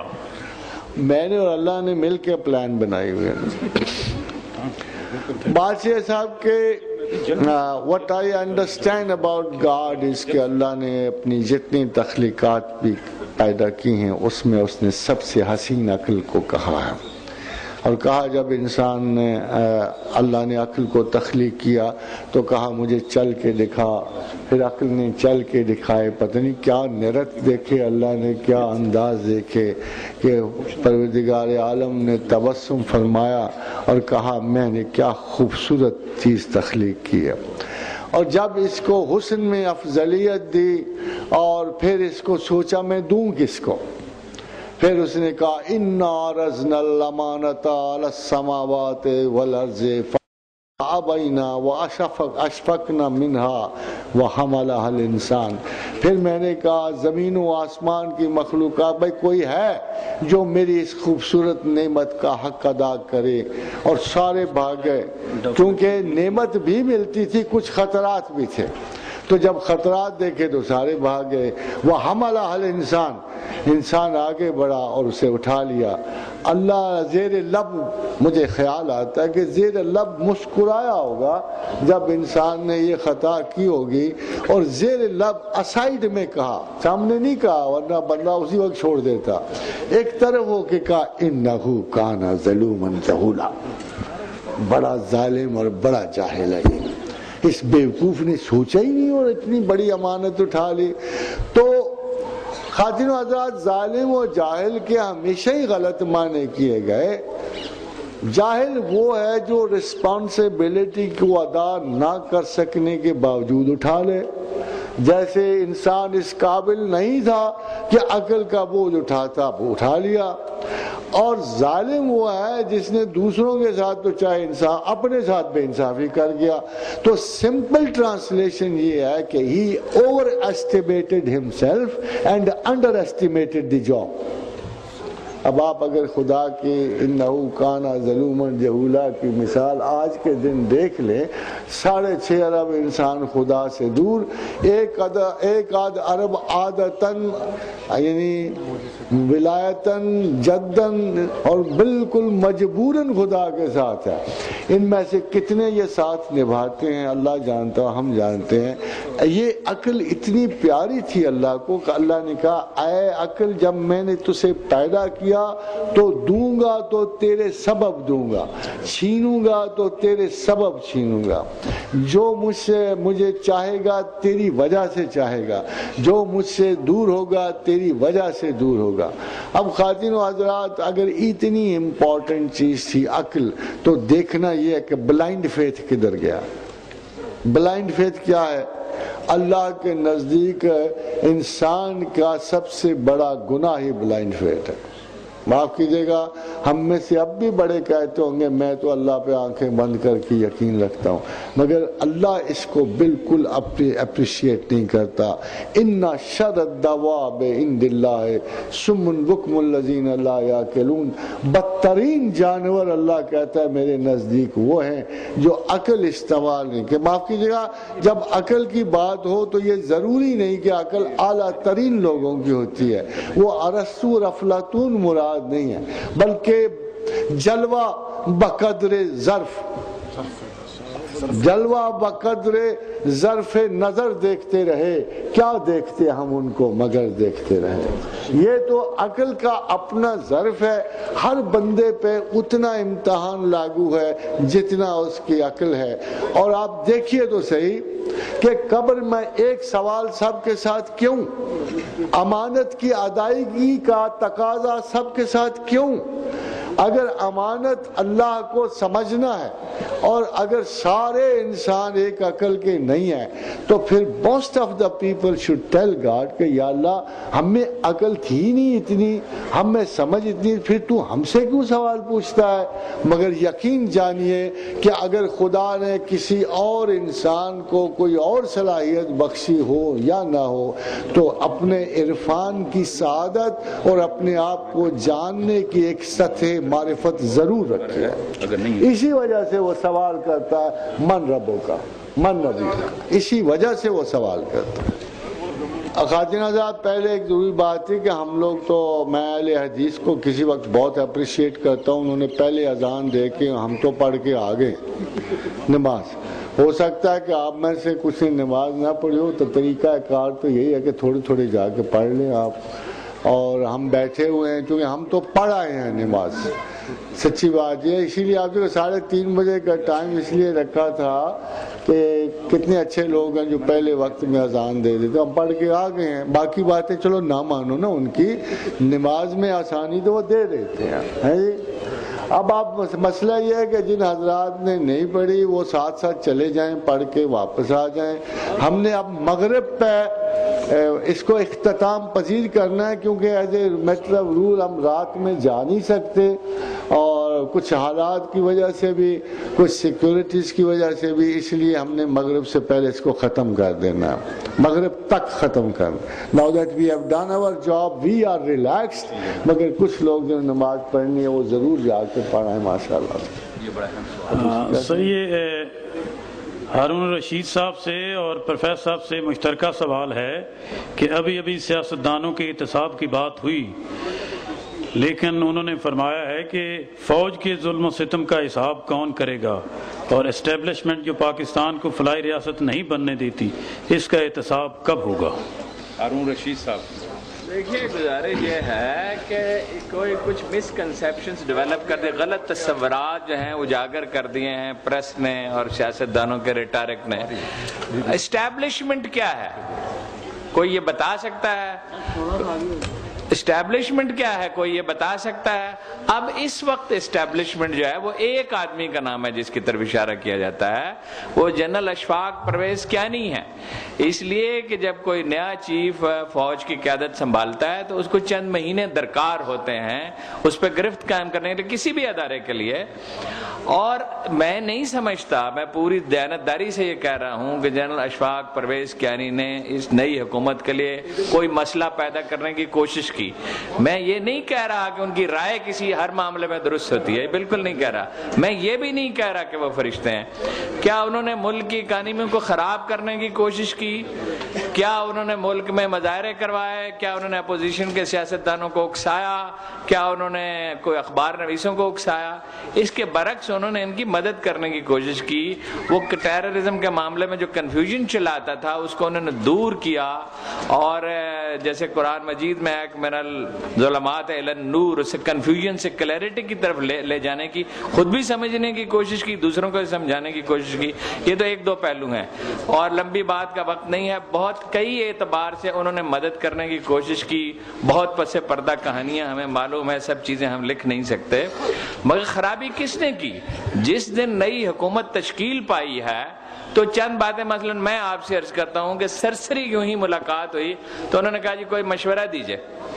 میں نے اور اللہ نے مل کے پلان بنائی ہوئے ہیں۔ بادشاہ صاحب کے what I understand about God is کہ اللہ نے اپنی جتنی تخلیقات بھی پیدا کی ہیں اس میں اس نے سب سے حسین عقل کو کہا ہے، اور کہا جب انسان نے اللہ نے عقل کو تخلیق کیا تو کہا مجھے چل کے دکھا، پھر عقل نے چل کے دکھائے، پتہ نہیں کیا نرت دیکھے اللہ نے، کیا انداز دیکھے کہ پروردگار عالم نے تبسم فرمایا اور کہا میں نے کیا خوبصورت چیز تخلیق کی ہے۔ اور جب اس کو حسن میں افضلیت دی اور پھر اس کو سوچا میں دوں کس کو، پھر اس نے کہا اِنَّا عَرَضْنَا الْأَمَانَةَ عَلَى السَّمَاوَاتِ وَالْأَرْضِ فَأَبَيْنَا وَأَشْفَقْنَا مِنْهَا وَحَمَلَهَا الْإِنسَانُ۔ پھر میں نے کہا زمین و آسمان کی مخلوقات بھائی کوئی ہے جو میری اس خوبصورت نعمت کا حق ادا کرے، اور سارے بھاگ گئے، کیونکہ نعمت بھی ملتی تھی کچھ خطرات بھی تھے، تو جب خطرات دیکھے تو سارے بھاگ گئے۔ وَحَمَلَهَا الْإِنسَانُ، انسان آگے بڑھا اور اسے اٹھا لیا۔ اللہ زیر لب، مجھے خیال آتا ہے کہ زیر لب مسکرایا ہوگا جب انسان نے یہ خطا کی ہوگی، اور زیر لب اسائڈ میں کہا، سامنے نہیں کہا ورنہ بندہ اسی وقت چھوڑ دیتا، ایک طرف ہو کے کہا اِنَّهُ كَانَ ظَلُومًا جَهُولًا، بڑا ظالم اور بڑا جاہل ہے یہ، اس بیوقوف نے سوچا ہی نہیں اور اتنی بڑی امانت اٹھا لی۔ تو خواتین و حضرات، ظالم و جاہل کے ہمیشہ ہی غلط معنی کیے گئے۔ جاہل وہ ہے جو رسپانسبلٹی کو ادا نہ کر سکنے کے باوجود اٹھا لے، جیسے انسان اس قابل نہیں تھا کہ عقل کا بوجھ اٹھاتا، وہ اٹھا لیا۔ اور ظالم وہ ہے جس نے دوسروں کے ساتھ تو چاہے انسان اپنے ساتھ بے انصافی کر گیا۔ تو سمپل ٹرانسلیشن یہ ہے کہ he overestimated himself and underestimated the job. اب آپ اگر خدا کی انہو کانا ظلومن جہولا کی مثال آج کے دن دیکھ لیں، 6.5 ارب انسان خدا سے دور، ایک آدھ ارب عادتاً یعنی ولایتاً جداً اور بالکل مجبوراً خدا کے ساتھ ہے۔ ان میں سے کتنے یہ ساتھ نبھاتے ہیں اللہ جانتا، ہم جانتے ہیں، یہ عقل اتنی پیاری تھی اللہ کو کہ اللہ نے کہا اے عقل جب میں نے تجھے پیدا کیا تو دوں گا تو تیرے سبب دوں گا، چھینوں گا تو تیرے سبب چھینوں گا، جو مجھ سے مجھے چاہے گا تیری وجہ سے چاہے گا، جو مجھ سے دور ہوگا تیری وجہ سے دور ہوگا۔ اب خواتین و حضرات اگر اتنی امپورٹنٹ چیز تھی عقل تو دیکھنا یہ ہے کہ بلائنڈ فیتھ کدھر گیا۔ بلائنڈ فیتھ کیا ہے؟ اللہ کے نزدیک انسان کا سب سے بڑا گناہ ہی بلائنڈ فیتھ ہے۔ معاف کیجیے گا، ہم میں سے اب بھی بڑے کہتے ہوں گے میں تو اللہ پہ آنکھیں بند کر کے یقین رکھتا ہوں، مگر اللہ اس کو بالکل اپریشیٹ نہیں کرتا۔ ان شر الدواب عند اللہ صم بکم الذین لا یعقلون، بدترین جانور اللہ کہتا ہے میرے نزدیک وہ ہیں جو عقل استعمال نہیں کہ۔ معاف کیجیے گا، جب عقل کی بات ہو تو یہ ضروری نہیں کہ عقل اعلیٰ ترین لوگوں کی ہوتی ہے، وہ ارسطو اور افلاطون مراد نہیں ہے، بلکہ جلوہ بقدر ظرف، جلوہ بقدر ظرف نظر دیکھتے رہے، کیا دیکھتے ہم ان کو مگر دیکھتے رہے۔ یہ تو عقل کا اپنا ظرف ہے، ہر بندے پہ اتنا امتحان لاگو ہے جتنا اس کی عقل ہے۔ اور آپ دیکھیے تو صحیح کہ قبر میں ایک سوال سب کے ساتھ کیوں؟ امانت کی ادائیگی کا تقاضا سب کے ساتھ کیوں؟ اگر امانت اللہ کو سمجھنا ہے اور اگر سارے انسان ایک عقل کے نہیں ہیں تو پھر most of the people should tell God کہ یا اللہ ہم میں عقل تھی نہیں اتنی، ہم میں سمجھ اتنی، پھر تو ہم سے کیوں سوال پوچھتا ہے؟ مگر یقین جانیے کہ اگر خدا نے کسی اور انسان کو کوئی اور صلاحیت بخشی ہو یا نہ ہو تو اپنے عرفان کی سعادت اور اپنے آپ کو جاننے کی ایک سطح معرفت ضرور رکھے ہے۔ اسی وجہ سے وہ سوال کرتا ہے من ربوں کا، من نبی کا، اسی وجہ سے وہ سوال کرتا ہے۔ خواتین حضرات پہلے ایک ضروری بات تھی کہ ہم لوگ تو، میں اہل حدیث کو کسی وقت بہت اپریشیٹ کرتا ہوں، انہوں نے پہلے اذان دے کے ہم تو پڑھ کے آگے نماز۔ ہو سکتا ہے کہ آپ میں سے کچھ نے نماز نہ پڑھی ہو تو طریقہ کار تو یہی ہے کہ تھوڑی تھوڑی جا کے پڑھ لیں آپ، اور ہم بیٹھے ہوئے ہیں چونکہ ہم تو پڑھ آئے ہیں نماز، سچی بات یہ، اسی لیے آپ کو 3:30 بجے کا ٹائم اس لیے رکھا تھا کہ کتنے اچھے لوگ ہیں جو پہلے وقت میں اذان دے دیتے، ہم پڑھ کے آ گئے ہیں، باقی باتیں چلو نہ مانو نا ان کی، نماز میں آسانی تو وہ دے دیتے ہیں جی۔ اب آپ مسئلہ یہ ہے کہ جن حضرات نے نہیں پڑھی وہ ساتھ ساتھ چلے جائیں، پڑھ کے واپس آ جائیں۔ ہم نے اب مغرب پہ اس کو اختتام پذیر کرنا ہے کیونکہ as a matter of rule ہم رات میں جا نہیں سکتے، اور کچھ حالات کی وجہ سے بھی، کچھ سیکیورٹیز کی وجہ سے بھی، اس لیے ہم نے مغرب سے پہلے اس کو ختم کر دینا ہے، مغرب تک ختم کرنا۔ Now that we have done our job, we are relaxed، مگر کچھ لوگ جو نماز پڑھنی ہے وہ ضرور جا کے پڑھائیں ماشاءاللہ۔ صحیح ہے۔ ہارون رشید صاحب سے اور پروفیسر صاحب سے مشترکہ سوال ہے کہ ابھی سیاستدانوں کے احتساب کی بات ہوئی، لیکن انہوں نے فرمایا ہے کہ فوج کے ظلم و ستم کا حساب کون کرے گا، اور اسٹیبلشمنٹ جو پاکستان کو فلاحی ریاست نہیں بننے دیتی اس کا احتساب کب ہوگا؟ ہارون رشید صاحب دیکھیے، گزارش یہ ہے کہ کوئی کچھ مس کنسیپشنز ڈیولپ کر دے، غلط تصورات جو ہیں اجاگر کر دیے ہیں پریس نے اور سیاستدانوں کے ریٹارک نے۔ اسٹیبلشمنٹ کیا ہے کوئی یہ بتا سکتا ہے؟ اسٹیبلشمنٹ کیا ہے کوئی یہ بتا سکتا ہے؟ اب اس وقت اسٹیبلشمنٹ جو ہے وہ ایک آدمی کا نام ہے جس کی طرف اشارہ کیا جاتا ہے، وہ جنرل اشفاق پرویز کیانی ہے۔ اس لیے کہ جب کوئی نیا چیف فوج کی قیادت سنبھالتا ہے تو اس کو چند مہینے درکار ہوتے ہیں اس پہ گرفت قائم کرنے کے لیے کسی بھی ادارے کے لیے، اور میں نہیں سمجھتا، میں پوری دیانتداری سے یہ کہہ رہا ہوں کہ جنرل اشفاق پرویز کیانی نے اس نئی حکومت کے لیے کوئی مسئلہ پیدا کرنے کی کوشش کی. میں یہ نہیں کہہ رہا کہ ان کی رائے کسی ہر معاملے میں درست ہوتی ہے, بالکل نہیں کہہ رہا. میں یہ بھی نہیں کہہ رہا کہ وہ فرشتے ہیں. کیا انہوں نے ملک کی اکانومی کو خراب کرنے کی کوشش کی؟ کیا انہوں نے ملک میں مظاہرے کروائے؟ کیا انہوں نے اپوزیشن کے سیاستدانوں کو اکسایا؟ کیا انہوں نے کوئی اخبار نویسوں کو اکسایا؟ اس کے برعکس انہوں نے ان کی مدد کرنے کی کوشش کی. وہ ٹیررزم کے معاملے میں جو کنفیوژن چلاتا تھا اس کو انہوں نے دور کیا, اور جیسے قرآن مجید میں ایک من الظلمات الی النور, اسے کنفیوژن سے کلیئرٹی کی طرف لے جانے کی خود بھی سمجھنے کی کوشش کی, دوسروں کو سمجھانے کی کوشش کی. یہ تو ایک دو پہلو ہیں اور لمبی بات کا وقت نہیں ہے. بہت کئی اعتبار سے انہوں نے مدد کرنے کی کوشش کی. بہت پس پردہ کہانیاں ہمیں معلوم ہے, سب چیزیں ہم لکھ نہیں سکتے. مگر خرابی کس نے کی؟ جس دن نئی حکومت تشکیل پائی ہے تو چند باتیں, مثلا میں آپ سے عرض کرتا ہوں کہ سرسری یوں ہی ملاقات ہوئی تو انہوں نے کہا جی کوئی مشورہ دیجئے.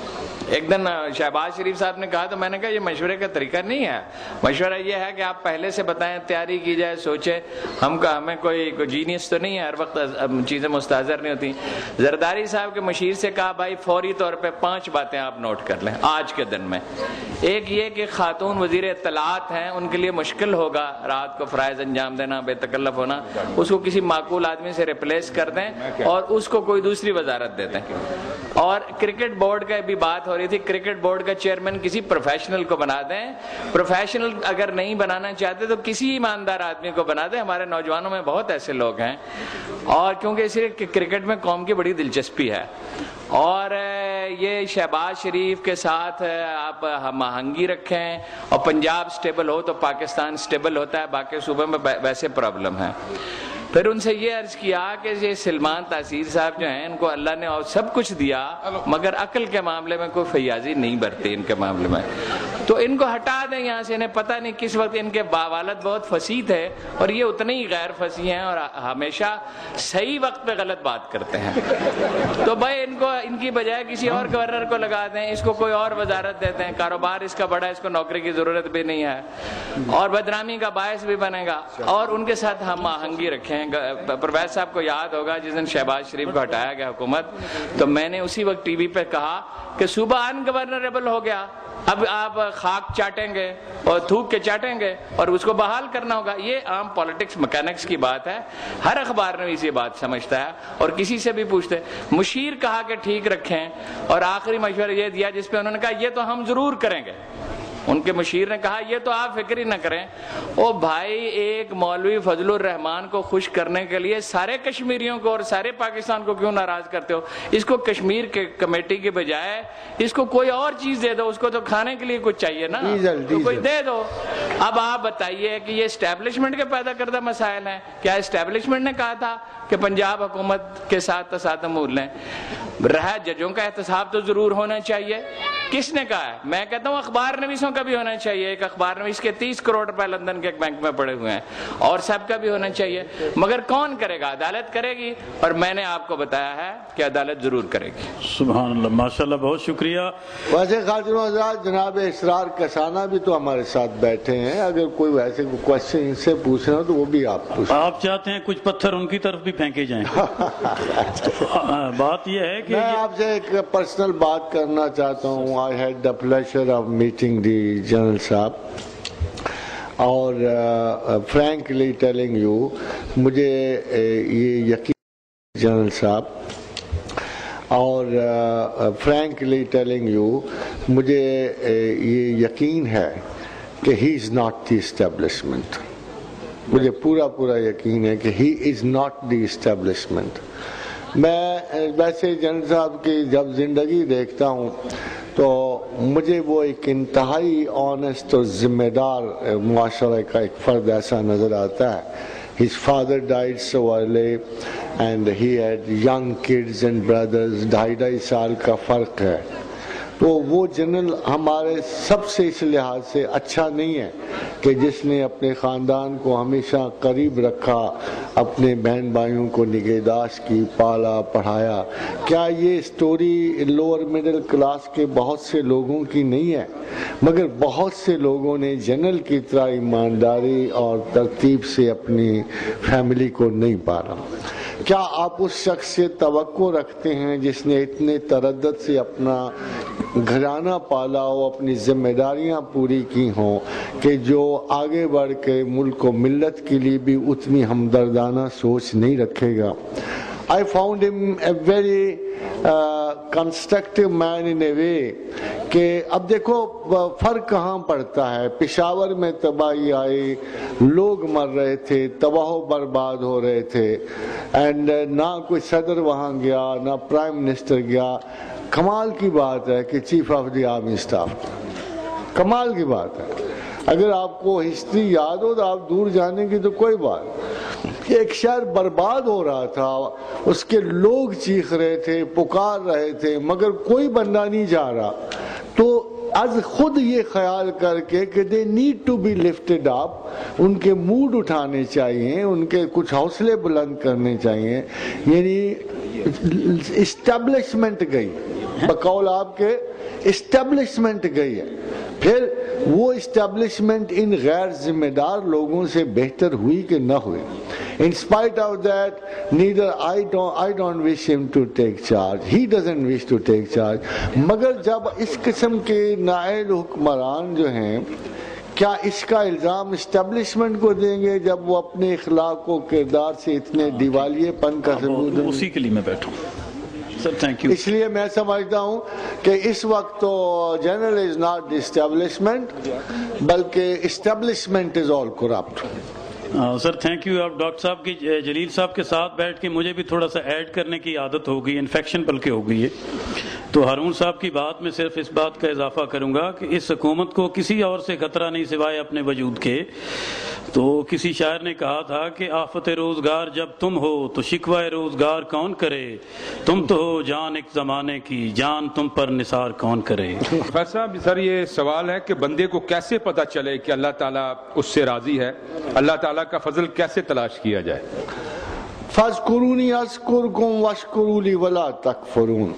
ایک دن شہباز شریف صاحب نے کہا تو میں نے کہا یہ مشورے کا طریقہ نہیں ہے. مشورہ یہ ہے کہ آپ پہلے سے بتائیں, تیاری کی جائے, سوچے. ہمیں کوئی جینیس تو نہیں ہے, ہر وقت چیزیں مستحضر نہیں ہوتی. زرداری صاحب کے مشیر سے کہا بھائی فوری طور پہ 5 باتیں آپ نوٹ کر لیں آج کے دن میں. ایک یہ کہ خاتون وزیر اطلاعات ہیں, ان کے لیے مشکل ہوگا رات کو فرائض انجام دینا, بے تکلف ہونا. اس کو کسی معقول آدمی سے ریپلیس کر دیں اور اس کو کوئی دوسری وزارت دے دیں. اور کرکٹ بورڈ کا بھی بات ہو رہی تھی, کرکٹ بورڈ کا چیئرمین کسی پروفیشنل کو بنا دیں. پروفیشنل اگر نہیں بنانا چاہتے تو کسی ایماندار آدمی کو بنا دیں. ہمارے نوجوانوں میں بہت ایسے لوگ ہیں, اور کیونکہ اس لیے کرکٹ میں قوم کی بڑی دلچسپی ہے. اور یہ شہباز شریف کے ساتھ آپ ہم آہنگی رکھیں, اور پنجاب سٹیبل ہو تو پاکستان سٹیبل ہوتا ہے, باقی صوبے میں ویسے پرابلم ہے. پھر ان سے یہ عرض کیا کہ یہ سلمان تاثیر صاحب جو ہیں ان کو اللہ نے سب کچھ دیا مگر عقل کے معاملے میں کوئی فیاضی نہیں برتی ان کے معاملے میں, تو ان کو ہٹا دیں یہاں سے. انہیں پتہ نہیں کس وقت ان کے والد بہت فصیح تھے اور یہ اتنے ہی غیر فصیح ہیں اور ہمیشہ صحیح وقت پہ غلط بات کرتے ہیں. تو بھائی ان کی بجائے کسی اور گورنر کو لگا دیں, اس کو کوئی اور وزارت دیتے ہیں. کاروبار اس کا بڑا, اس کو نوکری کی ضرورت بھی نہیں ہے اور بدنامی کا باعث بھی بنے گا. اور ان کے ساتھ ہم آہنگی رکھیں. پرویز صاحب کو یاد ہوگا جس دن شہباز شریف کو ہٹایا گیا حکومت, تو میں نے اسی وقت ٹی وی پہ کہا کہ صوبہ ان گورنریبل ہو گیا, اب آپ خاک چاٹیں گے اور تھوک کے چاٹیں گے اور اس کو بحال کرنا ہوگا. یہ عام پالیٹکس میکینکس کی بات ہے, ہر اخبار نویس یہ بات سمجھتا ہے اور کسی سے بھی پوچھتے. مشیر کہا کہ ٹھیک رکھیں, اور آخری مشورہ یہ دیا جس پہ انہوں نے کہا یہ تو ہم ضرور کریں گے. ان کے مشیر نے کہا یہ تو آپ فکر ہی نہ کریں. او بھائی, ایک مولوی فضل الرحمان کو خوش کرنے کے لیے سارے کشمیریوں کو اور سارے پاکستان کو کیوں ناراض کرتے ہو؟ اس کو کشمیر کے کمیٹی کے بجائے اس کو کوئی اور چیز دے دو, اس کو تو کھانے کے لیے کچھ چاہیے نا, تو کوئی دے دو. اب آپ بتائیے کہ یہ اسٹیبلشمنٹ کے پیدا کردہ مسائل ہیں. کیا اسٹیبلشمنٹ نے کہا تھا کہ پنجاب حکومت کے ساتھ تصادم مول لیں؟ رہا ججوں کا احتساب تو ضرور ہونا چاہیے. کس نے کہا ہے؟ میں کہتا ہوں اخبار نویسوں کا بھی ہونا چاہیے. ایک اخبار نویس کے 30 کروڑ روپے لندن کے ایک بینک میں پڑے ہوئے ہیں, اور سب کا بھی ہونا چاہیے. مگر کون کرے گا؟ عدالت کرے گی, اور میں نے آپ کو بتایا ہے کہ عدالت ضرور کرے گی. سبحان اللہ, ماشاءاللہ, بہت شکریہ. ویسے خاتون حضرات, جناب اسرار کسانہ بھی تو ہمارے ساتھ بیٹھے ہیں, اگر کوئی ویسے کوشچن ان سے پوچھنا ہو تو وہ بھی آپ پوچھیں. آپ چاہتے ہیں کچھ پتھر ان کی طرف بھی پھینکے جائیں؟ بات یہ ہے کہ میں آپ سے ایک پرسنل بات کرنا چاہتا ہوں. I had the pleasure of meeting the General صاحب, اور frankly telling you مجھے یہ یقین جنرل صاحب, اور frankly telling you مجھے یہ یقین ہے کہ he is not the establishment. مجھے پورا یقین ہے کہ he is not the establishment. میں ویسے جنرل صاحب کی جب زندگی دیکھتا ہوں تو مجھے وہ ایک انتہائی آنیسٹ اور ذمہ دار معاشرے کا ایک فرد ایسا نظر آتا ہے. His father died so early and he had young kids and brothers. 2.5 سال کا فرق ہے. تو وہ جنرل ہمارے سب سے اس لحاظ سے اچھا نہیں ہے کہ جس نے اپنے خاندان کو ہمیشہ قریب رکھا, اپنے بہن بھائیوں کو نگہداشت کی, پالا پڑھایا. کیا یہ سٹوری لوور مڈل کلاس کے بہت سے لوگوں کی نہیں ہے؟ مگر بہت سے لوگوں نے جنرل کی طرح ایمانداری اور ترتیب سے اپنی فیملی کو نہیں پالا. کیا آپ اس شخص سے توقع رکھتے ہیں جس نے اتنے تردد سے اپنا घराना पाला हो, अपनी जिम्मेदारियां पूरी की हों, कि जो आगे बढ़ के मुल्क को मिल्लत के लिए भी उतनी हमदर्दाना सोच नहीं रखेगा। I found him a very constructive man in a way کہ اب دیکھو فرق کہاں پڑتا ہے، پشاور میں تباہی آئی، لوگ مر رہے تھے، تباہ و برباد ہو رہے تھے، اینڈ نہ کوئی صدر وہاں گیا نہ پرائم منسٹر گیا۔ کمال کی بات ہے کہ chief of the army staff, کمال کی بات ہے۔ اگر آپ کو ہسٹری یاد ہو تو آپ دور جانے کی تو کوئی بات، ایک شہر برباد ہو رہا تھا، اس کے لوگ چیخ رہے تھے، پکار رہے تھے، مگر کوئی بندہ نہیں جا رہا، تو از خود یہ خیال کر کے کہ they need to be lifted up, ان کے موڈ اٹھانے چاہیے، ان کے کچھ حوصلے بلند کرنے چاہیے، یعنی اسٹیبلشمنٹ گئی، بقول آپ کے اسٹیبلشمنٹ گئی ہے۔ پھر وہ اسٹیبلشمنٹ ان غیر ذمہ دار لوگوں سے بہتر ہوئی کہ نہ ہوئی۔ In spite of that, neither I don't wish him to take charge. He doesn't wish to take charge. مگر جب اس قسم کے نائل حکمران جو ہیں، کیا اس کا الزام اسٹیبلشمنٹ کو دیں گے جب وہ اپنے اخلاق و کردار سے اتنے دیوالیے پن کا ثبوت دیں؟ اسی کے لیے میں بیٹھوں سر، تھینک یو۔ اس لیے میں سمجھتا ہوں کہ اس وقت تو general is not the establishment, بلکہ establishment is all corrupt. Sir thank you. آپ ڈاکٹر صاحب کی جلیل صاحب کے ساتھ بیٹھ کے مجھے بھی تھوڑا سا ایڈ کرنے کی عادت ہو گئی، انفیکشن بلکہ ہو گئی ہے، تو ہارون صاحب کی بات میں صرف اس بات کا اضافہ کروں گا کہ اس حکومت کو کسی اور سے خطرہ نہیں سوائے اپنے وجود کے۔ تو کسی شاعر نے کہا تھا کہ آفت روزگار جب تم ہو تو شکوہ روزگار کون کرے، تم تو ہو جان ایک زمانے کی، جان تم پر نثار کون کرے۔ فیصل صاحب سر، یہ سوال ہے کہ بندے کو کیسے پتہ چلے کہ اللہ تعالیٰ اس سے راضی ہے، اللہ تعالیٰ کا فضل کیسے تلاش کیا جائے؟ فَاذْكُرُونِي أَذْكُرْكُمْ وَاشْكُرُوا لِي وَلَا تَكْفُرُونَ۔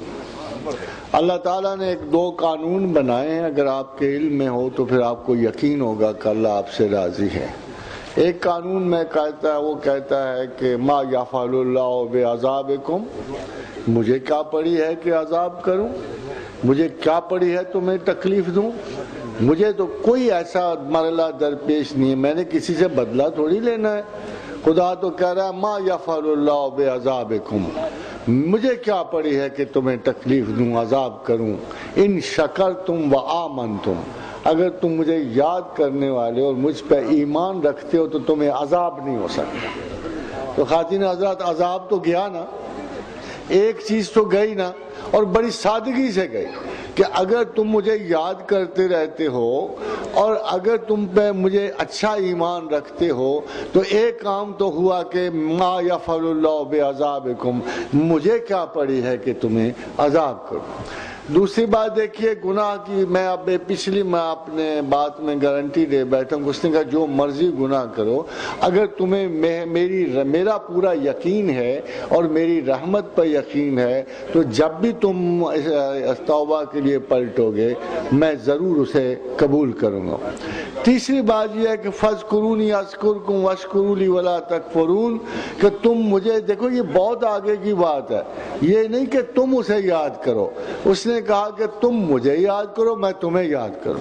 اللہ تعالیٰ نے ایک دو قانون بنائے ہیں، اگر آپ کے علم میں ہو تو پھر آپ کو یقین ہوگا کہ اللہ آپ سے راضی ہے۔ ایک قانون میں کہتا ہے، وہ کہتا ہے کہ ما یفعل اللہ بعذابکم، مجھے کیا پڑی ہے کہ عذاب کروں، مجھے کیا پڑی ہے تمہیں تکلیف دوں، مجھے تو کوئی ایسا مرحلہ درپیش نہیں ہے، میں نے کسی سے بدلہ تھوڑی لینا ہے۔ خدا تو کہہ رہا ہے ما یفعل اللہ بعذابکم، مجھے کیا پڑی ہے کہ تمہیں تکلیف دوں، عذاب کروں۔ ان شکرتم وآمنتم، اگر تم مجھے یاد کرنے والے اور مجھ پہ ایمان رکھتے ہو تو تمہیں عذاب نہیں ہو سکتا۔ تو خواتین حضرات، عذاب تو گیا نا، ایک چیز تو گئی نا، اور بڑی سادگی سے گئی کہ اگر تم مجھے یاد کرتے رہتے ہو اور اگر تم پہ مجھے اچھا ایمان رکھتے ہو تو ایک کام تو ہوا کہ ما یفعل اللہ بعذابکم، مجھے کیا پڑی ہے کہ تمہیں عذاب کروں۔ دوسری بات دیکھیے گناہ کی، میں اب پچھلی میں اپنے بات میں گارنٹی دے بیٹھا ہوں، اس نے کہا جو مرضی گناہ کرو، اگر تمہیں میرا پورا یقین ہے اور میری رحمت پر یقین ہے تو جب بھی تم توبہ کے لیے پلٹو گے میں ضرور اسے قبول کروں گا۔ تیسری بات یہ ہے کہ فَاذْكُرُونِي أَذْكُرْكُمْ وَاشْكُرُوا لِي وَلَا تَكْفُرُونَ، کہ تم مجھے دیکھو، یہ بہت آگے کی بات ہے، یہ نہیں کہ تم اسے یاد کرو، اس نے کہا کہ تم مجھے یاد کرو میں تمہیں یاد کروں،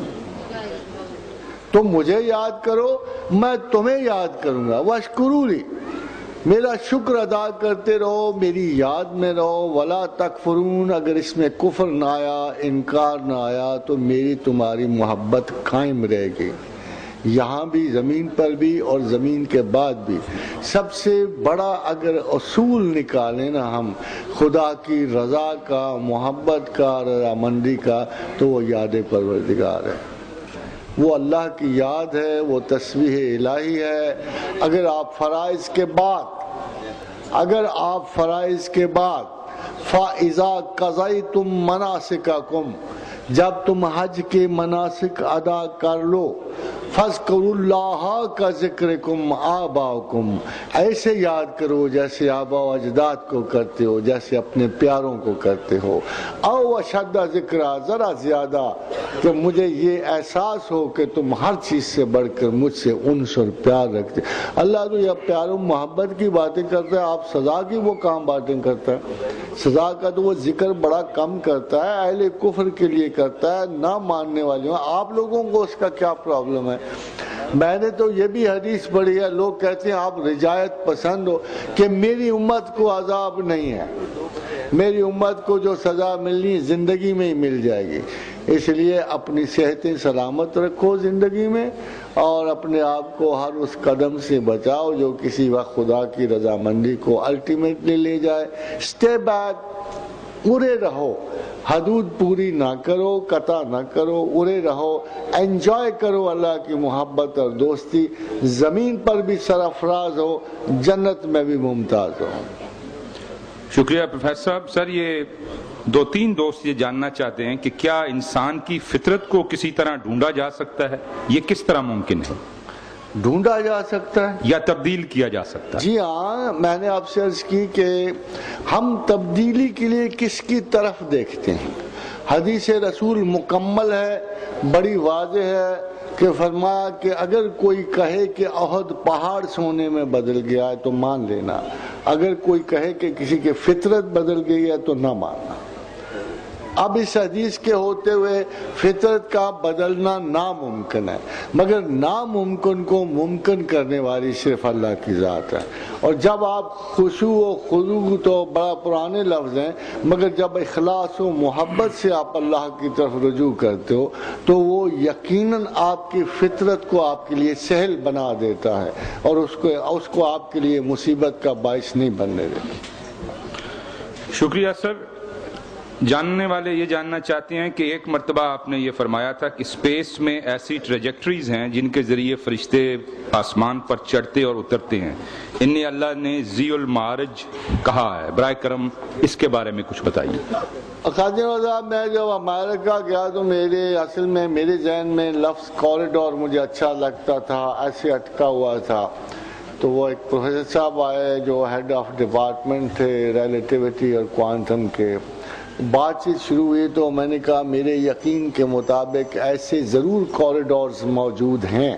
تم مجھے یاد کرو میں تمہیں یاد کروں گا۔ وَاشْكُرُوا لِي، میرا شکر ادا کرتے رہو، میری یاد میں رہو۔ وَلَا تَكْفُرُونَ، اگر اس میں کفر نہ آیا، انکار نہ آیا تو میری تمہاری محبت قائم رہے گی، یہاں بھی زمین پر بھی اور زمین کے بعد بھی۔ سب سے بڑا اگر اصول نکالیں نا ہم خدا کی رضا کا، محبت کا، رضامندی کا، تو وہ یاد پروردگار ہے، وہ اللہ کی یاد ہے، وہ تسبیح الہی ہے۔ اگر آپ فرائض کے بعد فَإِذَا قَضَيْتُم مَنَاسِكَكُمْ، جب تم حج کے مناسک ادا کر لو، फज़्कुरुल्लाह का ज़िक्रिकुम आबाकुम, ऐसे याद करो जैसे आबा व अजदाद को करते हो, जैसे अपने प्यारों को करते हो। औ अशद्दा ज़िक्रा, ज़रा ज़्यादा, कि मुझे ये एहसास हो कि तुम हर चीज़ से बढ़कर मुझसे उन्स और प्यार रखते। अल्लाह तो यह प्यार और मोहब्बत की बातें करता है, आप सज़ा की वो काम बातें करता है। सज़ा का तो वो जिक्र बड़ा कम करता है, अहले कुफ्र के लिए करता है, ना मानने वाले। आप लोगों को उसका क्या प्रॉब्लम है? मैंने तो ये भी हदीस पढ़ी है, लोग कहते हैं आप रिजायत पसंद हो, कि मेरी उम्मत को अजाब नहीं है, मेरी उम्मत को जो सज़ा मिलनी ज़िंदगी में ही मिल जाएगी। इसलिए अपनी सेहतें सलामत रखो ज़िंदगी में, और अपने आप को हर उस कदम से बचाओ जो किसी वक्त खुदा की रजामंदी को अल्टीमेटली ले जाए। स्टे बैक, उड़े रहो, हदूद पूरी ना करो, कता ना करो, उड़े रहो, एंजॉय करो अल्लाह की मोहब्बत और दोस्ती। ज़मीन पर भी सरफराज हो, जन्नत में भी मुमताज़ हो। शुक्रिया प्रोफेसर साहब। सर, ये दो तीन दोस्त ये जानना चाहते हैं कि क्या इंसान की फितरत को किसी तरह ढूंढा जा सकता है? ये किस तरह मुमकिन है? ढूंढा जा सकता है या तब्दील किया जा सकता है? जी हाँ, मैंने आपसे अर्ज की कि हम तब्दीली के लिए किसकी तरफ देखते हैं। हदीस रसूल मुकम्मल है, बड़ी वाज़ेह है कि फरमाया कि अगर कोई कहे कि अहद पहाड़ सोने में बदल गया है तो मान लेना, अगर कोई कहे कि किसी की फितरत बदल गई है तो ना मानना। अब इस हदीस के होते हुए फितरत का बदलना नामुमकिन है, मगर नामुमकिन को मुमकिन करने वाली सिर्फ अल्लाह की ज़ात है। और जब आप खुशू व खुदू तो बड़ा पुराने लफ्ज़ हैं, मगर जब इखलास व मोहब्बत से आप अल्लाह की तरफ रुजू करते हो तो वो यकीनन आपकी फितरत को आपके लिए सहल बना देता है और उसको आपके लिए मुसीबत का बाइस नहीं बनने देता। शुक्रिया सर। जानने वाले ये जानना चाहते हैं कि एक मर्तबा आपने ये फरमाया था कि स्पेस में ऐसी ट्रेजेक्टरीज हैं जिनके जरिए फरिश्ते आसमान पर चढ़ते और उतरते हैं, इन्हें अल्लाह ने ज़ीउल मारज कहा है। बराए करम इसके बारे में कुछ बताइए। मैं जब अमेरिका गया तो मेरे जहन में लफ्ज़ कॉरिडोर मुझे अच्छा लगता था, ऐसे अटका हुआ था। तो वो एक प्रोफेसर साहब आए जो हेड ऑफ डिपार्टमेंट थे रिलेटिविटी और क्वांटम के। बातचीत शुरू हुई तो मैंने कहा मेरे यकीन के मुताबिक ऐसे ज़रूर कॉरिडोर्स मौजूद हैं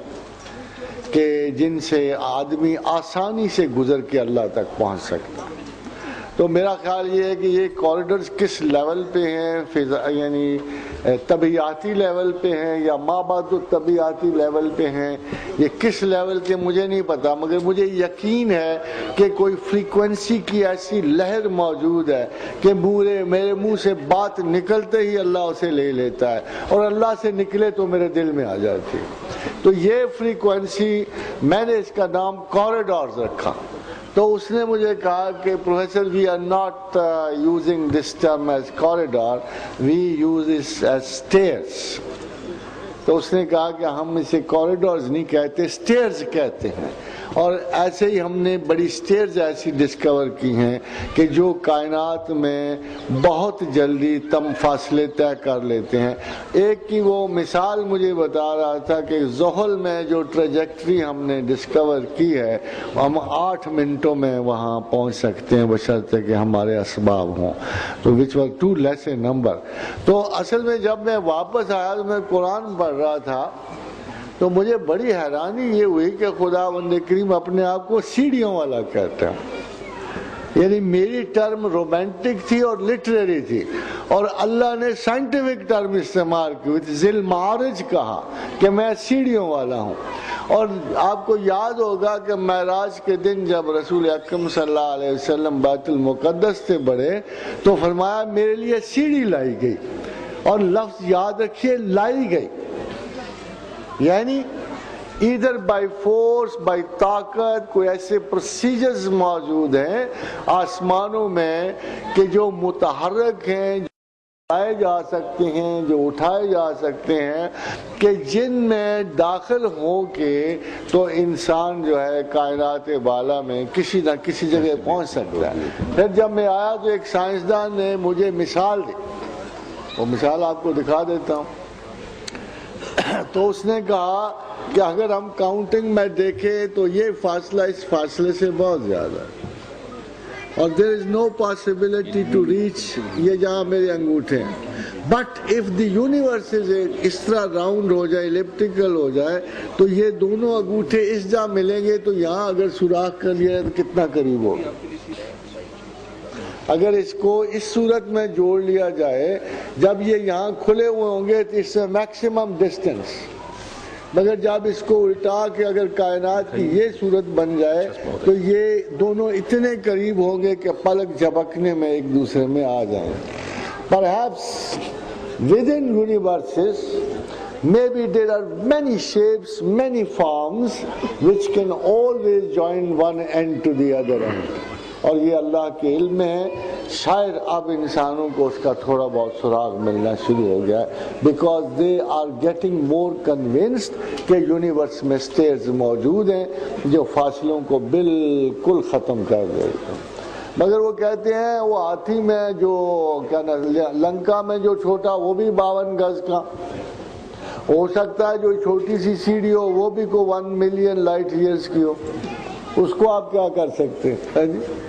कि जिनसे आदमी आसानी से गुजर के अल्लाह तक पहुंच सकता है। तो मेरा ख्याल ये है कि ये कॉरिडोर्स किस लेवल पे हैं, यानी तबीयाती लेवल पे हैं या माबादु तबीयाती लेवल पे हैं, ये किस लेवल के मुझे नहीं पता, मगर मुझे यकीन है कि कोई फ्रीक्वेंसी की ऐसी लहर मौजूद है कि मेरे मुंह से बात निकलते ही अल्लाह उसे ले लेता है, और अल्लाह से निकले तो मेरे दिल में आ जाती है। तो ये फ्रीक्वेंसी, मैंने इसका नाम कॉरिडोर्स रखा। तो उसने मुझे कहा कि professor we are not using this term as corridor, we use it as stairs. तो उसने कहा कि हम इसे कॉरिडोर्स नहीं कहते, स्टेयर्स कहते हैं। और ऐसे ही हमने बड़ी स्टेयर्स ऐसी डिस्कवर की हैं कि जो कायनात में बहुत जल्दी तम फासले तय कर लेते हैं। एक की वो मिसाल मुझे बता रहा था कि ज़ोहल में जो ट्रेजेक्ट्री हमने डिस्कवर की है हम 8 मिनटों में वहाँ पहुँच सकते हैं, बशर्ते कि हमारे असबाब हों, तो which was too less a number. तो असल में जब मैं वापस आया तो मैं कुरान पढ़ रहा था तो मुझे बड़ी हैरानी ये हुई कि खुदावंद करीम अपने आप को सीढ़ियों वाला कहता है। यानी मेरी टर्म रोमांटिक थी और लिटरेरी थी, और अल्लाह ने साइंटिफिक टर्म इस्तेमाल की, ज़िल मारज कहा कि मैं सीढ़ियों वाला हूँ। और आपको याद होगा कि महराज के दिन जब रसूल अकरम सल्लल्लाहु अलैहि वसल्लम बैतुल मुक़द्दस से बढ़े तो फरमाया मेरे लिए सीढ़ी लाई गई, और लफ्ज़ याद रखिए लाई गई, यानी इधर बाय फोर्स बाय ताकत कोई ऐसे प्रोसीजर्स मौजूद हैं आसमानों में कि जो मुतहर्रिक हैं, उठाए जा सकते हैं, जो उठाए जा सकते हैं, कि जिनमें दाखिल हो के तो इंसान जो है कायनात बाला में किसी न किसी जगह पहुंच सकता है। फिर जब मैं आया तो एक साइंसदान ने मुझे मिसाल दी, वो मिसाल आपको दिखा देता हूँ। तो उसने कहा کہ اگر ہم کاؤنٹنگ میں دیکھیں تو یہ فاصلہ اس فاصلے سے بہت زیادہ ہے، اور there is no possibility to reach یہ جہاں میرے انگوٹھے ہیں. بٹ if the universe اس طرح راؤنڈ ہو جائے، الیپٹیکل ہو جائے، تو یہ دونوں انگوٹھے اس جہاں ملیں گے تو یہاں اگر سوراخ کر لیا تو کتنا قریب ہوگا. اگر اس کو اس صورت میں جوڑ لیا جائے، جب یہ یہاں کھلے ہوئے ہوں گے تو اس سے میکسیمم ڈسٹنس، مگر جب اس کو الٹا کے اگر کائنات کی یہ صورت بن جائے تو یہ دونوں اتنے قریب ہوں گے کہ پلک جھپکنے میں ایک دوسرے میں آ جائیں. Perhaps within universes maybe there are many shapes, many forms which can always join one end to the other end. اور یہ اللہ کے علم میں ہے. شاید اب انسانوں کو اس کا تھوڑا بہت سراغ ملنا شروع ہو گیا ہے، because they are getting more convinced کہ یونیورس میں اسٹیئرز موجود ہیں جو فاصلوں کو بالکل ختم کر دے. مگر وہ کہتے ہیں وہ ہاتھی میں جو کیا لنکا میں جو چھوٹا وہ بھی 52 گز کا ہو سکتا ہے، جو چھوٹی سی سیڑھی ہو وہ بھی کو 1 ملین لائٹ ایئرز کی ہو. اس کو آپ کیا کر سکتے ہیں؟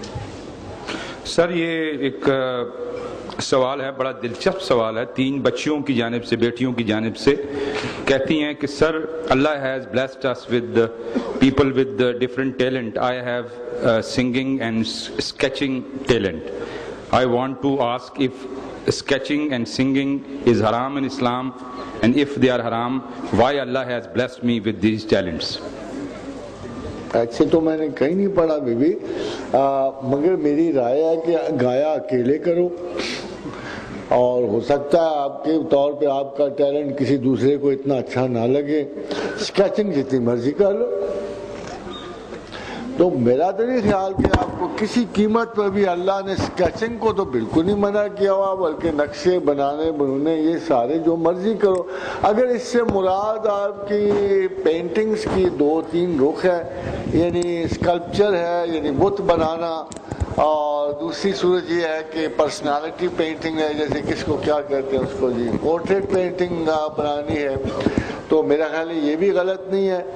سر یہ ایک سوال ہے، بڑا دلچسپ سوال ہے. 3 بچیوں کی جانب سے، بیٹیوں کی جانب سے کہتی ہیں کہ sir Allah has blessed us with people with different talent. I have singing and sketching talent. I want to ask if sketching and singing is haram in Islam, and if they are haram, why Allah has blessed me with these talents. ایسے تو میں نے کہیں نہیں پڑھا be be, مگر میری رائے ہے کہ گایا اکیلے کرو، اور ہو سکتا ہے آپ کے طور پہ آپ کا ٹیلنٹ کسی دوسرے کو اتنا اچھا نہ لگے. اسکیچنگ جتنی مرضی کر لو. تو میرا تو نہیں خیال کہ آپ کو کسی قیمت پر بھی اللہ نے اسکیچنگ کو تو بالکل نہیں منع کیا ہوا، بلکہ نقشے بنانے یہ سارے جو مرضی کرو. اگر اس سے مراد آپ کی پینٹنگز کی 2-3 رخ ہے، یعنی اسکلپچر ہے، یعنی بت بنانا، اور دوسری صورت یہ ہے کہ پرسنالٹی پینٹنگ ہے، جیسے کس کو کیا کہتے ہیں اس کو جی پورٹریٹ پینٹنگ بنانی ہے، تو میرا خیال ہے یہ بھی غلط نہیں ہے.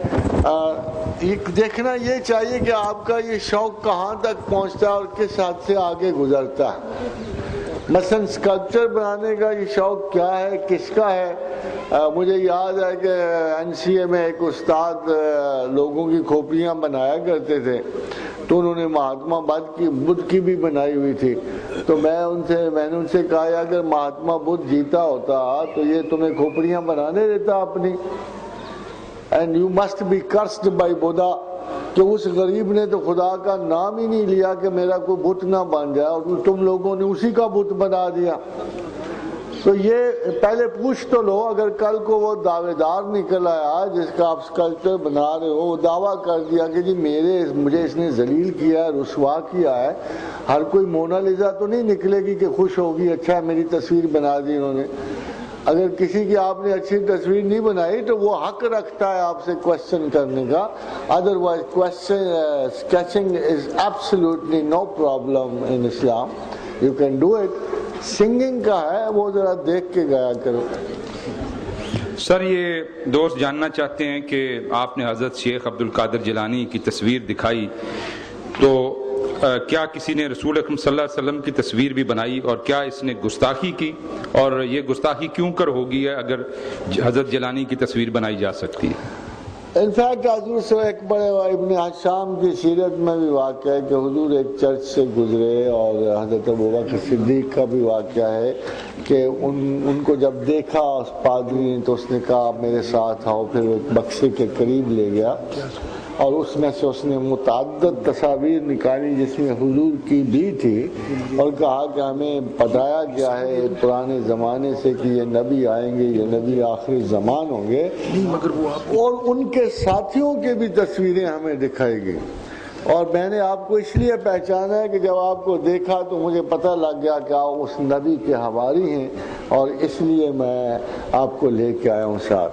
دیکھنا یہ چاہیے کہ آپ کا یہ شوق کہاں تک پہنچتا ہے اور کس حد سے آگے گزرتا ہے. مثلا اسکلپچر بنانے کا یہ شوق کیا ہے، کس کا ہے. مجھے یاد ہے کہ NCA میں ایک استاد لوگوں کی کھوپڑیاں بنایا کرتے تھے، تو انہوں نے مہاتما بدھ کی بھی بنائی ہوئی تھی. تو میں نے ان سے کہا اگر مہاتما بدھ جیتا ہوتا تو یہ تمہیں کھوپڑیاں بنانے دیتا اپنی. And you must be cursed by Buddha کہ اس غریب نے تو خدا کا نام ہی نہیں لیا کہ میرا کوئی بت نہ بن جائے، اور تم لوگوں نے اسی کا بت بنا دیا. تو یہ پہلے پوچھ تو لو. اگر کل کو وہ دعوے دار نکل آیا جس کا آپ اسکلپچر بنا رہے ہو، وہ دعویٰ کر دیا کہ جی مجھے اس نے ذلیل کیا ہے، رسوا کیا ہے، ہر کوئی مونالیزا تو نہیں نکلے گی کہ خوش ہوگی اچھا میری تصویر بنا دی انہوں نے. اگر کسی کی آپ نے اچھی تصویر نہیں بنائی تو وہ حق رکھتا ہے آپ سے کوشچن کرنے کا. Otherwise sketching is absolutely no problem in Islam, you can do it. Singing کا ہے وہ ذرا دیکھ کے گایا کرو. سر یہ دوست جاننا چاہتے ہیں کہ آپ نے حضرت شیخ عبد القادر جیلانی کی تصویر دکھائی، تو کیا کسی نے رسول اکرم صلی اللہ علیہ وسلم کی تصویر بھی بنائی، اور کیا اس نے گستاخی کی، اور یہ گستاخی کیوں کر ہوگی ہے اگر حضرت جیلانی کی تصویر بنائی جا سکتی ہے؟ انفیکٹ حضور سے ایک بڑے ابن شام کی سیرت میں بھی واقعہ ہے کہ حضور ایک چرچ سے گزرے، اور حضرت ابوبکر صدیق کا بھی واقعہ ہے کہ ان کو جب دیکھا اس پادری نے تو اس نے کہا آپ میرے ساتھ آؤ. پھر ایک بکسے کے قریب لے گیا اور اس میں سے اس نے متعدد تصاویر نکالی جس میں حضور کی بھی تھی، اور کہا کہ ہمیں بتایا گیا ہے پرانے زمانے سے کہ یہ نبی آئیں گے، یہ نبی آخری زمان ہوں گے، اور ان کے ساتھیوں کے بھی تصویریں ہمیں دکھائی گئی. اور میں نے آپ کو اس لیے پہچانا ہے کہ جب آپ کو دیکھا تو مجھے پتہ لگ گیا کہ آپ اس نبی کے حواری ہیں، اور اس لیے میں آپ کو لے کے آیا ہوں ساتھ.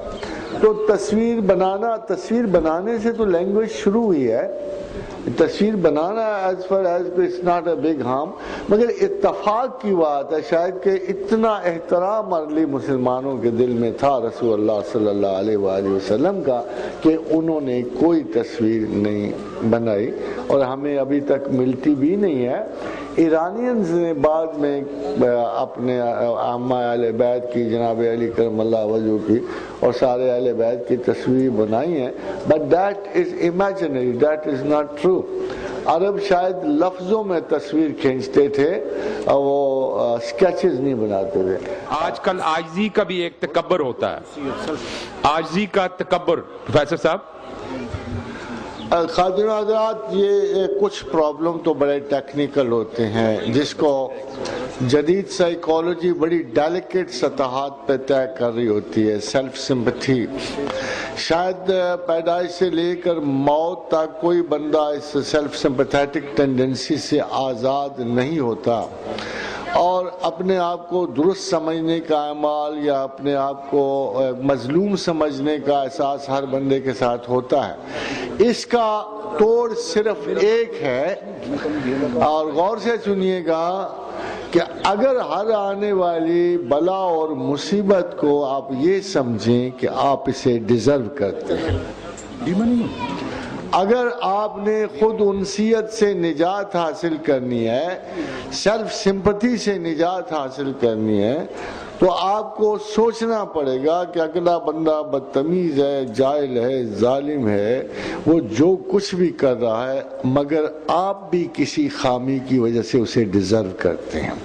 تو تصویر بنانے سے تو لینگویج شروع ہوئی ہے. تصویر بنانا as far as it's not a big harm, مگر اتفاق کی بات ہے شاید کہ اتنا احترام ارلی مسلمانوں کے دل میں تھا رسول اللہ صلی اللہ علیہ وآلہ وسلم کا کہ انہوں نے کوئی تصویر نہیں بنائی, اور ہمیں ابھی تک ملتی بھی نہیں ہے. ایرانینز نے بعد میں اپنے عامہ اہل بیت کی, جناب علی کرم اللہ وجہہ کی اور سارے اہل بیت کی تصویر بنائی ہیں, but that is imagery, that is not true. عرب شاید لفظوں میں تصویر کھینچتے تھے اور وہ سکیچز نہیں بناتے تھے. آج کل عاجزی کا بھی ایک تکبر ہوتا ہے, عاجزی کا تکبر. پروفیسر صاحب, خاتون حضرات, یہ کچھ پرابلم تو بڑے ٹیکنیکل ہوتے ہیں جس کو جدید سائیکالوجی بڑی ڈیلیکیٹ سطحات پہ طے کر رہی ہوتی ہے. سیلف سمپتھی, شاید پیدائش سے لے کر موت تک کوئی بندہ اس سیلف سمپتھیٹک ٹینڈنسی سے آزاد نہیں ہوتا, اور اپنے آپ کو درست سمجھنے کا اعمال یا اپنے آپ کو مظلوم سمجھنے کا احساس ہر بندے کے ساتھ ہوتا ہے. اس کا توڑ صرف ایک ہے, اور غور سے سنیے گا کہ اگر ہر آنے والی بلا اور مصیبت کو آپ یہ سمجھیں کہ آپ اسے ڈیزرو کرتے ہیں, اگر آپ نے خود انسیت سے نجات حاصل کرنی ہے, سیلف سمپتھی سے نجات حاصل کرنی ہے, تو آپ کو سوچنا پڑے گا کہ اگلا بندہ بدتمیز ہے, جاہل ہے, ظالم ہے, وہ جو کچھ بھی کر رہا ہے, مگر آپ بھی کسی خامی کی وجہ سے اسے ڈیزرو کرتے ہیں.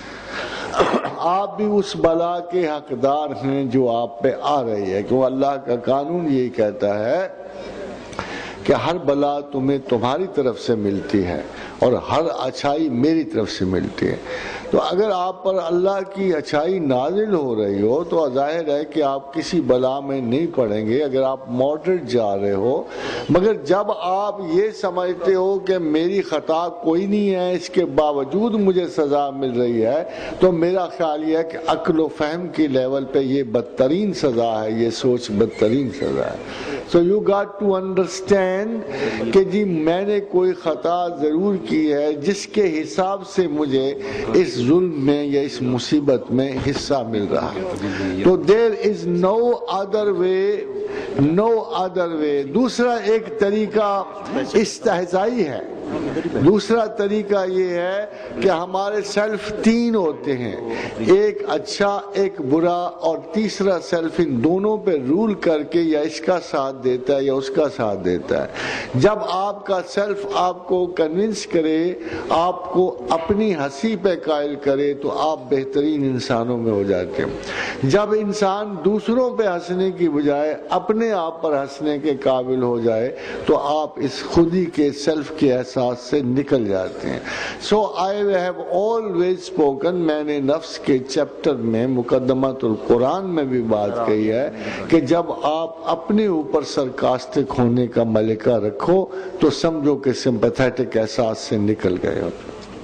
آپ بھی اس بلا کے حقدار ہیں جو آپ پہ آ رہی ہے, کیوں اللہ کا قانون یہی کہتا ہے کہ ہر بلا تمہیں تمہاری طرف سے ملتی ہے اور ہر اچھائی میری طرف سے ملتی ہے. تو اگر آپ پر اللہ کی اچھائی نازل ہو رہی ہو تو ظاہر ہے کہ آپ کسی بلا میں نہیں پڑیں گے اگر آپ ماڈریٹ جا رہے ہو. مگر جب آپ یہ سمجھتے ہو کہ میری خطا کوئی نہیں ہے, اس کے باوجود مجھے سزا مل رہی ہے, تو میرا خیال یہ ہے کہ عقل و فہم کی لیول پہ یہ بدترین سزا ہے, یہ سوچ بدترین سزا ہے. So you got to understand کہ جی میں نے کوئی خطا ضرور کی ہے جس کے حساب سے مجھے اس ظلم میں یا اس مصیبت میں حصہ مل رہا ہے. تو there is no other way, no other way. دوسرا ایک طریقہ استہزائی ہے. دوسرا طریقہ یہ ہے کہ ہمارے سیلف تین ہوتے ہیں, ایک اچھا, ایک برا, اور تیسرا سیلف ان دونوں پہ رول کر کے یا اس کا ساتھ دیتا ہے یا اس کا ساتھ دیتا ہے. جب آپ کا سیلف آپ کو کنونس کرے, آپ کو اپنی ہنسی پہ قائل کرے, تو آپ بہترین انسانوں میں ہو جاتے ہیں. جب انسان دوسروں پہ ہنسنے کی بجائے اپنے آپ پر ہنسنے کے قابل ہو جائے تو آپ اس خودی کے سیلف کے احساس سے نکل جاتے ہیں. So I have always spoken, میں نے نفس کے چیپٹر میں مقدمۃ القرآن میں بھی بات کہی ہے کہ جب آپ اپنے اوپر سرکاسٹک ہونے کا ملکہ رکھو تو سمجھو کہ سمپیتھیٹک احساس سے نکل گئے ہو.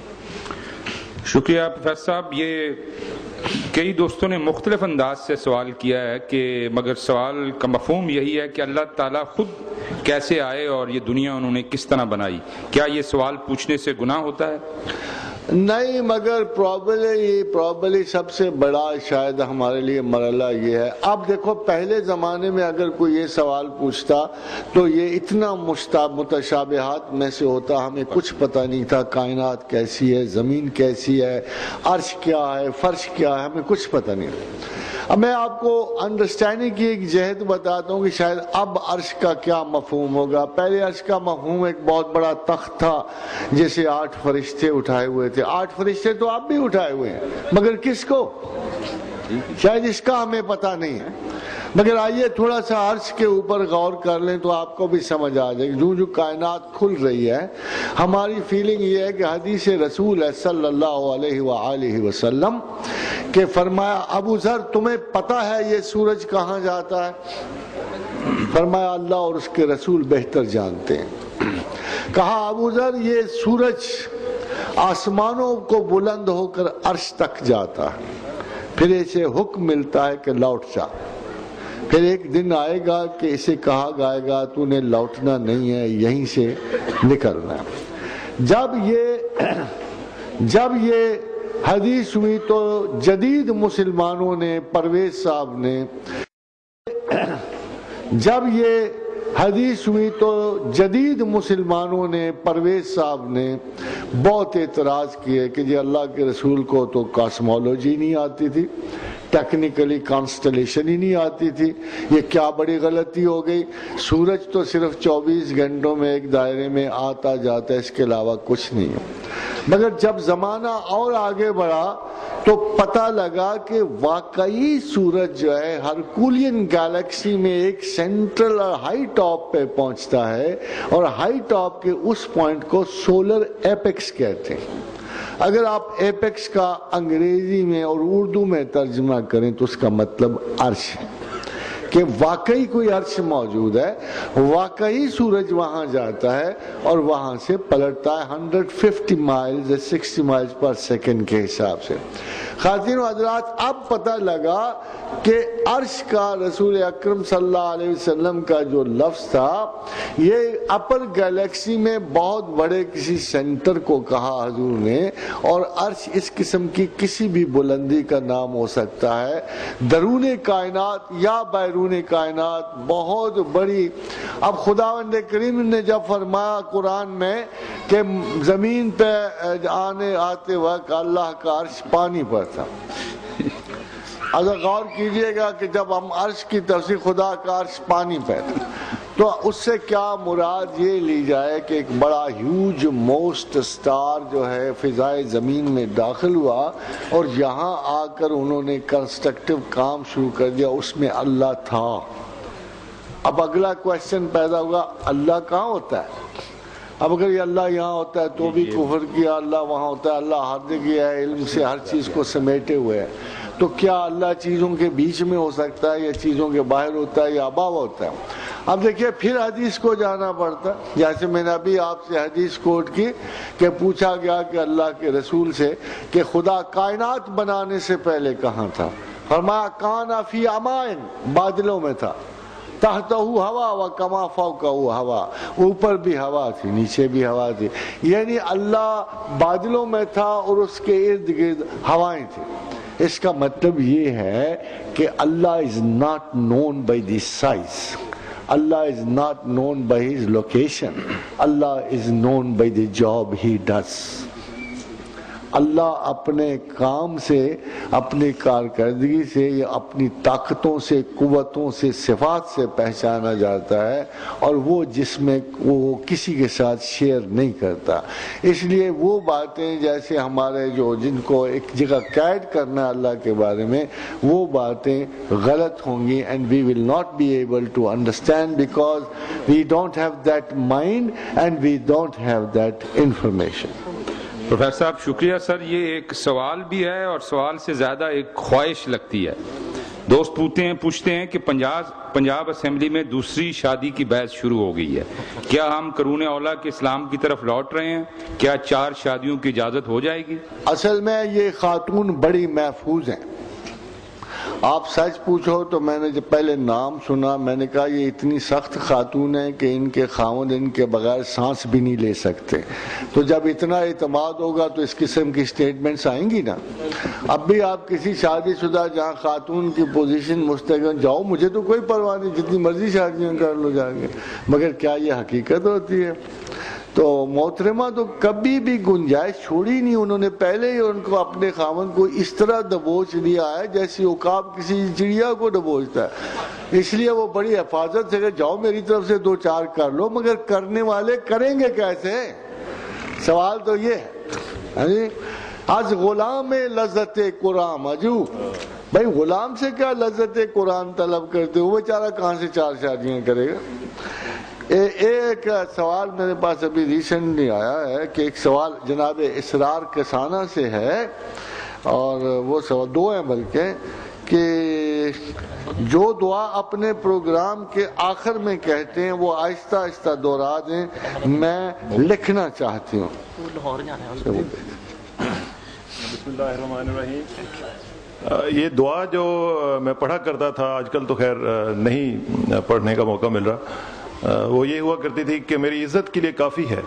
شکریہ پروفیسر صاحب. یہ کئی دوستوں نے مختلف انداز سے سوال کیا ہے کہ مگر سوال کا مفہوم یہی ہے کہ اللہ تعالیٰ خود کیسے آئے اور یہ دنیا انہوں نے کس طرح بنائی. کیا یہ سوال پوچھنے سے گناہ ہوتا ہے؟ نہیں, مگر پرابلی سب سے بڑا شاید ہمارے لیے مرحلہ یہ ہے. اب دیکھو, پہلے زمانے میں اگر کوئی یہ سوال پوچھتا تو یہ اتنا متشابہات میں سے ہوتا, ہمیں کچھ پتہ نہیں تھا کائنات کیسی ہے, زمین کیسی ہے, عرش کیا ہے, فرش کیا ہے, ہمیں کچھ پتہ نہیں. اب میں آپ کو انڈرسٹینڈنگ کی ایک جہت بتاتا ہوں کہ شاید اب عرش کا کیا مفہوم ہوگا. پہلے عرش کا مفہوم ایک بہت بڑا تخت تھا جسے 8 فرشتے اٹھائے ہوئے تھے. 8 فرشتے تو آپ بھی اٹھائے ہوئے ہیں, مگر کس کو, شاید اس کا ہمیں پتہ نہیں ہے. مگر آئیے تھوڑا سا عرش کے اوپر غور کر لیں تو آپ کو بھی سمجھ آ جائے گی. جو کائنات کھل رہی ہے, ہماری فیلنگ یہ ہے کہ حدیث رسول ہے صلی اللہ علیہ وآلہ وسلم کہ فرمایا, ابو ذر تمہیں پتہ ہے یہ سورج کہاں جاتا ہے؟ فرمایا اللہ اور اس کے رسول بہتر جانتے ہیں. کہا ابو ذر یہ سورج آسمانوں کو بلند ہو کر عرش تک جاتا ہے, پھر اسے حکم ملتا ہے کہ لوٹ جا. پھر ایک دن آئے گا کہ اسے کہا جائے گا تو نے لوٹنا نہیں ہے، یہیں سے نکلنا ہے۔ جب یہ حدیث ہوئی تو جدید مسلمانوں نے، پرویز صاحب نے، جب یہ حدیث ہوئی تو جدید مسلمانوں نے، پرویز صاحب نے بہت اعتراض کیے کہ جی اللہ کے رسول کو تو کاسمولوجی نہیں آتی تھی، ٹیکنیکلی کانسٹلیشن ہی نہیں آتی تھی، یہ کیا بڑی غلطی ہو گئی، سورج تو صرف 24 گھنٹوں میں ایک دائرے میں آتا جاتا ہے، اس کے علاوہ کچھ نہیں ہے۔ مگر جب زمانہ اور آگے بڑھا تو پتہ لگا کہ واقعی سورج جو ہے ہرکولین گیلیکسی میں ایک سینٹرل اور ہائی ٹاپ پہ پہنچتا ہے، اور ہائی ٹاپ کے اس پوائنٹ کو سولر ایپیکس کہتے ہیں۔ اگر آپ ایپیکس کا انگریزی میں اور اردو میں ترجمہ کریں تو اس کا مطلب عرش ہے، کہ واقعی کوئی عرش موجود ہے، واقعی سورج وہاں جاتا ہے اور وہاں سے پلٹتا ہے 150 مائلز 60 مائلز پر سیکنڈ کے حساب سے۔ خواتین و حضرات، اب پتہ لگا کہ عرش کا رسول اکرم صلی اللہ علیہ وسلم کا جو لفظ تھا یہ اپر گیلیکسی میں بہت بڑے کسی سینٹر کو کہا حضور نے، اور عرش اس قسم کی کسی بھی بلندی کا نام ہو سکتا ہے، درون کائنات یا بیرون کائنات بہت بڑی۔ اب خداوند کریم نے جب فرمایا قرآن میں کہ زمین پہ آتے وقت اللہ کا عرش پانی پر تھا، اگر غور کیجئے گا کہ جب ہم عرش کی تفسیر خدا کا عرش پانی پہ تھا تو اس سے کیا مراد یہ لی جائے کہ ایک بڑا ہیوج موسٹ سٹار جو ہے فضائے زمین میں داخل ہوا اور یہاں آ کر انہوں نے کنسٹرکٹیو کام شروع کر دیا، اس میں اللہ تھا۔ اب اگلا کویسچن پیدا ہوگا، اللہ کہاں ہوتا ہے؟ اب اگر یہ اللہ یہاں ہوتا ہے تو بھی کفر کیا، اللہ وہاں ہوتا ہے، اللہ ہر جگہ ہے، علم سے ہر چیز کو سمیٹے ہوئے ہے، تو کیا اللہ چیزوں کے بیچ میں ہو سکتا ہے یا چیزوں کے باہر ہوتا ہے یا اباو ہوتا ہے؟ اب دیکھیے پھر حدیث کو جانا پڑتا، جیسے میں نے ابھی آپ سے حدیث کوٹ کی کہ پوچھا گیا کہ اللہ کے رسول سے کہ خدا کائنات بنانے سے پہلے کہاں تھا؟ فرمایا کانا فی امائن، بادلوں میں تھا، تحتہ ہوا و کما فوقہ ہوا، اوپر بھی ہوا تھی نیچے بھی ہوا تھی، یعنی اللہ بادلوں میں تھا اور اس کے ارد گرد ہوائیں تھیں۔ اس کا مطلب یہ ہے کہ اللہ is not known by the size, Allah is not known by his location, Allah is known by the job he does. اللہ اپنے کام سے، اپنی کارکردگی سے یا اپنی طاقتوں سے، قوتوں سے، صفات سے پہچانا جاتا ہے، اور وہ جس میں وہ کسی کے ساتھ شیئر نہیں کرتا۔ اس لیے وہ باتیں جیسے ہمارے جو جن کو ایک جگہ قید کرنا ہے اللہ کے بارے میں، وہ باتیں غلط ہوں گی، and we will not be able to understand because we don't have that mind and we don't have that information. Professor صاحب شکریہ سر، یہ ایک سوال بھی ہے اور سوال سے زیادہ ایک خواہش لگتی ہے۔ دوست پوچھتے ہیں کہ پنجاب اسمبلی میں دوسری شادی کی بحث شروع ہو گئی ہے، کیا ہم قرون اولیٰ کے اسلام کی طرف لوٹ رہے ہیں؟ کیا 4 شادیوں کی اجازت ہو جائے گی؟ اصل میں یہ خاتون بڑی محفوظ ہیں۔ آپ سچ پوچھو تو میں نے جب پہلے نام سنا میں نے کہا یہ اتنی سخت خاتون ہیں کہ ان کے خاوند ان کے بغیر سانس بھی نہیں لے سکتے، تو جب اتنا اعتماد ہوگا تو اس قسم کی سٹیٹمنٹس آئیں گی نا۔ اب بھی آپ کسی شادی شدہ جہاں خاتون کی پوزیشن مستقل جاؤ، مجھے تو کوئی پرواہ نہیں، جتنی مرضی شادیاں کر لو جا کے، مگر کیا یہ حقیقت ہوتی ہے؟ تو محترمہ تو کبھی بھی گنجائش چھوڑی نہیں، انہوں نے پہلے ہی ان کو اپنے خاوند کو اس طرح دبوچ دیا ہے جیسے عقاب کسی چڑیا کو دبوچتا ہے، اس لیے وہ بڑی حفاظت سے کہ جاؤ میری طرف سے 2-4 کر لو، مگر کرنے والے کریں گے کیسے؟ سوال تو یہ ہے۔ آج غلام لذت قرآن اجو، بھائی غلام سے کیا لذت قرآن طلب کرتے ہو؟ وہ بیچارہ کہاں سے 4 شادیاں کرے گا؟ ایک سوال میرے پاس ابھی ریسنٹلی آیا ہے کہ ایک سوال جناب اسرار کسانہ سے ہے، اور وہ سوال 2 ہیں بلکہ، کہ جو دعا اپنے پروگرام کے آخر میں کہتے ہیں وہ آہستہ آہستہ دوہرا دیں، میں لکھنا چاہتی ہوں۔ بسم اللہ الرحمن الرحیم۔ یہ دعا جو میں پڑھا کرتا تھا، آج کل تو خیر نہیں پڑھنے کا موقع مل رہا، وہ یہ ہوا کرتی تھی کہ میری عزت کے لیے کافی ہے،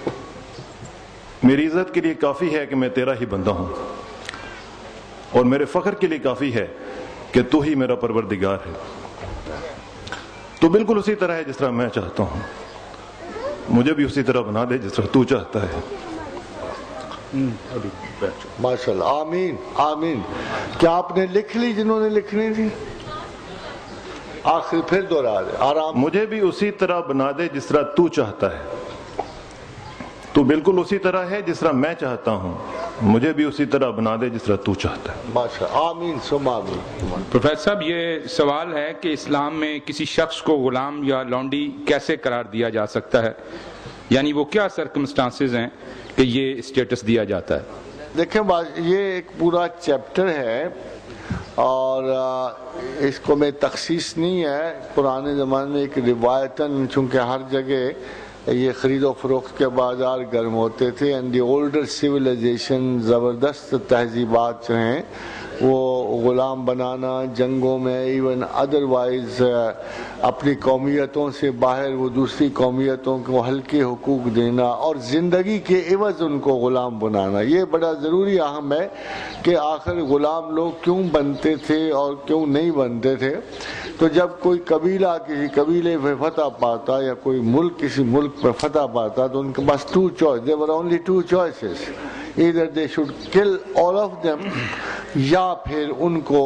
میری عزت کے لیے کافی ہے کہ میں تیرا ہی بندہ ہوں، اور میرے فخر کے لیے کافی ہے کہ تو ہی میرا پروردگار ہے، تو بالکل اسی طرح ہے جس طرح میں چاہتا ہوں، مجھے بھی اسی طرح بنا دے جس طرح تو چاہتا ہے۔ ماشاء اللہ، آمین آمین۔ کیا آپ نے لکھ لی جنہوں نے لکھنی تھی؟ آخر پھر دوہرا دے، آرام۔ مجھے بھی اسی طرح بنا دے جس طرح تو چاہتا ہے، تو بالکل اسی طرح ہے جس طرح میں چاہتا ہوں، مجھے بھی اسی طرح بنا دے جس طرح تو چاہتا ہے۔ ماشاء اللہ، آمین ثم آمین۔ پروفیسر صاحب، یہ سوال ہے کہ اسلام میں کسی شخص کو غلام یا لونڈی کیسے قرار دیا جا سکتا ہے، یعنی وہ کیا سرکمسٹانسز ہیں کہ یہ اسٹیٹس دیا جاتا ہے؟ دیکھیں یہ ایک پورا چیپٹر ہے، اور اس کو میں تخصیص نہیں ہے۔ پرانے زمانے میں ایک روایتاً، چونکہ ہر جگہ یہ خرید و فروخت کے بازار گرم ہوتے تھے، اینڈ دی اولڈر سویلائزیشن، زبردست تہذیبات جو ہیں وہ غلام بنانا، جنگوں میں ایون ادروائز اپنی قومیتوں سے باہر وہ دوسری قومیتوں کو ہلکے حقوق دینا، اور زندگی کے عوض ان کو غلام بنانا، یہ بڑا ضروری اہم ہے کہ آخر غلام لوگ کیوں بنتے تھے اور کیوں نہیں بنتے تھے۔ تو جب کوئی قبیلہ کسی قبیلے پہ فتح پاتا یا کوئی ملک کسی ملک پہ فتح پاتا تو ان کے پاس two choices, there were only two choices, either they should kill all of them یا پھر ان کو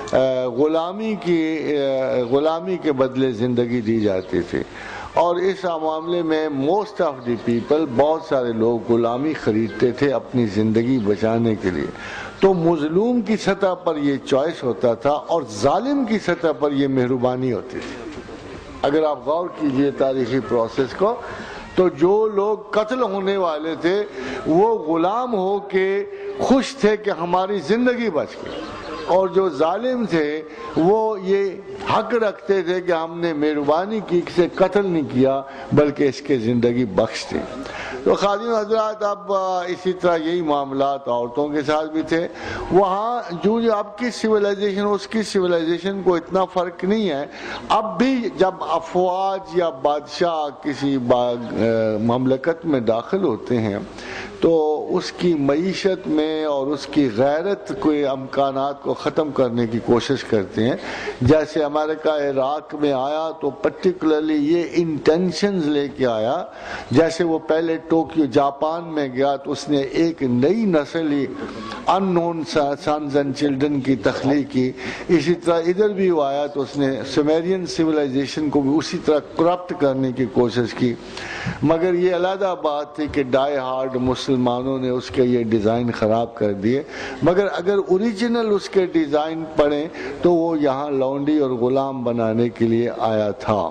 غلامی کے بدلے زندگی دی جاتی تھی۔ اور اس معاملے میں موسٹ آف دی پیپل، بہت سارے لوگ غلامی خریدتے تھے اپنی زندگی بچانے کے لیے۔ تو مظلوم کی سطح پر یہ چوائس ہوتا تھا، اور ظالم کی سطح پر یہ مہربانی ہوتی تھی۔ اگر آپ غور کیجئے تاریخی پروسیس کو، تو جو لوگ قتل ہونے والے تھے وہ غلام ہو کے خوش تھے کہ ہماری زندگی بچ گئی، اور جو ظالم تھے وہ یہ حق رکھتے تھے کہ ہم نے مہربانی کی، اسے قتل نہیں کیا بلکہ اس کے زندگی بخش دی۔ تو خادم حضرات، اب اسی طرح یہی معاملات عورتوں کے ساتھ بھی تھے۔ وہاں جو اب کی سویلائزیشن اس کی سویلائزیشن کو اتنا فرق نہیں ہے۔ اب بھی جب افواج یا بادشاہ کسی مملکت میں داخل ہوتے ہیں تو اس کی معیشت میں اور اس کی غیرت کے امکانات کو ختم کرنے کی کوشش کرتے ہیں۔ جیسے امریکہ عراق میں آیا تو پرٹیکولرلی یہ انٹینشنز لے کے آیا، جیسے وہ پہلے ٹوکیو جاپان میں گیا تو اس نے ایک نئی نسل unknown sons and children کی تخلیق کی، اسی طرح ادھر بھی وہ آیا تو اس نے سومیرین سویلائزیشن کو بھی اسی طرح کرپٹ کرنے کی کوشش کی۔ مگر یہ علیحدہ بات تھی کہ ڈائی ہارڈ مسلمانوں نے اس کے یہ ڈیزائن خراب کر دیے، مگر اگر اوریجنل اس کے ڈیزائن پڑھیں تو وہ یہاں لونڈی اور غلام بنانے کے لیے آیا تھا۔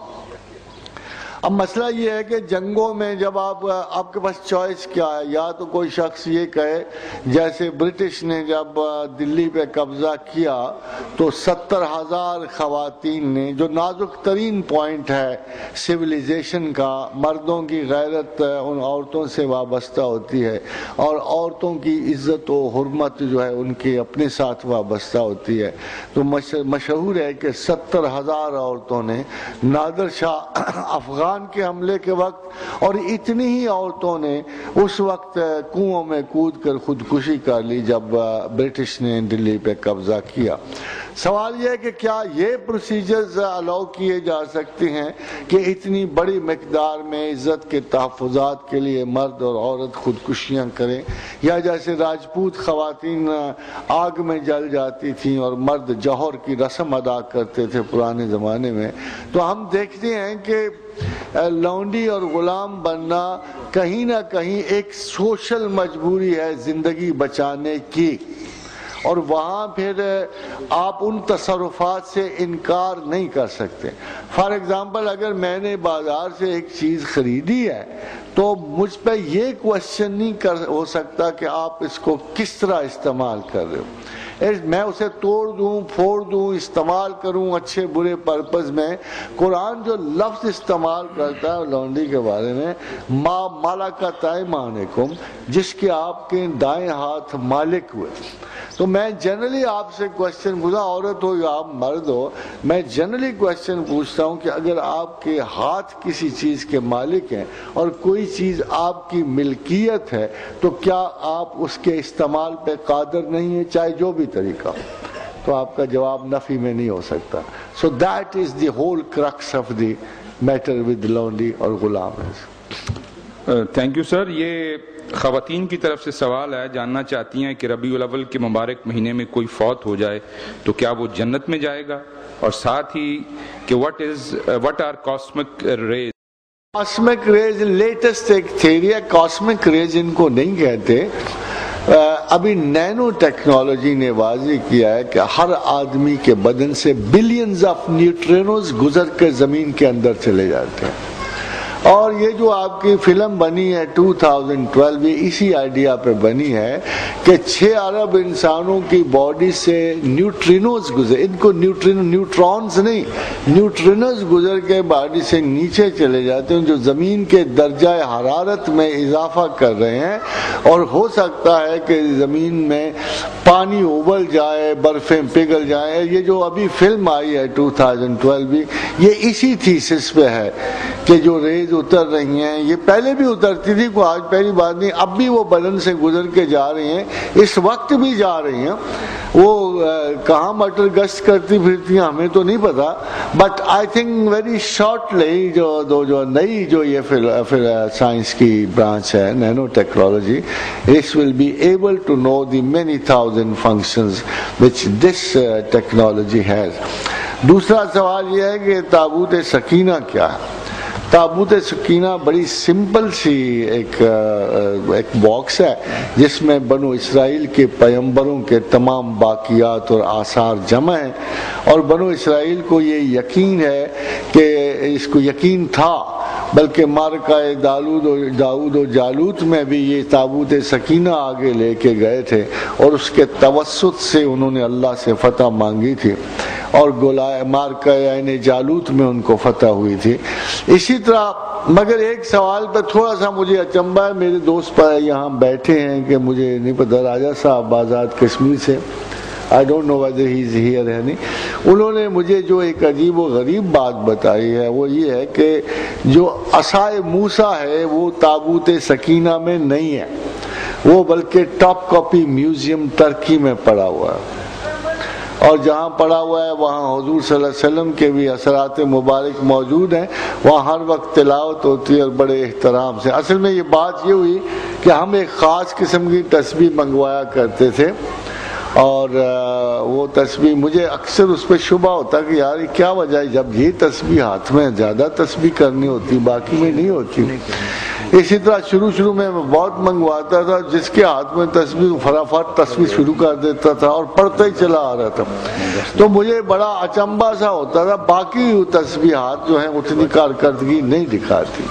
اب مسئلہ یہ ہے کہ جنگوں میں جب آپ کے پاس چوائس کیا ہے، یا تو کوئی شخص یہ کہے جیسے برٹش نے جب دلی پہ قبضہ کیا تو 70,000 خواتین نے، جو نازک ترین پوائنٹ ہے سویلائزیشن کا، مردوں کی غیرت ان عورتوں سے وابستہ ہوتی ہے اور عورتوں کی عزت و حرمت جو ہے ان کے اپنے ساتھ وابستہ ہوتی ہے، تو مشہور ہے کہ 70,000 عورتوں نے نادر شاہ افغان کے حملے کے وقت، اور اتنی ہی عورتوں نے اس وقت کنووں میں کود کر خودکشی کر لی جب برٹش نے دلی پہ قبضہ کیا۔ سوال یہ ہے کہ کیا یہ پروسیجرز الاؤ کیے جا سکتے ہیں کہ اتنی بڑی مقدار میں عزت کے تحفظات کے لیے مرد اور عورت خودکشیاں کریں، یا جیسے راجپوت خواتین آگ میں جل جاتی تھیں اور مرد جوہر کی رسم ادا کرتے تھے پرانے زمانے میں۔ تو ہم دیکھتے ہیں کہ لونڈی اور غلام بننا کہیں نہ کہیں ایک سوشل مجبوری ہے زندگی بچانے کی، اور وہاں پھر آپ ان تصرفات سے انکار نہیں کر سکتے۔ فار ایگزامپل، اگر میں نے بازار سے ایک چیز خریدی ہے تو مجھ پہ یہ کوشچن نہیں ہو سکتا کہ آپ اس کو کس طرح استعمال کر رہے ہو۔ میں اسے توڑ دوں، پھوڑ دوں، استعمال کروں اچھے برے پرپز میں۔ قرآن جو لفظ استعمال کرتا ہے لونڈی کے بارے میں، ما ملکت ایمانکم، جس کے آپ کے دائیں ہاتھ مالک ہوئے، تو میں جنرلی آپ سے کوشچن پوچھا، عورت ہو یا آپ مرد ہو، میں جنرلی کوشچن پوچھتا ہوں کہ اگر آپ کے ہاتھ کسی چیز کے مالک ہیں اور کوئی چیز آپ کی ملکیت ہے تو کیا آپ اس کے استعمال پہ قادر نہیں ہیں، چاہے جو بھی طریقہ ہو؟ تو آپ کا جواب نفی میں نہیں ہو سکتا. So that is the whole crux of the matter with لونڈی اور غلام. Thank you sir. یہ خواتین کی طرف سے سوال ہے، جاننا چاہتی ہیں کہ ربیع الاول کے مبارک مہینے میں کوئی فوت ہو جائے تو کیا وہ جنت میں جائے گا، اور ساتھ ہی کہ what are cosmic rays. Cosmic rays latest ایک تھیری ہے. کاسمک ریز ان کو نہیں کہتے. ابھی نینو ٹیکنالوجی نے واضح کیا ہے کہ ہر آدمی کے بدن سے بلینز آف نیوٹرینوز گزر کے زمین کے اندر چلے جاتے ہیں. اور یہ جو آپ کی فلم بنی ہے 2012، یہ اسی آئیڈیا پہ بنی ہے کہ 6 ارب انسانوں کی باڈی سے نیوٹرینوز گزر، ان کو نیوٹرونز نہیں، نیوٹرینوز گزر کے باڈی سے نیچے چلے جاتے ہیں جو زمین کے درجہ حرارت میں اضافہ کر رہے ہیں. اور ہو سکتا ہے کہ زمین میں پانی ابل جائے، برفیں پگھل جائیں. یہ جو ابھی فلم آئی ہے 2012، یہ اسی تھیسس پہ ہے کہ جو ریز اتر رہی ہیں، یہ پہلے بھی اترتی تھی، کوئی آج پہلی بات نہیں، اب بھی وہ بدن سے گزر کے جا رہی ہیں، اس وقت بھی جا رہی ہیں. وہ کہاں مٹر گشت کرتی پھرتی ہیں ہمیں تو نہیں پتا، but I think very shortly جو نئی جو یہ پھر سائنس کی برانچ ہے nano technology, this will be able to know the many thousand functions which this technology has. دوسرا سوال یہ ہے کہ تابوت سکینہ کیا ہے؟ تابوت سکینہ بڑی سمپل سی ایک باکس ہے جس میں بنو اسرائیل کے پیغمبروں کے تمام باقیات اور آثار جمع ہیں. اور بنو اسرائیل کو یہ یقین ہے کہ اس کو یقین تھا، بلکہ مارکہ داؤد و جالوت میں بھی یہ تابوت سکینہ آگے لے کے گئے تھے اور اس کے توسط سے انہوں نے اللہ سے فتح مانگی تھی، اور مارکہ یعنی جالوت میں ان کو فتح ہوئی تھی. اسی طرح مگر ایک سوال پہ تھوڑا سا مجھے اچنبھا ہے، میرے دوست یہاں بیٹھے ہیں کہ مجھے نہیں پتا، راجہ صاحب آزاد کشمیر سے، I don't know whether he is here or نہیں. انہوں نے مجھے جو ایک عجیب و غریب بات بتائی ہے وہ یہ ہے کہ جو عصائے موسیٰ ہے وہ تابوت سکینہ میں نہیں ہے، وہ بلکہ ٹاپ کاپی میوزیم ترکی میں پڑا ہوا ہے. اور جہاں پڑا ہوا ہے وہاں حضور صلی اللہ علیہ وسلم کے بھی اثرات مبارک موجود ہیں، وہاں ہر وقت تلاوت ہوتی ہے اور بڑے احترام سے. اصل میں یہ بات یہ ہوئی کہ ہم ایک خاص قسم کی تسبیح منگوایا کرتے تھے، اور وہ تسبیح مجھے اکثر اس پہ شبہ ہوتا کہ یار کیا وجہ ہے، جب یہ تسبیح ہاتھ میں زیادہ تسبیح کرنی ہوتی باقی میں نہیں ہوتی. اسی طرح شروع میں بہت منگواتا تھا، جس کے ہاتھ میں تسبیح فٹافٹ تسبیح شروع کر دیتا تھا اور پڑھتا ہی چلا آ رہا تھا. تو مجھے بڑا اچنبھا سا ہوتا تھا، باقی تسبیحات جو ہیں اتنی کارکردگی نہیں دکھاتی.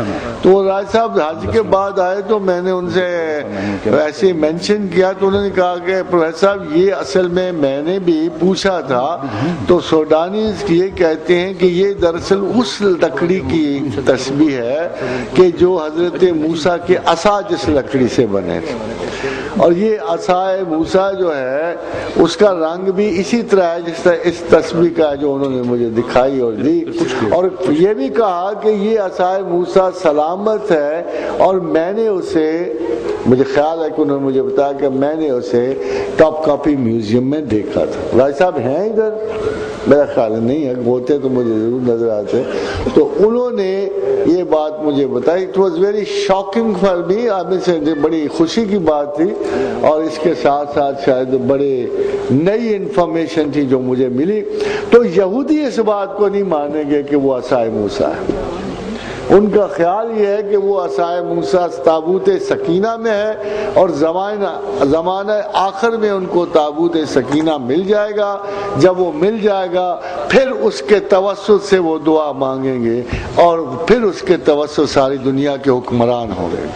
تو راج صاحب حج کے بعد آئے تو میں نے ان سے ایسے مینشن کیا تو انہوں نے کہا کہ پروفیسر صاحب یہ اصل میں نے بھی پوچھا تھا تو سوڈانیز یہ کہتے ہیں کہ یہ دراصل اس لکڑی کی تسبیح ہے کہ جو حضرت موسیٰ کے عصا جس لکڑی سے بنے تھے، اور یہ عصائے موسیٰ جو ہے اس کا رنگ بھی اسی طرح ہے جس طرح اس تسبیح کا جو انہوں نے مجھے دکھائی اور دی. اور یہ بھی کہا کہ یہ عصائے موسیٰ سلامت ہے، اور میں نے اسے، مجھے خیال ہے کہ انہوں نے مجھے بتایا کہ میں نے اسے ٹاپ کاپی میوزیم میں دیکھا تھا. راج صاحب ہیں ادھر؟ میرا خیال نہیں ہے، ہوتے تو مجھے ضرور نظر آتے. تو انہوں نے یہ بات مجھے بتائی. It was very shocking for me. آدمی سے بڑی خوشی کی بات تھی، اور اس کے ساتھ ساتھ شاید بڑے نئی انفارمیشن تھی جو مجھے ملی. تو یہودی اس بات کو نہیں مانیں گے کہ وہ عصائے موسیٰ ہے. ان کا خیال یہ ہے کہ وہ عصائے موسیٰ تابوت سکینہ میں ہے، اور زمانہ آخر میں ان کو تابوت سکینہ مل جائے گا. جب وہ مل جائے گا پھر اس کے توسط سے وہ دعا مانگیں گے، اور پھر اس کے توسط ساری دنیا کے حکمران ہوں گے.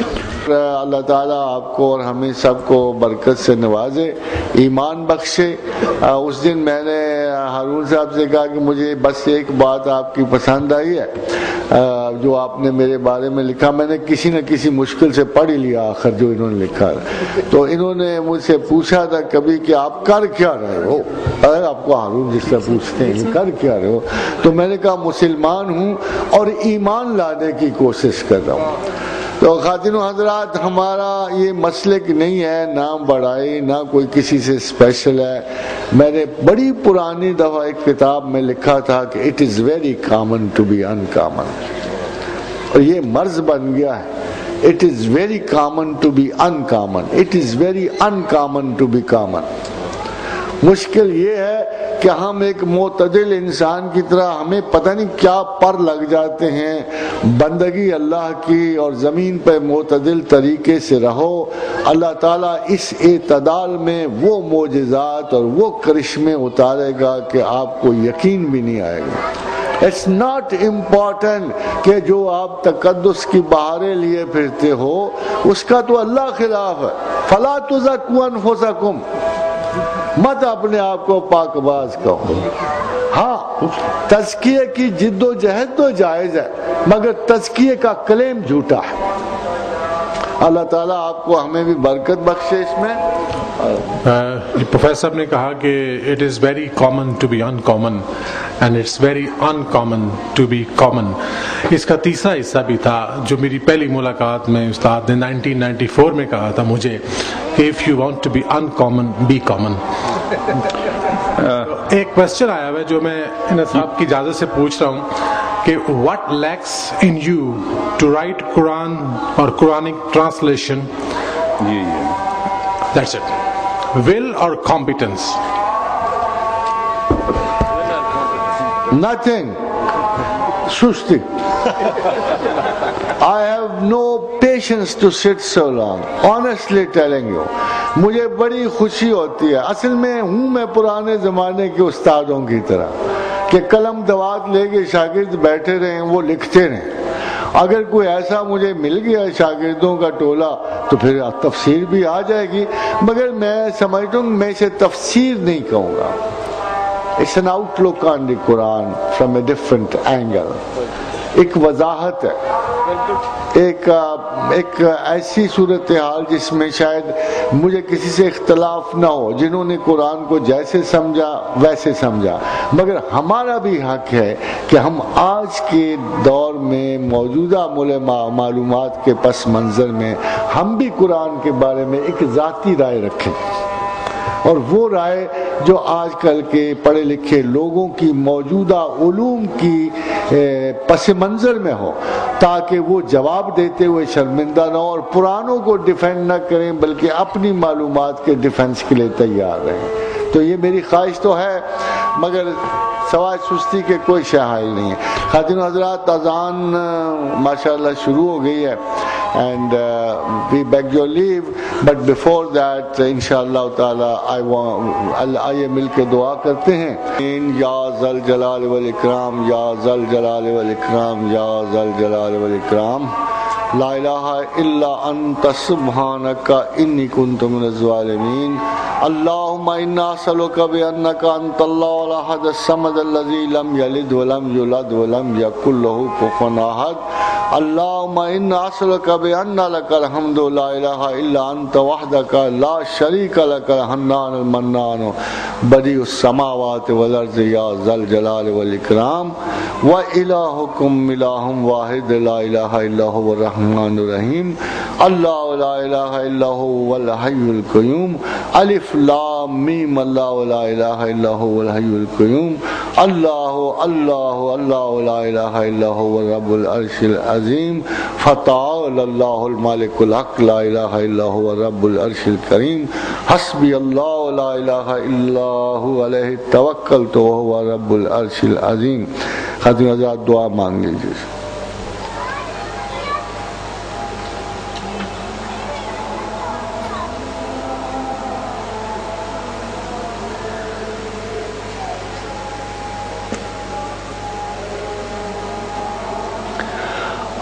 اللہ تعالیٰ آپ کو اور ہمیں سب کو برکت سے نوازے، ایمان بخشے۔ اس دن میں نے ہارون صاحب سے کہا کہ مجھے بس ایک بات آپ کی پسند آئی ہے جو آپ نے میرے بارے میں لکھا، میں نے کسی نہ کسی مشکل سے پڑھ ہی لیا آخر جو انہوں نے لکھا، تو انہوں نے مجھ سے پوچھا تھا کبھی کہ آپ کر کیا رہے ہو، اگر آپ کو ہارون جس طرح پوچھتے ہیں کر کیا رہے ہو، تو میں نے کہا مسلمان ہوں اور ایمان لانے کی کوشش کر رہا ہوں۔ تو خواتین و حضرات، ہمارا یہ مسلک نہیں ہے نام بڑھائی، نہ کوئی کسی سے اسپیشل ہے۔ میں نے بڑی پرانی دفعہ ایک کتاب میں لکھا تھا کہ it is very common to be uncommon, اور یہ مرض بن گیا ہے۔ It is very common to be uncommon, it is very uncommon to be common. مشکل یہ ہے کہ ہم ایک معتدل انسان کی طرح ہمیں پتہ نہیں کیا پر لگ جاتے ہیں، بندگی اللہ کی اور زمین پہ معتدل طریقے سے رہو، اللہ تعالیٰ اس اعتدال میں وہ معجزات اور وہ کرشمے اتارے گا کہ آپ کو یقین بھی نہیں آئے گا۔ اٹس ناٹ امپورٹنٹ کہ جو آپ تقدس کی بہاریں لیے پھرتے ہو اس کا تو اللہ خلاف ہے۔ فلا تزکوا انفسکم، مت اپنے آپ کو پاک باز کہو۔ ہاں، تزکیے کی جد و جہد تو جائز ہے، مگر تزکیے کا کلیم جھوٹا ہے۔ اللہ تعالیٰ آپ کو ہمیں بھی برکت بخشے اس میں۔ پروفیسر نے کہا کہ it is very common to be uncommon and it's very uncommon to be common. اس کا تیسرا حصہ بھی تھا جو میری پہلی ملاقات میں استاد نے 1994 میں کہا تھا مجھے کہ if you want to be uncommon be common. ایک کوشچن آیا ہے جو میں انس صاحب کی اجازت سے پوچھ رہا ہوں کہ what lacks in you to write Quran or Quranic translation? That's it. Will or competence? Nothing. Susti. I have no patience to sit so long. Honestly telling you. مجھے بڑی خوشی ہوتی ہے، اصل میں ہوں میں پرانے زمانے کے استادوں کی طرح کہ قلم دوات لے کے شاگرد بیٹھے رہیں، وہ لکھتے رہیں۔ اگر کوئی ایسا مجھے مل گیا شاگردوں کا ٹولہ تو پھر تفسیر بھی آ جائے گی، مگر میں سمجھتا ہوں میں اسے تفسیر نہیں کہوں گا۔ It's an outlook on the Quran from a different angle. ایک وضاحت ہے، ایک ایسی صورتحال جس میں شاید مجھے کسی سے اختلاف نہ ہو، جنہوں نے قرآن کو جیسے سمجھا ویسے سمجھا، مگر ہمارا بھی حق ہے کہ ہم آج کے دور میں موجودہ معلومات کے پس منظر میں ہم بھی قرآن کے بارے میں ایک ذاتی رائے رکھیں، اور وہ رائے جو آج کل کے پڑھے لکھے لوگوں کی موجودہ علوم کی پس منظر میں ہو، تاکہ وہ جواب دیتے ہوئے شرمندہ نہ ہو اور پرانوں کو ڈیفینڈ نہ کریں بلکہ اپنی معلومات کے ڈیفنس کے لیے تیار رہیں۔ تو یہ میری خواہش تو ہے، مگر سوائے سستی کے کوئی شے حائل نہیں ہے۔ خواتین و حضرات، اذان ماشاءاللہ شروع ہو گئی ہے and we beg your leave, but before that inshallah ta'ala آئیے مل کے دعا کرتے ہیں۔ یا ذل جلال والاکرام، یا ذل جلال والاکرام، یا ذل جلال والاکرام، لا الہ الا انت سبحانک انی کنت من الظالمین۔ اللہم انا اسألک بانک انت اللہ الاحد الصمد الذی لم یلد ولم یولد ولم یکن لہ کفوا احد۔ اللہم انا اسألک بان لک الحمد لا الہ الا انت وحدک لا شریک لک الحنان المنان بدیع السماوات والارض یا ذا الجلال والاکرام، وإلہکم الہ واحد لا الہ الا هو الرحمن الرحیم، اللہ لا الہ الا هو الحی القیوم، الف لام میم، اللہ لا الہ الا هو الحی القیوم، اللہ اللہ اللہ لا الہ الا هو رب العرش العظیم، فتعال اللہ الملک الحق، لا الہ الا هو رب العرش الکریم، حسبی اللہ لا الہ الا هو علیہ توکلت وهو رب العرش العظیم۔ خاتون حضرات دعا مانگ لیجیے۔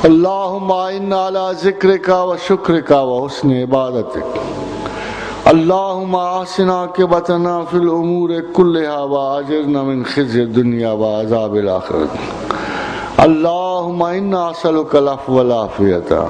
اللهم إنا على ذكرك وشكرك وحسن عبادتك. اللهم أحسن عاقبتنا في الأمور كلها وأجرنا من خزي الدنيا وعذاب الآخرة. اللهم إنا أسألك العفو والعافية.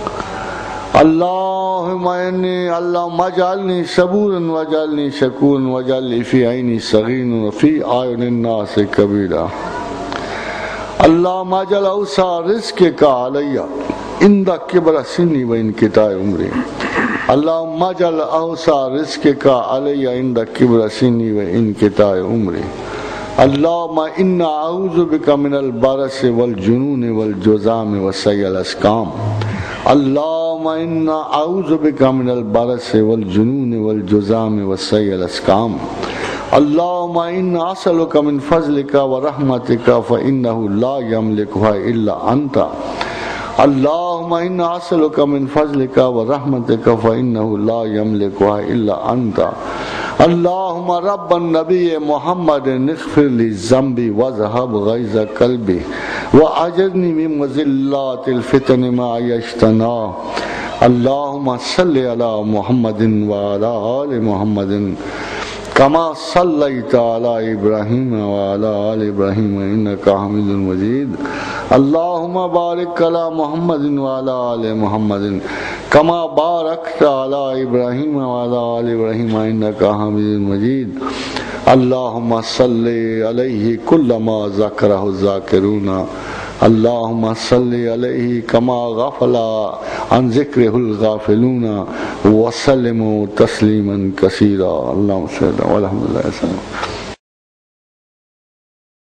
اللهم اجعلني صبورا واجعلني شكورا واجعلني في عيني صغيرا وفي أعين الناس كبيرا. اللهم اجعل أوسع رزقك علي عند كبر سني وانقطاع عمري. اللهم اجعل أوسع رزقك علي عند كبر سني وانقطاع عمري. اللهم إنا أعوذ بك من البرص والجنون والجذام وسيء الأسقام. اللهم إنا أعوذ بك من البرص والجنون والجذام وسيء الأسقام. اللهم إنا أسألك من فضلك ورحمتك فإنه لا يملكها إلا أنت. اللهم إنا أسألك من فضلك ورحمتك فإنه لا يملكها إلا أنت. اللهم رب النبي محمد اغفر لي ذنبي واذهب غيظ قلبي وأجرني من مضلات الفتن ما يشتنا. اللهم صل على محمد وعلى آل محمد كما صليت على إبراهيم وعلى آل إبراهيم إنك حميد مجيد. اللهم بارك على محمد وعلى آل محمد كما باركت على إبراهيم وعلى آل إبراهيم إنك حميد مجيد. اللهم صل عليه كل ما ذكره الذاكرون. اللهم صل عليه كما غفل عن ذكره الغافلون وسلم تسليما كثيرا. اللهم صل والحمد لله.